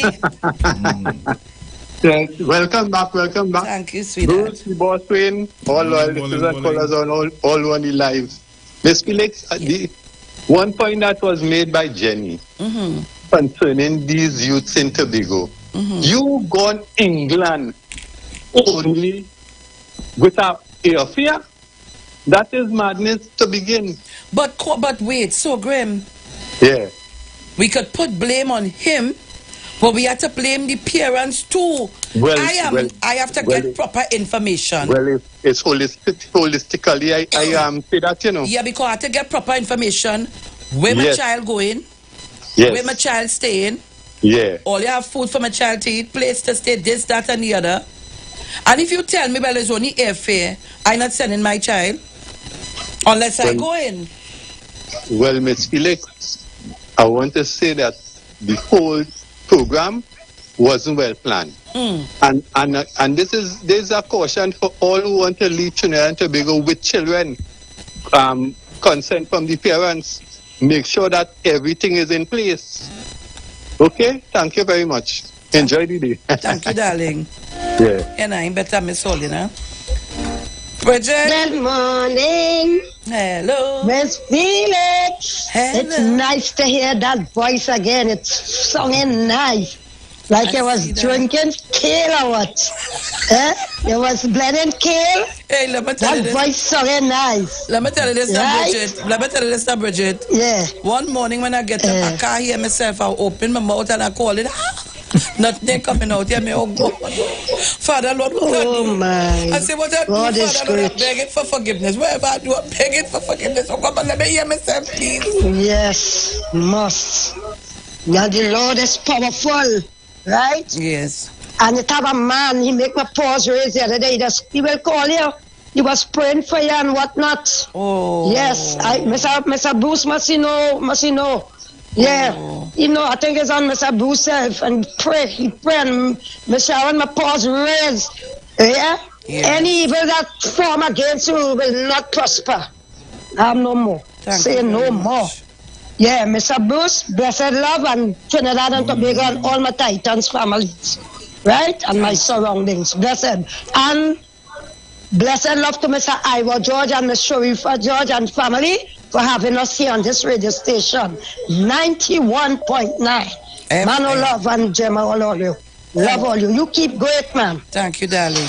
Speaker 9: Yes. Welcome back, welcome back.
Speaker 17: Thank you, sweetheart.
Speaker 9: Bruce, the boss Wayne, all loyal listeners and callers on all, all on the lives. Miss Felix, uh, the one point that was made by Jenny
Speaker 17: mm-hmm.
Speaker 9: concerning these youths in Tobago. Mm-hmm. You gone England only with a airfare? That is madness to begin.
Speaker 17: But but wait, so Grim.
Speaker 9: Yeah.
Speaker 17: We could put blame on him, but we have to blame the parents too.
Speaker 9: Well,
Speaker 17: I am.
Speaker 9: Well,
Speaker 17: I have to
Speaker 9: well,
Speaker 17: get proper information.
Speaker 9: Well, it, it's holistic, holistically. I, I um say that, you know.
Speaker 17: Yeah, because I have to get proper information. Where my
Speaker 9: yes.
Speaker 17: child going?
Speaker 9: Yes.
Speaker 17: Where my child staying?
Speaker 9: Yeah.
Speaker 17: All you have food for my child to eat, place to stay, this, that, and the other. And if you tell me, well, there's only airfare, I'm not sending my child unless well, I go in.
Speaker 9: Well, Miss Felix, I want to say that the whole program wasn't well planned.
Speaker 17: Mm.
Speaker 9: And and uh, and this is there's a caution for all who want to leave Trinidad and Tobago with children. Um, consent from the parents. Make sure that everything is in place. Okay, thank you very much. Enjoy the day.
Speaker 17: Thank you, darling.
Speaker 9: Yeah.
Speaker 17: And I better miss all, you know. Bridget.
Speaker 14: Good morning.
Speaker 17: Hello.
Speaker 14: Miss Felix.
Speaker 17: Hello.
Speaker 14: It's nice to hear that voice again. It's singing nice. Like
Speaker 17: I
Speaker 14: you was drinking kale or what? eh? You was blending kale?
Speaker 17: Hey, let me tell
Speaker 14: that
Speaker 17: you this.
Speaker 14: That voice singing nice.
Speaker 17: Let me tell you this, now,
Speaker 14: right?
Speaker 17: Bridget. Let me tell you this, now, Bridget.
Speaker 14: Yeah.
Speaker 17: One morning when I get up, uh. I can't hear myself. I open my mouth and I call it. Nothing coming out. Hear me, oh God. Father, Lord, what
Speaker 14: oh
Speaker 17: I do?
Speaker 14: my.
Speaker 17: I say, what I do,
Speaker 14: God
Speaker 17: Father, Lord, I'm begging for forgiveness. Wherever I do, I'm begging for forgiveness. Oh God, let me hear myself, please.
Speaker 14: Yes, must. Now the Lord is powerful, right?
Speaker 17: Yes.
Speaker 14: And it have a man, he make my paws raise the other day. He, just, he will call you. He was praying for you and whatnot.
Speaker 17: Oh.
Speaker 14: Yes, I, Mister Mister Bruce must know, must know. Yeah. Oh. you know, I think it's on Mister Bruce self and pray. He pray and Mister Sharon, my paws raised. Yeah?
Speaker 17: Yeah.
Speaker 14: Any evil that form against you will not prosper. I'm no more.
Speaker 17: Thank
Speaker 14: Say
Speaker 17: you
Speaker 14: no
Speaker 17: very
Speaker 14: more.
Speaker 17: much.
Speaker 14: Yeah, Mister Bruce, blessed love and Trinidad and Tobago and all my Titans families. Right? And my surroundings. Blessed. And blessed love to Mister Ivor George and Miss Sharifa George and family for having us here on this radio station. ninety-one point nine. Man of love and Gemma, all of you. Love all you. You keep great, man.
Speaker 17: Thank you, darling.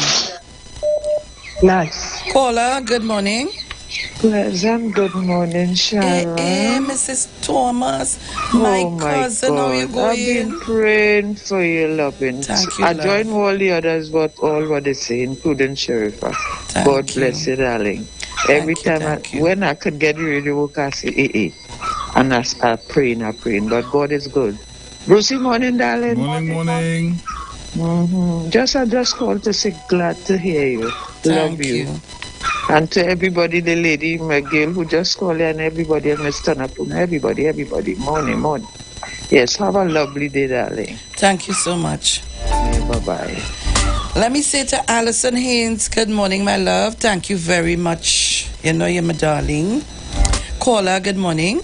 Speaker 14: Nice.
Speaker 17: Caller, good morning.
Speaker 10: Pleasant good morning, Sharon.
Speaker 17: Hey, hey, Missus Thomas, my,
Speaker 10: oh my
Speaker 17: cousin,
Speaker 10: God.
Speaker 17: how you going?
Speaker 10: I've been praying for you, loving.
Speaker 17: Thank you,
Speaker 10: I
Speaker 17: love.
Speaker 10: join all the others, but all what they say, including Sherifa. God
Speaker 17: you.
Speaker 10: bless you, darling. Every
Speaker 17: Thank
Speaker 10: time,
Speaker 17: you,
Speaker 10: I, when I could get the radio work, I say, eh, eh. And I start praying, I praying, but God is good. Brucey, morning, darling.
Speaker 3: Morning, morning.
Speaker 10: Mm-hmm. Just, I just called to say, glad to hear you.
Speaker 17: Thank
Speaker 10: Love you.
Speaker 17: you.
Speaker 10: And to everybody, the lady, McGill, who just called, and everybody, and Mister Napuna, everybody, everybody, morning, morning. Yes, have a lovely day, darling.
Speaker 17: Thank you so much.
Speaker 10: Yeah, bye-bye.
Speaker 17: Let me say to Alison Haynes, good morning, my love. Thank you very much. You know you're my darling. Caller, good morning.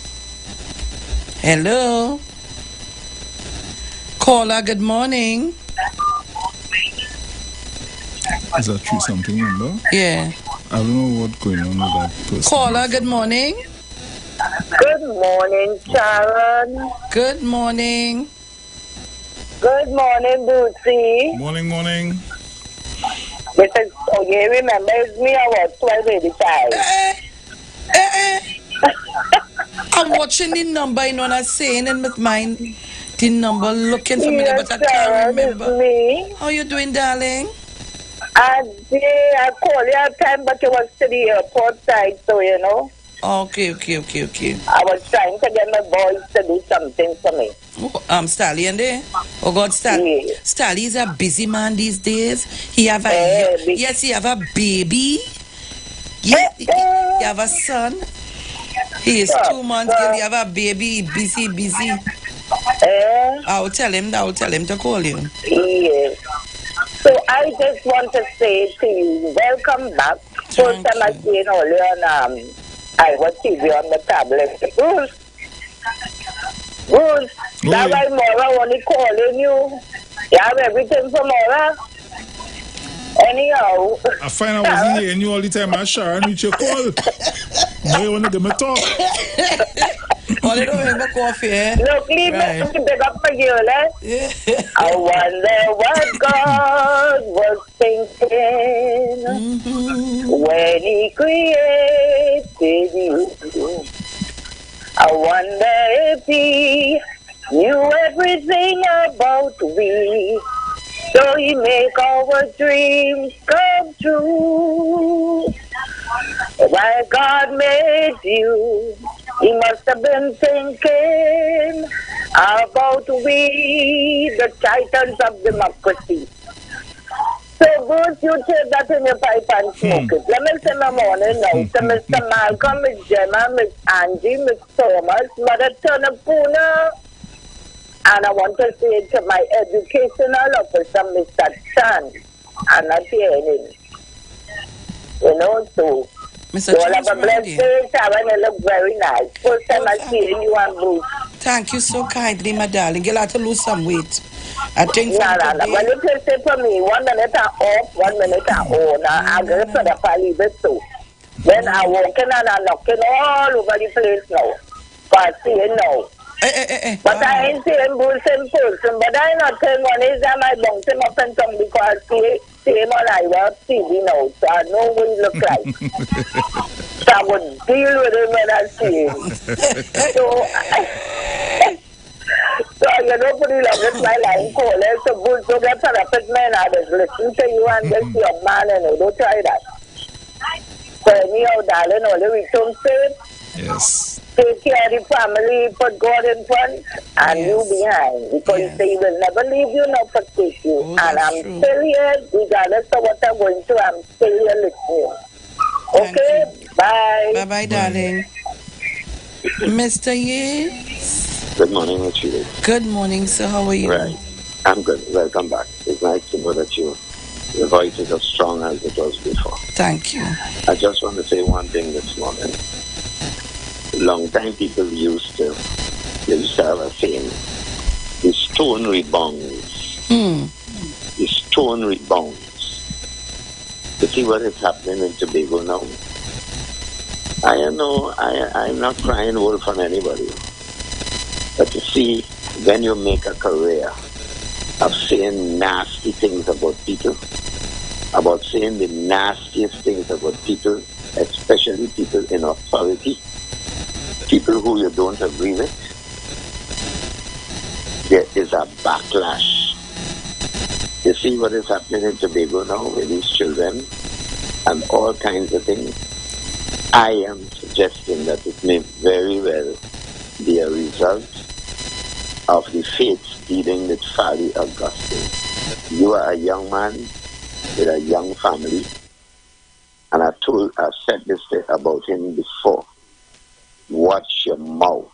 Speaker 17: Hello. Caller, good morning.
Speaker 3: Is that true something, remember?
Speaker 17: Yeah.
Speaker 3: I don't know what's going on with that person.
Speaker 17: Caller, good morning.
Speaker 6: Good morning, Sharon.
Speaker 17: Good morning.
Speaker 6: Good morning, Bootsy.
Speaker 3: Morning, morning.
Speaker 6: This is, oh, you remember it's me, I was twelve eighty-five.
Speaker 17: Eh, eh, eh. I'm watching the number, you know, and I'm saying in my mind, the number looking for me,
Speaker 6: Yes,
Speaker 17: but I can't
Speaker 6: Sharon,
Speaker 17: remember.
Speaker 6: it's me.
Speaker 17: How you doing, darling?
Speaker 6: I did, I called you at time, but you was to the airport side, so you know.
Speaker 17: Okay, okay, okay, okay.
Speaker 6: I was trying to get my boys to do something for me.
Speaker 17: Oh, um, Stallion there? Oh God, Stally.
Speaker 6: Yeah.
Speaker 17: Stally is a busy man these days. He have a
Speaker 6: Eh, big-
Speaker 17: yes, he have a baby. Yes, he, he have a son. He is two months old. He have a baby. Busy, busy.
Speaker 6: Eh?
Speaker 17: I will tell him. I will tell him to call you.
Speaker 6: Yes. So I just want to say to you, welcome back. First time I see you only on um, I was T V on the tablet. Bruce, Bruce, that's why Maura only calling you. You have everything for Maura. Anyhow.
Speaker 3: I find I wasn't hearing you all the time. I Sharon with your call. Now you want to give me talk.
Speaker 17: Oh, they don't have a coffee, eh?
Speaker 6: Look, leave
Speaker 17: Right.
Speaker 6: me to big up for you, eh? I wonder what God was thinking when He created you. I wonder if He knew everything about we, so He make our dreams come true. Why God made you, He must have been thinking about we, the titans of democracy. So, Bruce, you take that in your pipe and smoke it. Let me say my morning now to Mister Malcolm, Miss Gemma, Miss Angie, Miss Thomas, Mother Turner Puna. And I want to say to my educational officer, Mister Chan, I'm not hearing him. You know, so
Speaker 17: Mister
Speaker 6: you all
Speaker 17: Chan's
Speaker 6: have a blessed
Speaker 17: ready.
Speaker 6: day, Sharon. You look very nice. First time I see you and Bruce.
Speaker 17: Thank you so kindly, my darling. You'll have to lose some weight. I think
Speaker 6: No,
Speaker 17: from
Speaker 6: no, no.
Speaker 17: today-
Speaker 6: When you play say for me, one minute I'm off, one minute I'm on. Now, I go to the pali bit too. Then I'm walking and I'm knocking all over the place now. So I see it now. But I ain't saying Bruce in person. But I not saying one is that I bounce him up and down because see, see him on I will T V now. So I know what he look like. So I would deal with him when I see him. So, so you know, pretty long is my line call. So Bruce, so get therapist man, I just listen to you and just your man and you don't try that. So anyhow, darling, all the return safe.
Speaker 3: Yes.
Speaker 6: Take care of the family, put God in front, and you behind. Because yes. He will never leave you, nor forsake you. Oh, and I'm true. Still here, regardless of what I'm going through, I'm still here listening. Okay? Bye.
Speaker 17: Bye-bye, darling. Mister Yates.
Speaker 11: Good morning, Richie.
Speaker 17: Good morning, sir. How are you?
Speaker 11: Right. I'm good. Welcome back. It's nice to know that you, your voice is as strong as it was before.
Speaker 17: Thank you.
Speaker 11: I just want to say one thing this morning. Long time people used to, they used to have a saying, the stone rebounds.
Speaker 17: Hmm.
Speaker 11: The stone rebounds. To see what is happening in Tobago now. I don't know, I, I'm not crying wolf on anybody. But to see when you make a career of saying nasty things about people, about saying the nastiest things about people, especially people in authority, people who you don't agree with, there is a backlash. You see what is happening in Tobago now with these children and all kinds of things. I am suggesting that it may very well be a result of the fates dealing with Fally Augustine. You are a young man with a young family, and I told, I've said this about him before. Watch your mouth.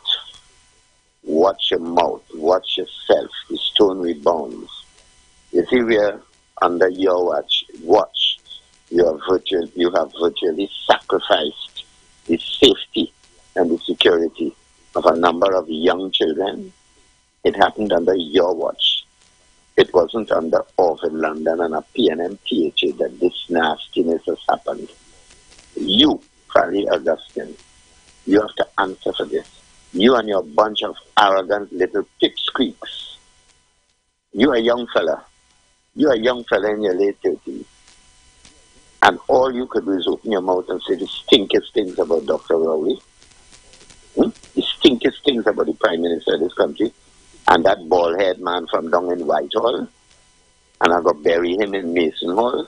Speaker 11: Watch your mouth. Watch yourself. The stone rebounds. You see, we are under your watch. Watch. You have virtually, you have virtually sacrificed the safety and the security of a number of young children. It happened under your watch. It wasn't under Orville London and a P N M T H A that this nastiness has happened. You, Fally Augustine, you have to answer for this. You and your bunch of arrogant little pipsqueaks. You are a young fella. You are a young fella in your late thirties. And all you could do is open your mouth and say the stinkiest things about Doctor Rowley. Hmm? The stinkiest things about the Prime Minister of this country. And that bald-head man from down in Whitehall. And I go bury him in Mason Hall.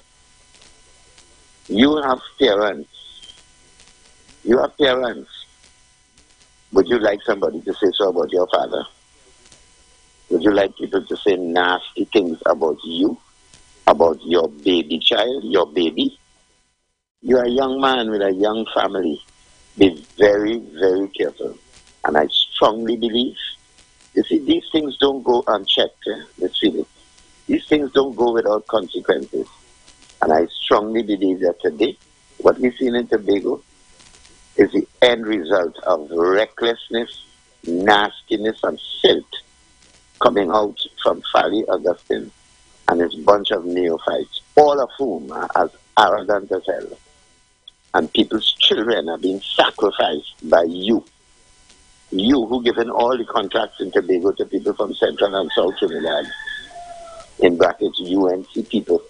Speaker 11: You have parents. You have parents. Would you like somebody to say so about your father? Would you like people to say nasty things about you? About your baby child, your baby? You're a young man with a young family. Be very, very careful. And I strongly believe, you see, these things don't go unchecked, eh, Miz Felix. These things don't go without consequences. And I strongly believe that today, what we've seen in Tobago is the end result of recklessness, nastiness, and filth coming out from Fally Augustine and his bunch of neophytes, all of whom are as arrogant as hell. And people's children are being sacrificed by you. You who given all the contracts in Tobago to people from Central and South Trinidad, in brackets U N C people.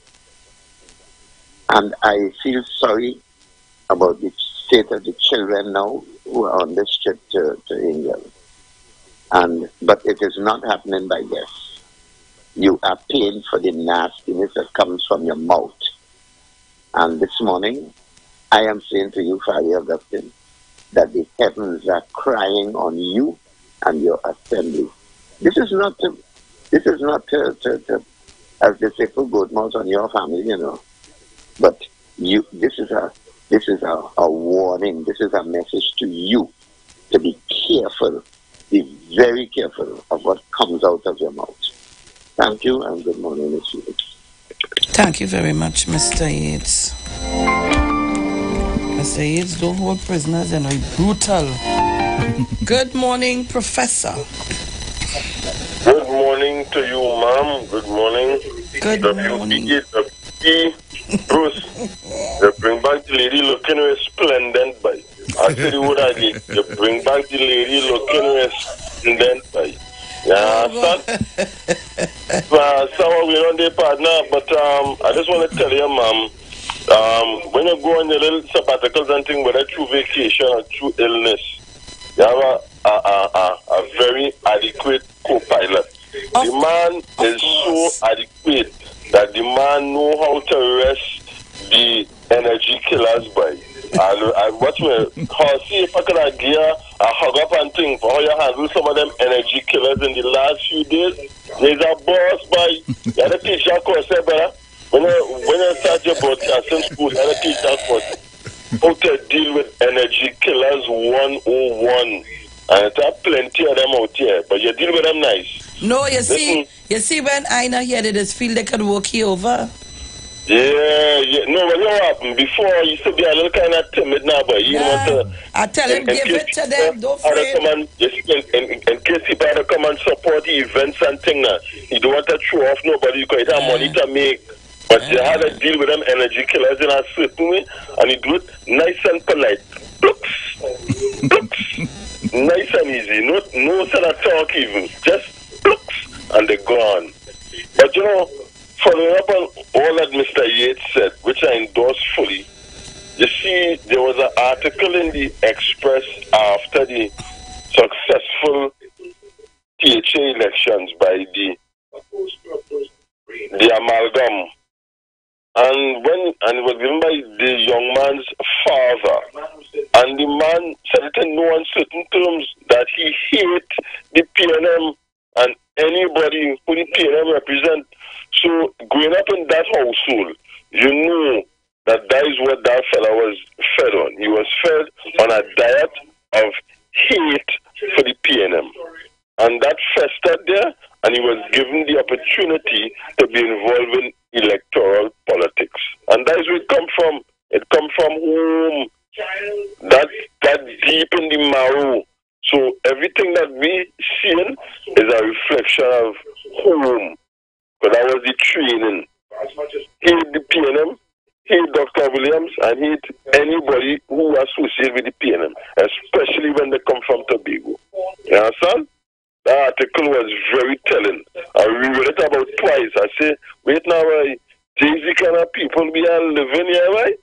Speaker 11: And I feel sorry about the state of the children now who are on this trip to, to England. And but it is not happening by guess. You are paying for the nastiness that comes from your mouth. And this morning, I am saying to you, Fally Augustine, that the heavens are crying on you and your assembly. This is not to, this is not to, to, to as they say, put good mouth on your family, you know. But you, this is a, this is a, a warning. This is a message to you to be careful. Be very careful of what comes out of your mouth. Thank you and good morning, Miz Felix.
Speaker 17: Thank you very much, Mister Yates. Mister Yates, don't hold prisoners and are brutal. Good morning, Professor.
Speaker 15: Good morning to you, ma'am. Good morning.
Speaker 17: Good
Speaker 15: the
Speaker 17: morning.
Speaker 15: The P. Bruce. You bring back the lady looking resplendent by. I tell you what I did. You bring back the lady looking resplendent by. Yeah, son. uh, so we're on the partner, but um, I just want to tell you, ma'am, um, when you go on your little sabbaticals and thing, whether through vacation or through illness, you have a, a, a, a, a very adequate co-pilot. Of the man is course. so adequate that the man know how to rest the energy killers by. And I watch me, how see if I could have gear a hug up and thing for how you handle some of them energy killers in the last few days. There's a boss by, you have to teach that course, eh, brother? When you, when you start your broadcasting school, you have to teach that course. How to deal with energy killers one oh one. And there are plenty of them out here, but you deal with them nice.
Speaker 17: No, you see,
Speaker 15: Listen.
Speaker 17: you see, when I not here, they just feel they could walk you over.
Speaker 15: Yeah, yeah. No, what you happened before, you used to be a little kind of timid now, but you
Speaker 17: Nah,
Speaker 15: want to.
Speaker 17: I tell him, give it to them, don't afraid.
Speaker 15: Come and, just in, in, in case he better come and support the events and thing, now. You don't want to throw off nobody because you have money to make. But you have to deal with them energy killers in a certain way, and you do it nice and polite. Plooks. Plooks. Nice and easy. No, no sort of talk even. Just plooks, and they're gone. But you know, following up on all that Mister Yates said, which I endorse fully, you see, there was an article in the Express after the successful T H A elections by the the amalgam, and when and it was given by the young man's father, and the man said it in no uncertain terms that he hate the P N M and anybody who the P N M represent. So growing up in that household, you know that that is what that fella was fed on. He was fed on a diet of hate for the P N M. And that festered there, and he was given the opportunity to be involved in electoral politics. And that is where it come from. It come from home. That, that deep in the marrow. So everything that we seeing is a reflection of home. But that was the training. Hate the P N M, hate Doctor Williams, and hate anybody who associated with the P N M, especially when they come from Tobago. You understand? That article was very telling. I reread it about twice. I say, wait now, right? These kind of people we are living here, right?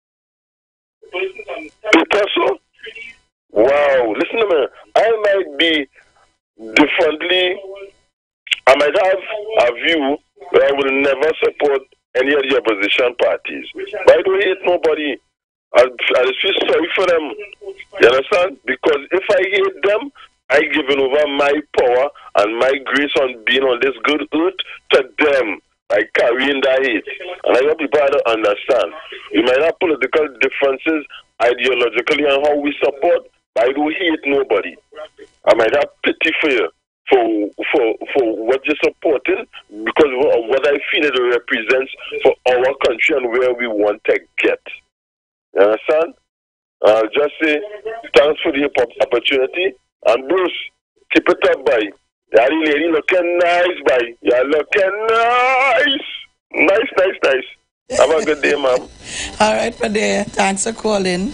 Speaker 15: Picasso? Wow, listen to me. I might be differently. I might have a view where I will never support any of the opposition parties. But I don't hate nobody. I, I just feel sorry for them. You understand? Because if I hate them, I given over my power and my grace on being on this good earth to them. I carrying that hate. And I want people to understand. We might have political differences ideologically on how we support, but I don't hate nobody. I might have pity for you. For, for for what you're supporting, because of what I feel it represents for our country and where we want to get. You understand? I'll just say thanks for the opportunity. And Bruce, keep it up, bye. You're lady looking nice, bye. You're looking nice. Nice, nice, nice. Have a good day, ma'am.
Speaker 17: All right, Padea. Thanks for calling.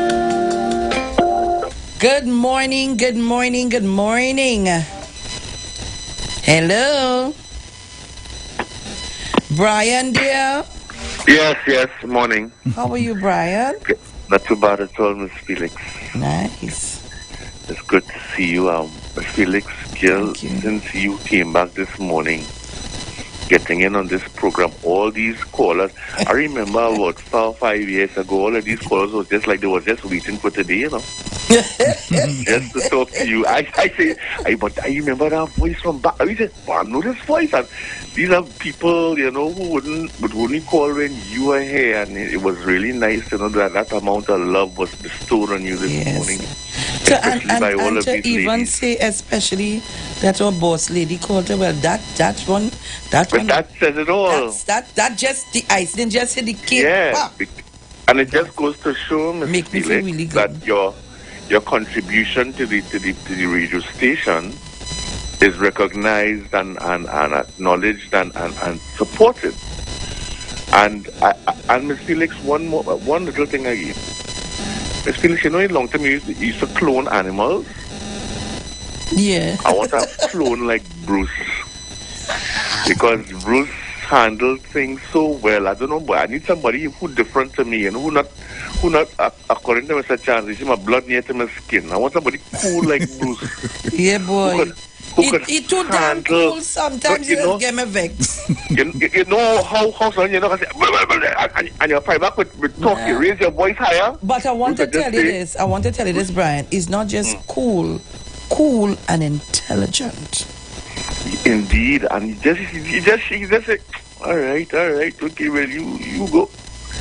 Speaker 17: Good morning, good morning, good morning. Hello. Brian, dear.
Speaker 16: Yes, yes, morning.
Speaker 17: How are you, Brian?
Speaker 16: Not too bad at all, Miss Felix.
Speaker 17: Nice.
Speaker 16: It's good to see you, um, Miss Felix. Jill, since you came back this morning, getting in on this program, all these callers, I remember about four five years ago, all of these callers were just like they were just waiting for today, you know. Just to talk to you. I, I say, I, but I remember that voice from back. I said, well, I know this voice. And these are people, you know, who wouldn't, would only call when you were here. And it, it was really nice to know that that amount of love was bestowed on you this
Speaker 17: yes.
Speaker 16: morning.
Speaker 17: To, and and,
Speaker 16: by all
Speaker 17: and
Speaker 16: of
Speaker 17: to
Speaker 16: these
Speaker 17: even
Speaker 16: ladies.
Speaker 17: say, especially that our boss lady called her, well, that, that one, that
Speaker 16: but
Speaker 17: one.
Speaker 16: that says it all.
Speaker 17: That's, that, that just the ice, didn't just hit the cake.
Speaker 16: Yeah.
Speaker 17: Wow.
Speaker 16: And it just goes to show, Miss
Speaker 17: Make me feel
Speaker 16: Felix,
Speaker 17: really good.
Speaker 16: that your your contribution to the to the to the radio station is recognized and, and, and acknowledged and, and, and supported. And I, I, and Miss Felix, one more one little thing again. Miss Felix, you know, in long time you used, to, you used to clone animals.
Speaker 17: Yeah.
Speaker 16: I want to clone like Bruce, because Bruce handled things so well. I don't know, but I need somebody who different to me and who not, who not uh, according to Mister Chance, you see my blood near to my skin. I want somebody cool like Bruce.
Speaker 17: Yeah, boy.
Speaker 16: Who could, who
Speaker 17: He,
Speaker 16: could
Speaker 17: he too damn
Speaker 16: handle-
Speaker 17: cool. Sometimes
Speaker 16: you
Speaker 17: you
Speaker 16: know-
Speaker 17: just get me vexed.
Speaker 16: you, you you know how how son you know can say, and, and you're fight back with, with talk, you raise your voice higher.
Speaker 17: But I want
Speaker 16: You
Speaker 17: to
Speaker 16: could
Speaker 17: tell
Speaker 16: just
Speaker 17: you
Speaker 16: say-
Speaker 17: this. I want to tell you this, Brian. It's not just cool, cool and intelligent.
Speaker 16: Indeed, and you just you just you just say, all right, all right, okay, well you you go.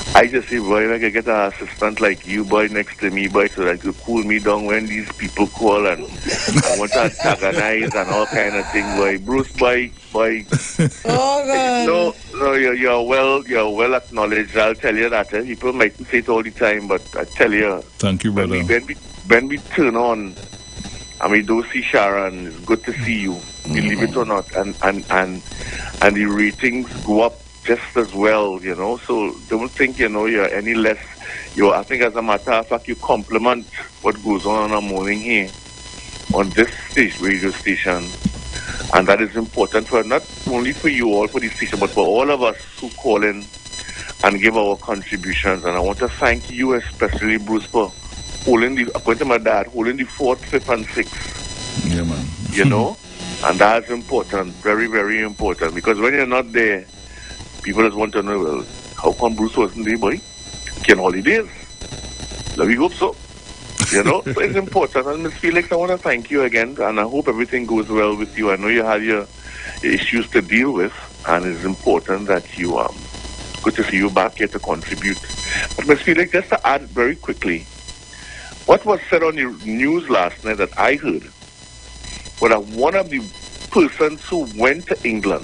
Speaker 16: I just say, boy, I can get an assistant like you, boy, next to me, boy, so that you cool me down when these people call and I want to antagonize and all kind of thing, boy. Bruce, boy, boy.
Speaker 17: Oh, God.
Speaker 16: No, no, you're, you're well, you're well acknowledged. I'll tell you that. Eh? People might say it all the time, but I tell you.
Speaker 3: Thank you, brother.
Speaker 16: When we, when we, when we turn on and we do see Sharon, it's good to see you, believe it or not, and and and and the ratings go up just as well, you know. So don't think, you know, you're any less. You, I think, as a matter of fact, you compliment what goes on in the morning here on this station, radio station, and that is important for not only for you all for the station, but for all of us who call in and give our contributions. And I want to thank you especially, Bruce, for holding the, according to my dad, holding the fourth, fifth, and sixth.
Speaker 3: Yeah, man.
Speaker 16: You know, and that's important, very, very important, because when you're not there, people just want to know, well, how come Bruce wasn't there, boy? Can holidays? Let me hope so. You know, so it's important. And Miss Felix, I want to thank you again, and I hope everything goes well with you. I know you have your, your issues to deal with, and it's important that you, um, good to see you back here to contribute. But Miss Felix, just to add very quickly, what was said on the news last night that I heard was that one of the persons who went to England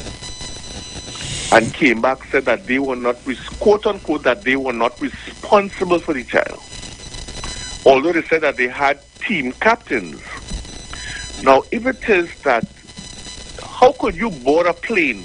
Speaker 16: and came back said that they were not, quote unquote, that they were not responsible for the child. Although they said that they had team captains. Now, if it is that, how could you board a plane,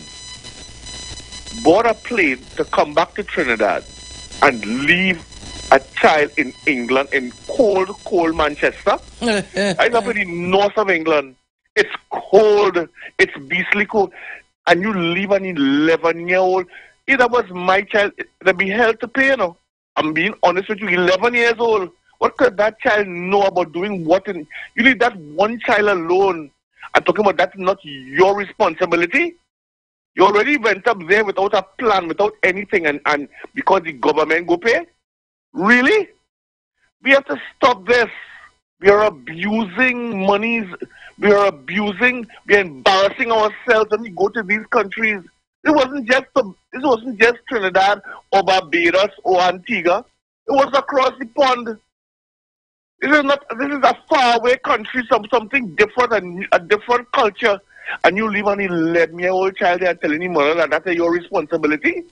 Speaker 16: board a plane to come back to Trinidad and leave a child in England, in cold, cold Manchester? I'm up in the north of England. It's cold. It's beastly cold. And you leave an eleven-year-old. If that was my child, they'd be held to pay, you know. I'm being honest with you, eleven years old. What could that child know about doing what? In, you leave that one child alone. I'm talking about that's not your responsibility. You already went up there without a plan, without anything, and, and because the government go pay? Really? We have to stop this. We are abusing monies. We are abusing, we are embarrassing ourselves when we go to these countries. It wasn't just the, this wasn't just Trinidad or Barbados or Antigua. It was across the pond. This is not. This is a faraway country, some something different and a different culture. And you leave an eleven-year-old child there telling the mother that that's your responsibility.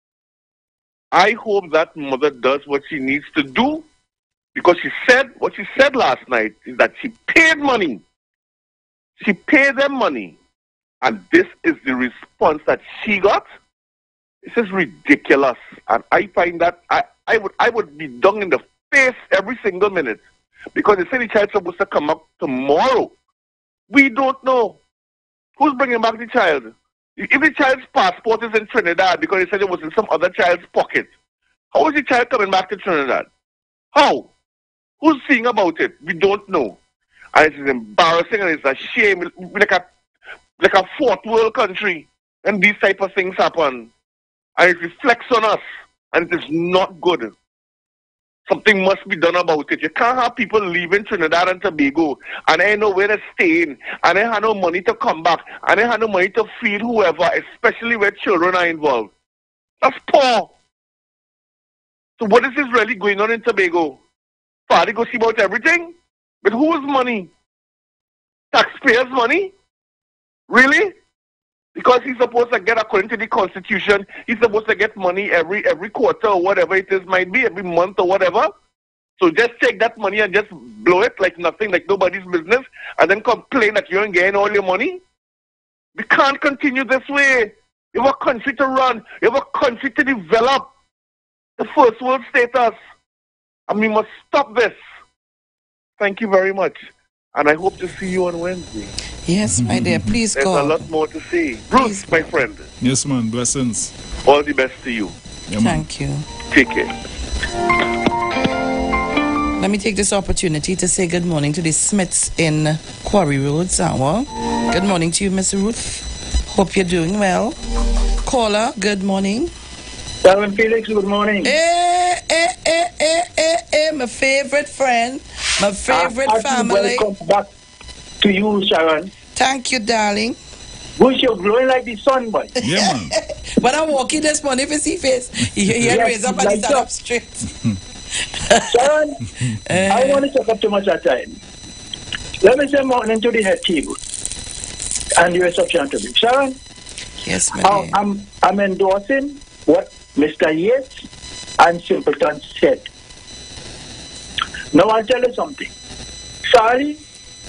Speaker 16: I hope that mother does what she needs to do, because she said what she said last night is that she paid money. She paid them money, and this is the response that she got. This is ridiculous, and I find that I, I would I would be dung in the face every single minute, because they say the child's supposed to come up tomorrow. We don't know who's bringing back the child. If the child's passport is in Trinidad because they said it was in some other child's pocket, how is the child coming back to Trinidad? How? Who's seeing about it? We don't know. And it is embarrassing and it's a shame, like a, like a fourth world country, and these type of things happen. And it reflects on us, and it is not good. Something must be done about it. You can't have people leaving Trinidad and Tobago, and they know where to stay in, and they have no money to come back, and they have no money to feed whoever, especially where children are involved. That's poor. So what is this really going on in Tobago? Father go see about everything? But whose money? Taxpayers' money? Really? Because he's supposed to get, according to the Constitution, he's supposed to get money every every quarter or whatever it is, might be, every month or whatever. So just take that money and just blow it like nothing, like nobody's business, and then complain that you ain't getting all your money? We can't continue this way. You have a country to run. You have a country to develop. The first world status. And we must stop this. Thank you very much. And I hope to see you on Wednesday.
Speaker 17: Yes, my dear. Please
Speaker 16: There's
Speaker 17: go.
Speaker 16: There's a lot more to see. Bruce, my friend.
Speaker 3: Yes, man. Blessings.
Speaker 16: All the best to you.
Speaker 3: Yeah,
Speaker 17: Thank you.
Speaker 16: Take care.
Speaker 17: Let me take this opportunity to say good morning to the Smiths in Quarry Road, Sawa. Good morning to you, Miss Ruth. Hope you're doing well. Caller, good morning.
Speaker 12: Sharon Felix, good morning.
Speaker 17: Eh, eh, eh, eh, eh, eh, my favorite friend, my favorite
Speaker 12: I, I
Speaker 17: family.
Speaker 12: Welcome back to you, Sharon.
Speaker 17: Thank you, darling.
Speaker 12: Bush, you're glowing like the sun, boy.
Speaker 3: Yeah, man.
Speaker 17: When I walk in this morning, if you see face, he, he
Speaker 12: Yes,
Speaker 17: raise up and he
Speaker 12: like
Speaker 17: stand
Speaker 12: that.
Speaker 17: up straight.
Speaker 12: Sharon, I don't want to take up too much of time. Let me say morning to the head table and the rest of Chantilly. Sharon,
Speaker 17: yes,
Speaker 12: I'm, I'm, I'm endorsing what Mister Yates and Simpleton said. Now I'll tell you something. Sorry,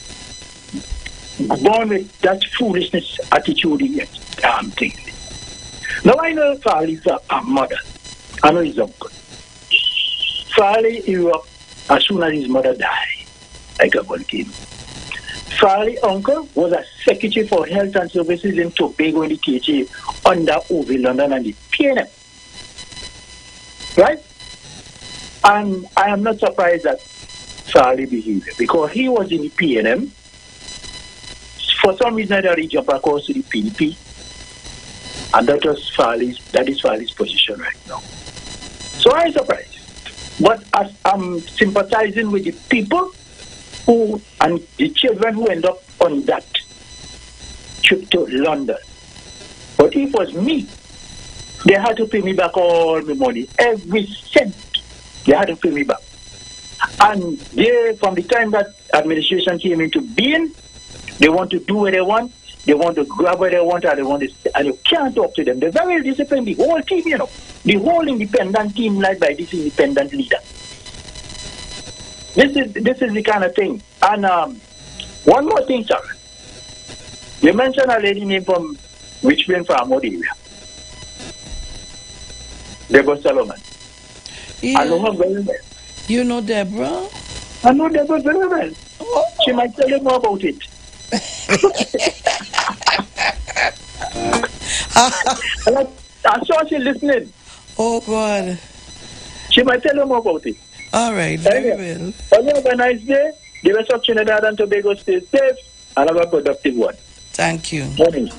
Speaker 12: born with that foolishness attitude again. Damn thing. Now I know Farley's a, a mother. I know he's uncle. Farley grew up as soon as his mother died, like a volcano. Farley's uncle was a secretary for health and services in Tobago in the T H A under O V London and the P N M. Right? And I am not surprised at Farley's behavior because he was in the P N M. For some reason, he jumped across to the P D P. And that was Farley's, that is Farley's position right now. So I'm surprised. But as I'm sympathizing with the people who, and the children who end up on that trip to London. But if it was me, they had to pay me back all my money, every cent. They had to pay me back. And they, from the time that administration came into being, they want to do what they want, they want to grab what they want, and they want to, and you can't talk to them. They're very disciplined, the whole team, you know, the whole independent team led by this independent leader. This is this is the kind of thing. And um, one more thing, sir. You mentioned a lady named from Richmond Farmwood area, Deborah Solomon.
Speaker 17: Yeah.
Speaker 12: I know her very well.
Speaker 17: You know Deborah?
Speaker 12: I know Deborah very well.
Speaker 17: Oh.
Speaker 12: She might tell you more about it. I, I saw she listening.
Speaker 17: Oh, God.
Speaker 12: She might tell you more about it.
Speaker 17: All right, very
Speaker 12: anyway, well. Have a nice day. The rest of Trinidad and Tobago stay safe and have a productive one.
Speaker 17: Thank you.
Speaker 12: Morning.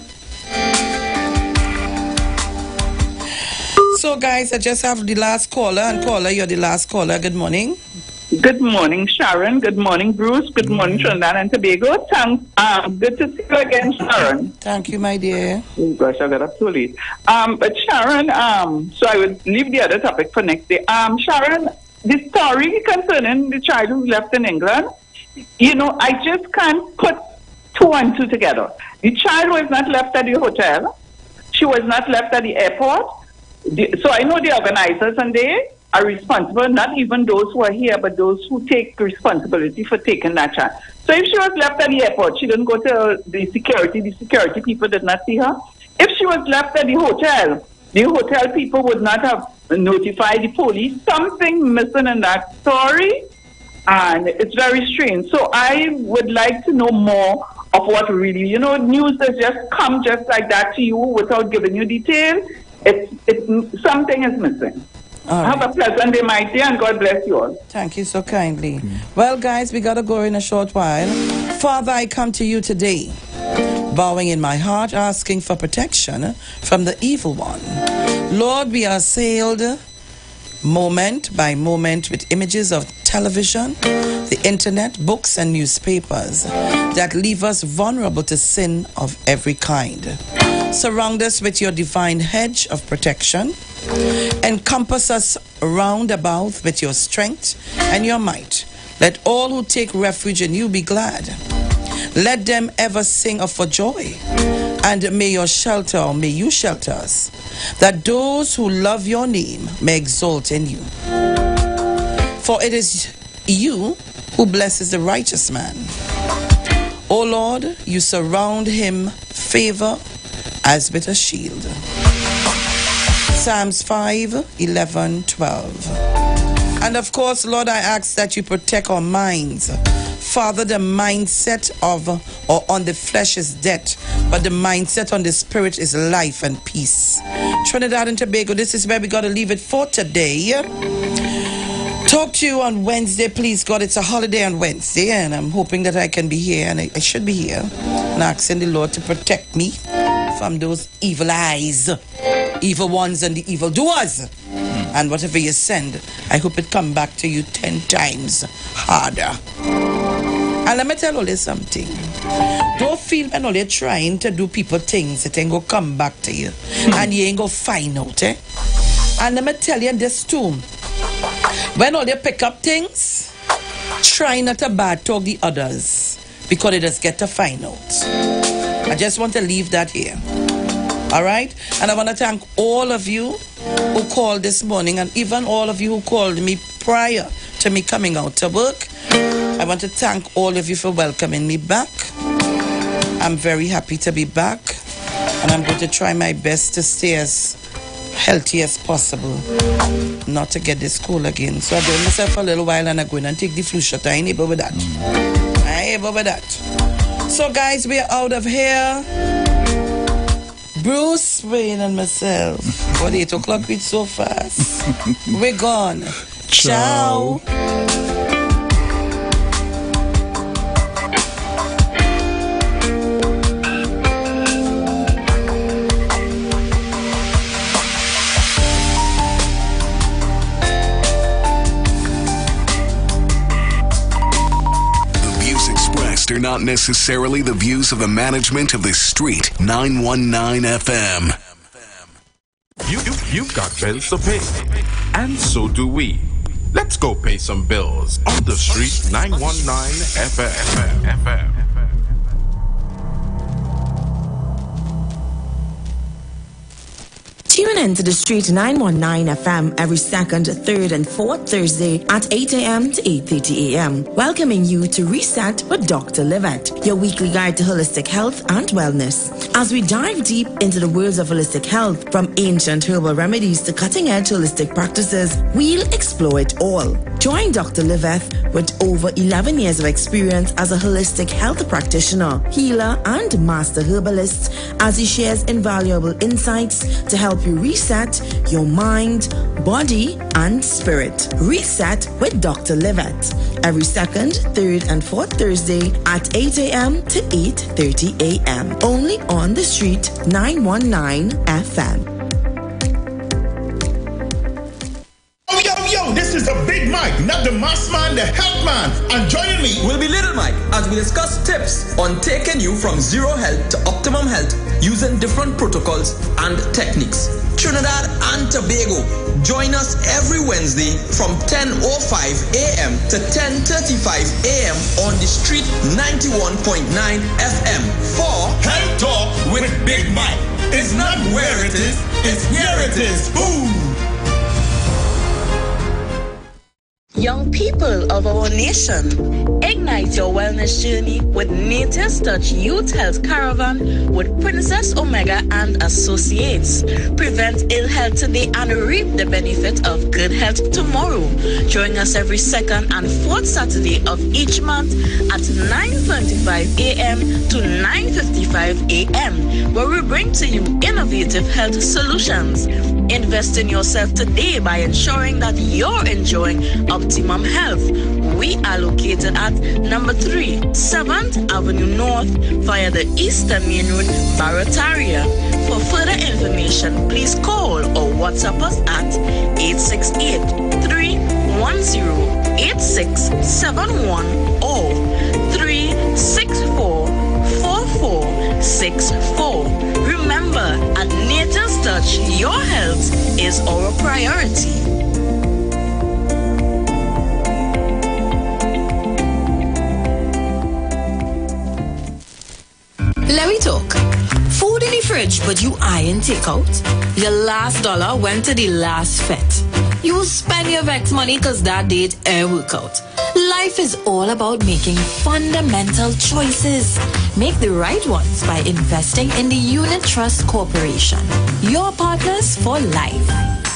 Speaker 17: So, guys, I just have the last caller. And caller, you're the last caller. Good morning.
Speaker 13: Good morning, Sharon. Good morning, Bruce. Good morning, Trinidad and Tobago. Thanks. Um, good to see you again, Sharon.
Speaker 17: Thank you, my dear.
Speaker 13: Oh, gosh, I got up so late. Um, but Sharon, um, so I would leave the other topic for next day. Um, Sharon, the story concerning the child who left in England, you know, I just can't put two and two together. The child was not left at the hotel. She was not left at the airport. The, so I know the organizers and they are responsible, not even those who are here, but those who take responsibility for taking that child. So if she was left at the airport, she didn't go to the security, the security people did not see her. If she was left at the hotel, the hotel people would not have notified the police. Something missing in that story, and it's very strange. So I would like to know more of what really, you know, news that just come just like that to you without giving you detail. It's, it's something is missing.
Speaker 17: All
Speaker 13: Have
Speaker 17: right.
Speaker 13: a pleasant day, my dear, and God bless you all.
Speaker 17: Thank you so kindly. Well, guys, we got to go in a short while. Father, I come to you today, bowing in my heart, asking for protection from the evil one. Lord, we are assailed moment by moment with images of television, the internet, books, and newspapers that leave us vulnerable to sin of every kind. Surround us with your divine hedge of protection. Encompass us round about with your strength and your might. Let all who take refuge in you be glad. Let them ever sing of for joy. And may your shelter, or may you shelter us, that those who love your name may exult in you. For it is you who blesses the righteous man. O Lord, you surround him favor as with a shield. Psalms five, eleven, twelve. And of course, Lord, I ask that you protect our minds. Father, the mindset of or on the flesh is death, but the mindset on the spirit is life and peace. Trinidad and Tobago, this is where we got to leave it for today. Talk to you on Wednesday, please God. It's a holiday on Wednesday, and I'm hoping that I can be here, and I, I should be here, and asking the Lord to protect me from those evil eyes, evil ones, and the evil doers. And whatever you send, I hope it come back to you ten times harder. And let me tell you something. Don't feel when you're trying to do people things, it ain't go come back to you. And you ain't go find out, eh? And let me tell you this too. When all you pick up things, try not to bad talk the others, because they just get to find out. I just want to leave that here. All right? And I want to thank all of you who called this morning, and even all of you who called me prior to me coming out to work. I want to thank all of you for welcoming me back. I'm very happy to be back, and I'm going to try my best to stay as healthy as possible, not to get this cold again. So I give myself a little while and I go in and take the flu shot. I ain't able with that. I ain't able with that. So guys, we're out of here. Bruce Wayne and myself. What, eight o'clock reached so fast? We're gone. Ciao. Ciao.
Speaker 19: Are not necessarily the views of the management of the Street nine one nine F M.
Speaker 18: You, you, you've got bills to pay, and so do we. Let's go pay some bills on the Street nine one nine F M. F M.
Speaker 20: Tune in to the Street nine one nine F M every second, third, and fourth Thursday at eight a.m. to eight thirty a.m. Welcoming you to Reset with Doctor Livette, your weekly guide to holistic health and wellness. As we dive deep into the worlds of holistic health, from ancient herbal remedies to cutting-edge holistic practices, we'll explore it all. Join Doctor Livette with over eleven years of experience as a holistic health practitioner, healer, and master herbalist as he shares invaluable insights to help you reset your mind, body, and spirit. Reset with Doctor Livette every second, third, and fourth Thursday at eight a.m. to eight thirty a.m. only on the Street nine one nine F M.
Speaker 21: Yo, yo, yo, this is the Big Mike, not the mass man, the health man. And joining me
Speaker 22: will be Little Mike as we discuss tips on taking you from zero health to optimum health using different protocols and techniques. Trinidad and Tobago, join us every Wednesday from ten oh five a.m. to ten thirty-five a.m. on the Street ninety-one point nine F M for
Speaker 21: Health Talk with Big Mike. It's not where it is, it's here it is. Boom!
Speaker 23: Young people of our nation, ignite your wellness journey with Nature's Touch Youth Health Caravan with Princess Omega and Associates. Prevent ill health today and reap the benefit of good health tomorrow. Join us every second and fourth Saturday of each month at nine twenty-five a.m. to nine fifty-five a.m. where we bring to you innovative health solutions. Invest in yourself today by ensuring that you're enjoying optimum health. We are located at number three, seventh Avenue North via the Eastern Main Road, Barataria. For further information, please call or WhatsApp us at eight six eight, three one zero, eight six seven one or three six four, four four six four. Remember, at Nature's Touch, your health is our priority.
Speaker 24: Let me talk. Food in the fridge, but you eyeing takeout? Your last dollar went to the last fet. You will spend your Vex money because that date air workout. Life is all about making fundamental choices. Make the right ones by investing in the Unit Trust Corporation. Your partners for life.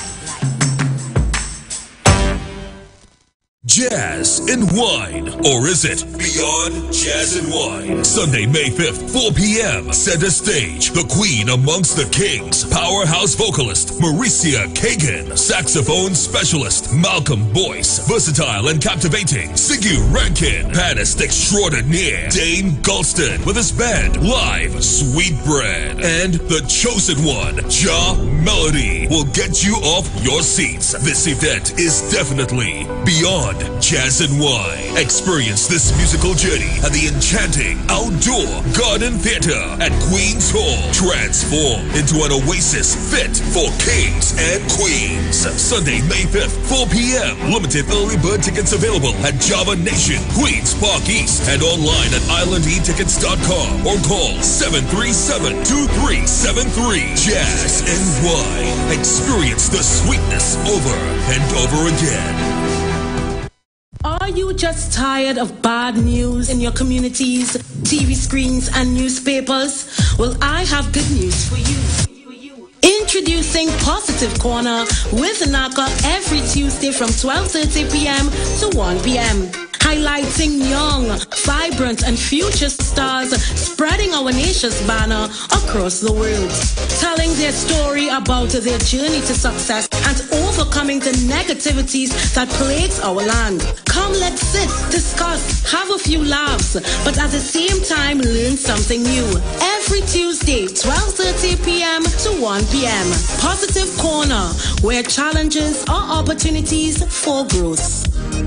Speaker 25: Jazz and Wine, or is it Beyond Jazz and Wine? Sunday, May fifth, four p.m. Center stage, the queen amongst the kings, powerhouse vocalist Mauricia Kagan, saxophone specialist Malcolm Boyce, versatile and captivating Siggy Rankin, pianist extraordinaire Dane Galston with his band live Sweetbread, and the chosen one, Ja Melody, will get you off your seats. This event is definitely beyond Jazz and Wine. Experience this musical journey at the enchanting outdoor garden theater at Queen's Hall. Transform into an oasis fit for kings and queens. Sunday, May fifth, four p.m. Limited early bird tickets available at Java Nation, Queens Park East, and online at island e tickets dot com or call seven three seven, two three seven three. Jazz and Wine. Experience the sweetness over and over again.
Speaker 20: Are you just tired of bad news in your communities, T V screens, and newspapers? Well, I have good news for you. Introducing Positive Corner with Naka every Tuesday from twelve thirty p.m. to one p.m. Highlighting young, vibrant, and future stars spreading our nation's banner across the world. Telling their story about their journey to success and overcoming the negativities that plagues our land. Come, let's sit, discuss, have a few laughs, but at the same time learn something new. Every Tuesday, twelve thirty p.m. to one p.m. Positive Corner, where challenges are opportunities for growth.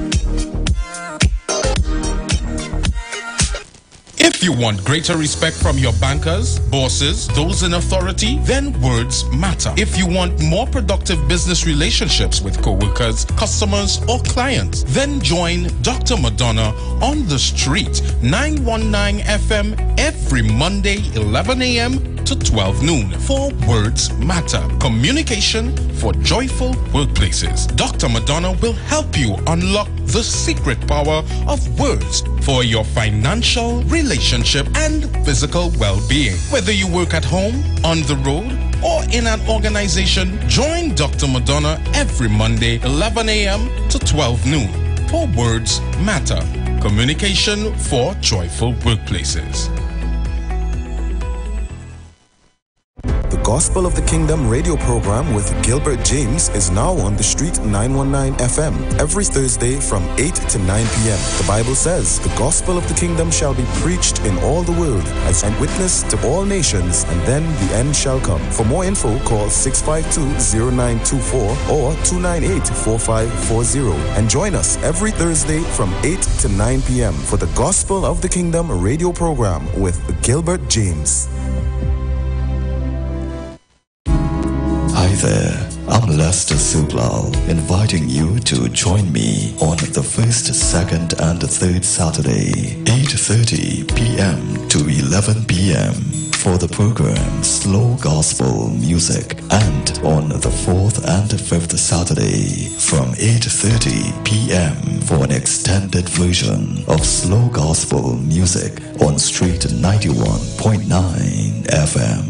Speaker 18: If you want greater respect from your bankers, bosses, those in authority, then words matter. If you want more productive business relationships with co-workers, customers, or clients, then join Doctor Madonna on the street, nine one nine F M, every Monday, eleven a.m. to twelve noon for Words Matter. Communication for joyful workplaces. Doctor Madonna will help you unlock the secret power of words for your financial, relationship, and physical well-being. Whether you work at home, on the road, or in an organization, join Doctor Madonna every Monday, eleven a.m. to twelve noon for Words Matter. Communication for joyful workplaces.
Speaker 1: The Gospel of the Kingdom radio program with Gilbert James is now on the street nine one nine F M every Thursday from eight to nine p.m. The Bible says, the gospel of the kingdom shall be preached in all the world as a witness to all nations, and then the end shall come. For more info, call six five two, zero nine two four or two nine eight, four five four zero and join us every Thursday from eight to nine p.m. for the Gospel of the Kingdom radio program with Gilbert James.
Speaker 2: Hi there, I'm Lester Suglal, inviting you to join me on the first, second, and third Saturday, eight thirty p.m. to eleven p.m. for the program Slow Gospel Music, and on the fourth and fifth Saturday from eight thirty p.m. for an extended version of Slow Gospel Music on Street ninety-one point nine F M.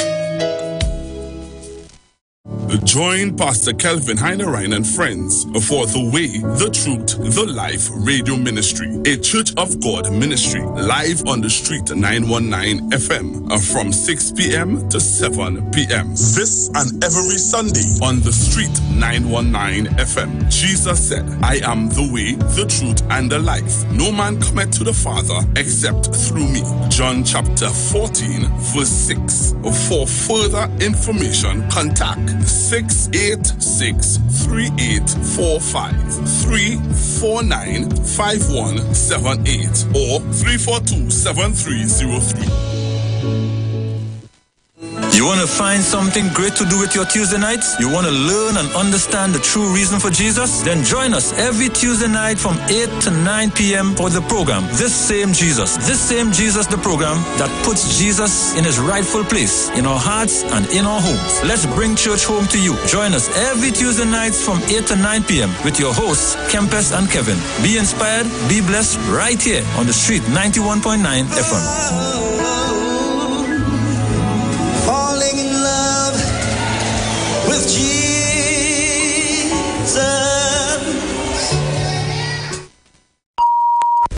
Speaker 18: Join Pastor Kelvin Heinerine and friends for The Way, The Truth, The Life Radio Ministry, a Church of God ministry, live on the street nine one nine F M from six p.m. to seven p.m. This and every Sunday on the street nine one nine F M. Jesus said, I am the way, the truth, and the life. No man cometh to the Father except through me. John chapter fourteen, verse six. For further information, contact six eight six, three eight four five, three four nine, five one seven eight or three four two, seven three zero three.
Speaker 4: You want to find something great to do with your Tuesday nights? You want to learn and understand the true reason for Jesus? Then join us every Tuesday night from eight to nine p.m. for the program, This Same Jesus. This Same Jesus, the program that puts Jesus in his rightful place in our hearts and in our homes. Let's bring church home to you. Join us every Tuesday nights from eight to nine p.m. with your hosts, Kempes and Kevin. Be inspired, be blessed right here on the street ninety-one point nine F M.